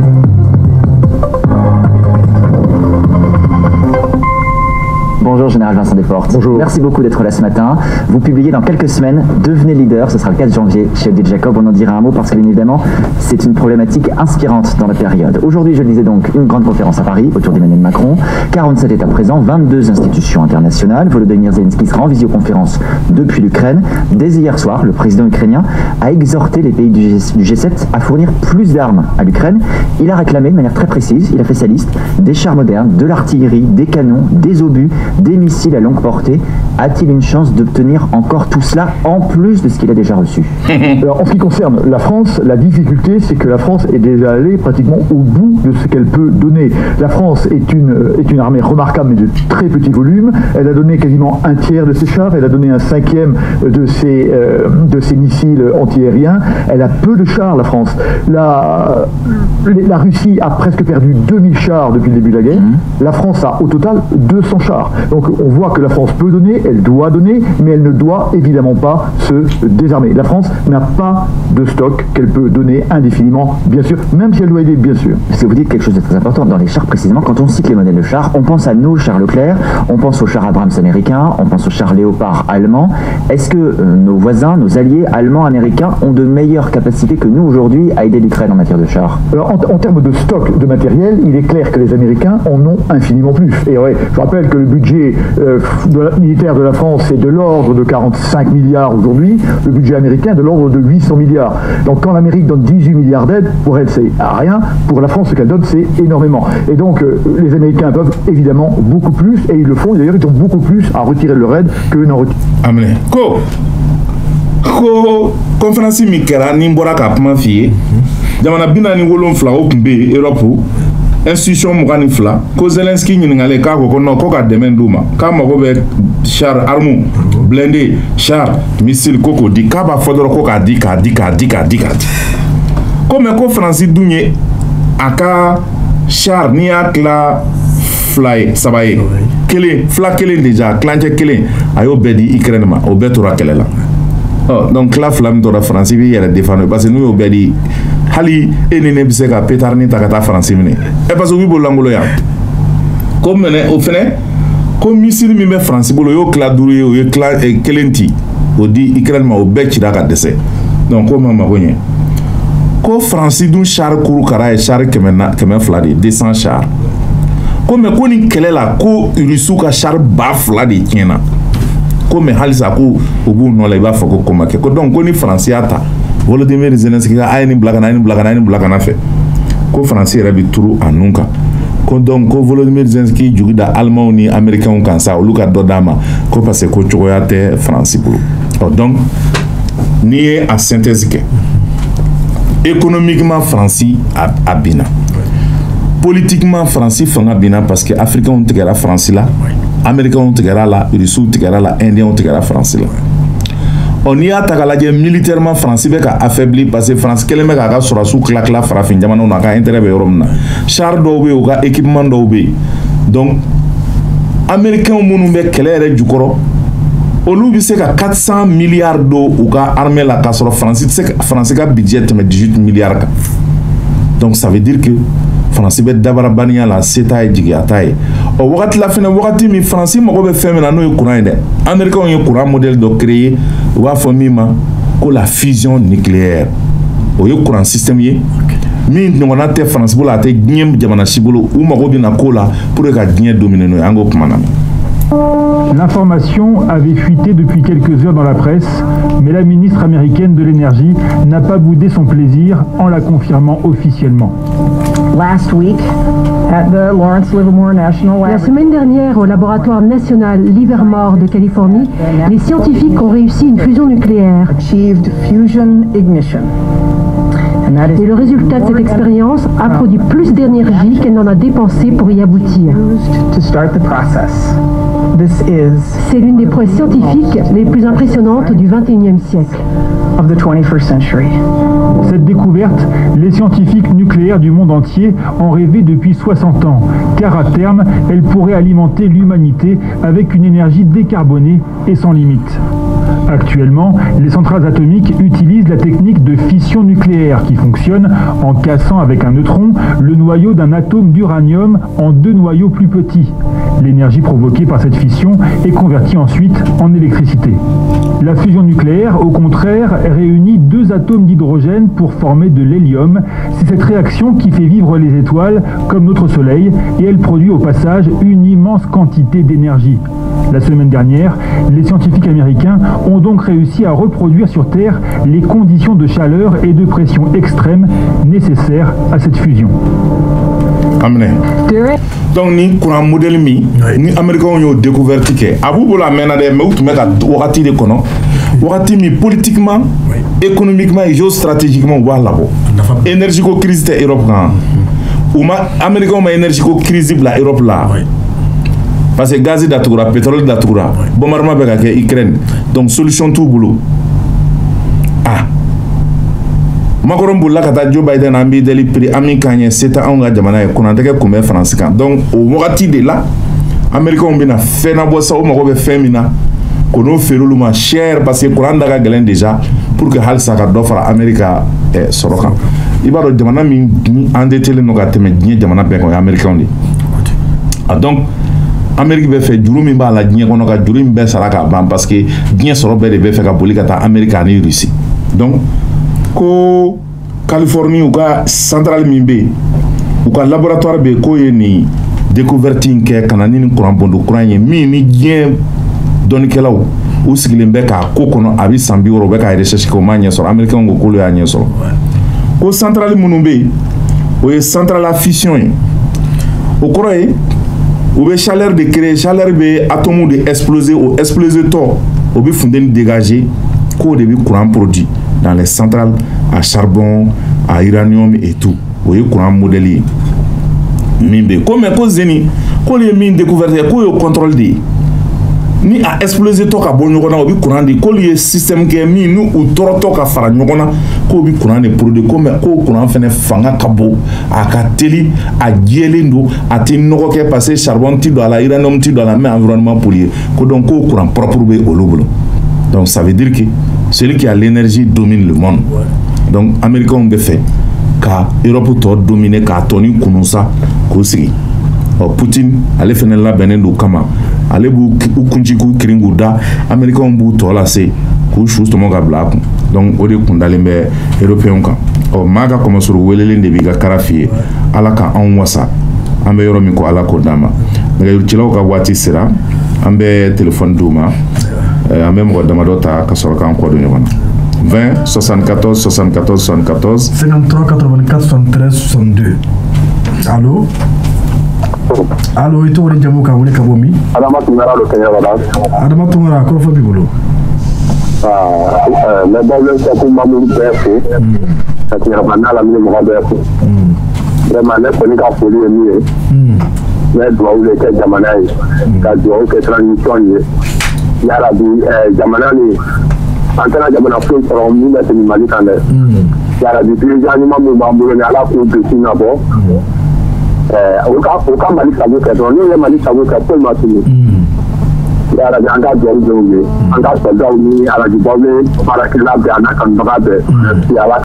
R: Bonjour général. général Vincent Desportes.
N: Bonjour.
R: Merci beaucoup d'être là ce matin. Vous publiez dans quelques semaines Devenez leader, ce sera le 4 janvier chez Odile Jacob. On en dira un mot parce que bien évidemment, c'est une problématique inspirante dans la période. Aujourd'hui, je disais donc une grande conférence à Paris autour d'Emmanuel Macron. 47 États présents, 22 institutions internationales. Volodymyr Zelensky sera en visioconférence depuis l'Ukraine. Dès hier soir, le président ukrainien a exhorté les pays du G7 à fournir plus d'armes à l'Ukraine. Il a réclamé de manière très précise, il a fait sa liste, des chars modernes, de l'artillerie, des canons, des obus, des missiles à longue portée. A-t-il une chance d'obtenir encore tout cela en plus de ce qu'il a déjà reçu?
N: Alors, en ce qui concerne la France, la difficulté, c'est que la France est déjà allée pratiquement au bout de ce qu'elle peut donner. La France est une armée remarquable, mais de très petit volume. Elle a donné quasiment un tiers de ses chars, elle a donné un cinquième de ses missiles antiaériens. Elle a peu de chars, la France. La Russie a presque perdu 2000 chars depuis le début de la guerre. La France a au total 200 chars. Donc on voit que la France peut donner, elle doit donner, mais elle ne doit évidemment pas se désarmer. La France n'a pas de stock qu'elle peut donner indéfiniment, bien sûr, même si elle doit aider, bien sûr.
R: Parce que vous dites quelque chose de très important dans les chars précisément. Quand on cite les modèles de chars, on pense à nos chars Leclerc, on pense aux chars Abrams américains, on pense aux chars Léopard allemands. Est-ce que nos voisins, nos alliés allemands, américains ont de meilleures capacités que nous aujourd'hui à aider l'Ukraine en matière de chars?
N: Alors en termes de stock de matériel, il est clair que les Américains en ont infiniment plus. Et ouais, je rappelle que le budget militaire de la France est de l'ordre de 45 milliards aujourd'hui, le budget américain est de l'ordre de 800 milliards. Donc quand l'Amérique donne 18 milliards d'aides, pour elle c'est rien, pour la France ce qu'elle donne c'est énormément. Et donc les Américains peuvent évidemment beaucoup plus, et ils le font, d'ailleurs ils ont beaucoup plus à retirer de leur aide que n'en retirent.
B: Amen. Ko conférence mi kɛra ni bɔra ka kuma f'i ye jamana 47 o tun bɛ Europe institution 22 ko Zelensky ɲininkalen k'a ko non ko ka dɛmɛ d'u ma k'a mago bɛ char arme blindé char missile ko k'o di k'a b'a fɔ dɔrɔn ko k'a di ko mais ko Faransi dun ye a ka char n'i y'a tila fila ye saba ye fila kelen déjà kilancɛ kelen a y'o bɛɛ di Ukraine ma o bɛɛ tora kɛlɛ la. Donc tila fila min tora Faransi b'i yɛrɛ défendre parce que n'u y'o bɛɛ di hali e ni ne bɛ se ka pétarni ta ka taa Faransi minɛ parce que u b'i bolo langolo yan ko mɛnɛ o fɛnɛ ko missile min bɛ Faransi bolo o y'o tila 5 ye o ye tila kelen ci o di Ukraine ma o bɛɛ cira ka dɛsɛ donc ko ma mago ɲɛ ko Faransi dun char kuru kara ye char 200 de 200 char ko mɛ ko nin kɛlɛ la ko Rusiw ka char 2000 de tiɲɛna ko mɛ halisa ko u b'u nɔ la i b'a fɔ ko ko ma kɛ ko donc ko ni Faransi y'a ta Volodymyr Zelensky a ye nin bila ka na fɛ ko Faransi yɛrɛ bɛ turu a nun kan ko donc ko Volodymyr Zelensky jugu da Alimanw ni Américains kan sa olu ka dɔ d'a ma ko parce que ko cogoya tɛ Faransi bolo donc n'i ye a synthèse kɛ économiquement Faransi a binna politiquement Faransi fanga binna parce que Africains tigɛra Faransi la Américains tigɛra la Russiw tigɛra la Indiens tigɛra Faransi la n'i y'a ta k'a lajɛ militairement Faransi bɛ ka affaibli parce que Faransi kelen bɛ k'a ka sɔrɔdasiw tila farafin jamanaw na a ka intérêt bɛ yɔrɔ min na char dɔw bɛ yen u ka équipement dɔw bɛ yen donc Américains minnu bɛ kɛlɛ yɛrɛ jukɔrɔ olu bɛ se ka 400 milliards don u ka armée la k'a sɔrɔ Faransi ka budget tɛmɛ 18 milliards kan donc ça veut dire que Faransi bɛ dabarabaniya la se t'a ye jigiya t'a ye wagati la fɛnɛ wagati min Faransi mago bɛ fɛn min na n'o ye courant ye dɛ Américains ye courant modèle dɔ créer u b'a fɔ min ma ko la fusion nucléaire o ye courant système ye min ɲɔgɔnna tɛ Faransi bolo a tɛ diɲɛ jamana si bolo u mago bɛ na ko la pour que ka diɲɛ dominer n'o ye an k'o kuma lamɛn.
S: L'information avait fuité depuis quelques heures dans la presse, mais la ministre américaine de l'énergie n'a pas boudé son plaisir en la confirmant officiellement.
M: La semaine dernière, au laboratoire national Livermore de Californie, les scientifiques ont réussi une fusion nucléaire. Et le résultat de cette expérience a produit plus d'énergie qu'elle n'en a dépensé pour y aboutir. C'est l'une des prouesses scientifiques les plus impressionnantes du XXIe siècle.
S: Cette découverte, les scientifiques nucléaires du monde entier en rêvaient depuis 60 ans, car à terme, elle pourrait alimenter l'humanité avec une énergie décarbonée et sans limite. Actuellement, les centrales atomiques utilisent la technique de fission nucléaire qui fonctionne en cassant avec un neutron le noyau d'un atome d'uranium en 2 noyaux plus petits. L'énergie provoquée par cette fission est convertie ensuite en électricité. La fusion nucléaire, au contraire, réunit 2 atomes d'hydrogène pour former de l'hélium. C'est cette réaction qui fait vivre les étoiles comme notre Soleil et elle produit au passage une immense quantité d'énergie. La semaine dernière, les scientifiques américains ont donc réussi à reproduire sur Terre les conditions de chaleur et de pression extrêmes nécessaires à cette fusion.
B: Donc ni courant modèle ni américains ont découvert que abou la mena de mais tu mets wakati de kono wakati mi politiquement économiquement et géostratégiquement wala bo énergie ko crise de Europe kan ou ma américains ma énergie ko crise la Europe là parce que gaz d'atoura pétrole d'atoura bombardement be ka Ukraine donc solution tout boulot Macron bulla kata Joe Biden ambi deli prix ami kanye seta onga jamana e konanteke kumé France kan donc au wakati de là américain on bina fena bossa o mako be femina kono felulu ma cher parce que courant daga galen déjà pour que hal saka dofra America soroka ibaro jamana mi endetté le no gateme dnie jamana be ko américain di donc Amérique be fait jurumi ba la dnie kono ka jurumi be saraka ban parce que dnie soro be de be fait ka boli kata America ni Russie donc ko Californie ou ka centrale mimbe ou ka laboratoire be ko ni découverte ke kanani ni courant bondo courant ye mi ni bien donikelaw ou sigilen be ka ko kono abi sambi woro be ka recherche ko manye so américain ngo ko lo ya nye so ko centrale munumbe o ye centrale à fission o koroye ou be chaleur de créer chaleur be atome de exploser ou exploser to o be fondé dégager ko de bi courant produit dans les centrales à charbon, à uranium et tout. Vous voyez, courant modèle. Mimbe. Comme ko zeni, ko les mines découvertes, ko yo contrôle di. Ni a explosé to ka bon nyokona obi courant di, ko le système ke mi nu ou toro to ka fara nyokona, ko obi courant de produit comme ko courant fene fanga kabo, a ka teli, a gielendo, a ti noko ke passer charbon ti do la uranium ti do la mais environnement pollué. Ko donc ko courant propre be olobolo. Donc ça veut dire que celui qui a l'énergie domine le monde. Donc, les Américains ont fait qu'à l'Europe dominer, qu'à Tony Kounoussa, qu'aussi. Poutine, allez faire la benne du Kama, allez vous kunjiku Kringouda, les Américains ont bouté là, c'est que justement Gablak. Donc, on est condamné les Européens. Maga comme sur le Wélélin de Biga Karafi, Alaka en Wassa, Ambe Yoromiko Alako Dama. Mais il y a un wati sera, Ambe téléphone Douma. Même Damadota Kasoraka en quoi de 20 74 74 74
A: 53 84 73 62. Allô? Allô, et toi, les Jamouka, vous les Kabomi?
T: Adama Tungara, le Kenya, voilà.
A: Adama Tungara, quoi fait Bibolo?
T: Mais bon, le Sakou Mamoul Berfo, ça tient à la mine de Berfo. Vraiment, les Konika Folie est mieux. Mais doit où les Jamanaï, car doit où les transitions. Yarabi jamana ni antena jamana fo soro mi na tini mali kan de yarabi bi jani ma mo ba mbolo ni ala ko be sina bo o ka mali sabu ke do ni mali sabu ke ko ma tini yarabi anga jori jonge anga so daw ni ala di bobe para kila be ana kan baga be ya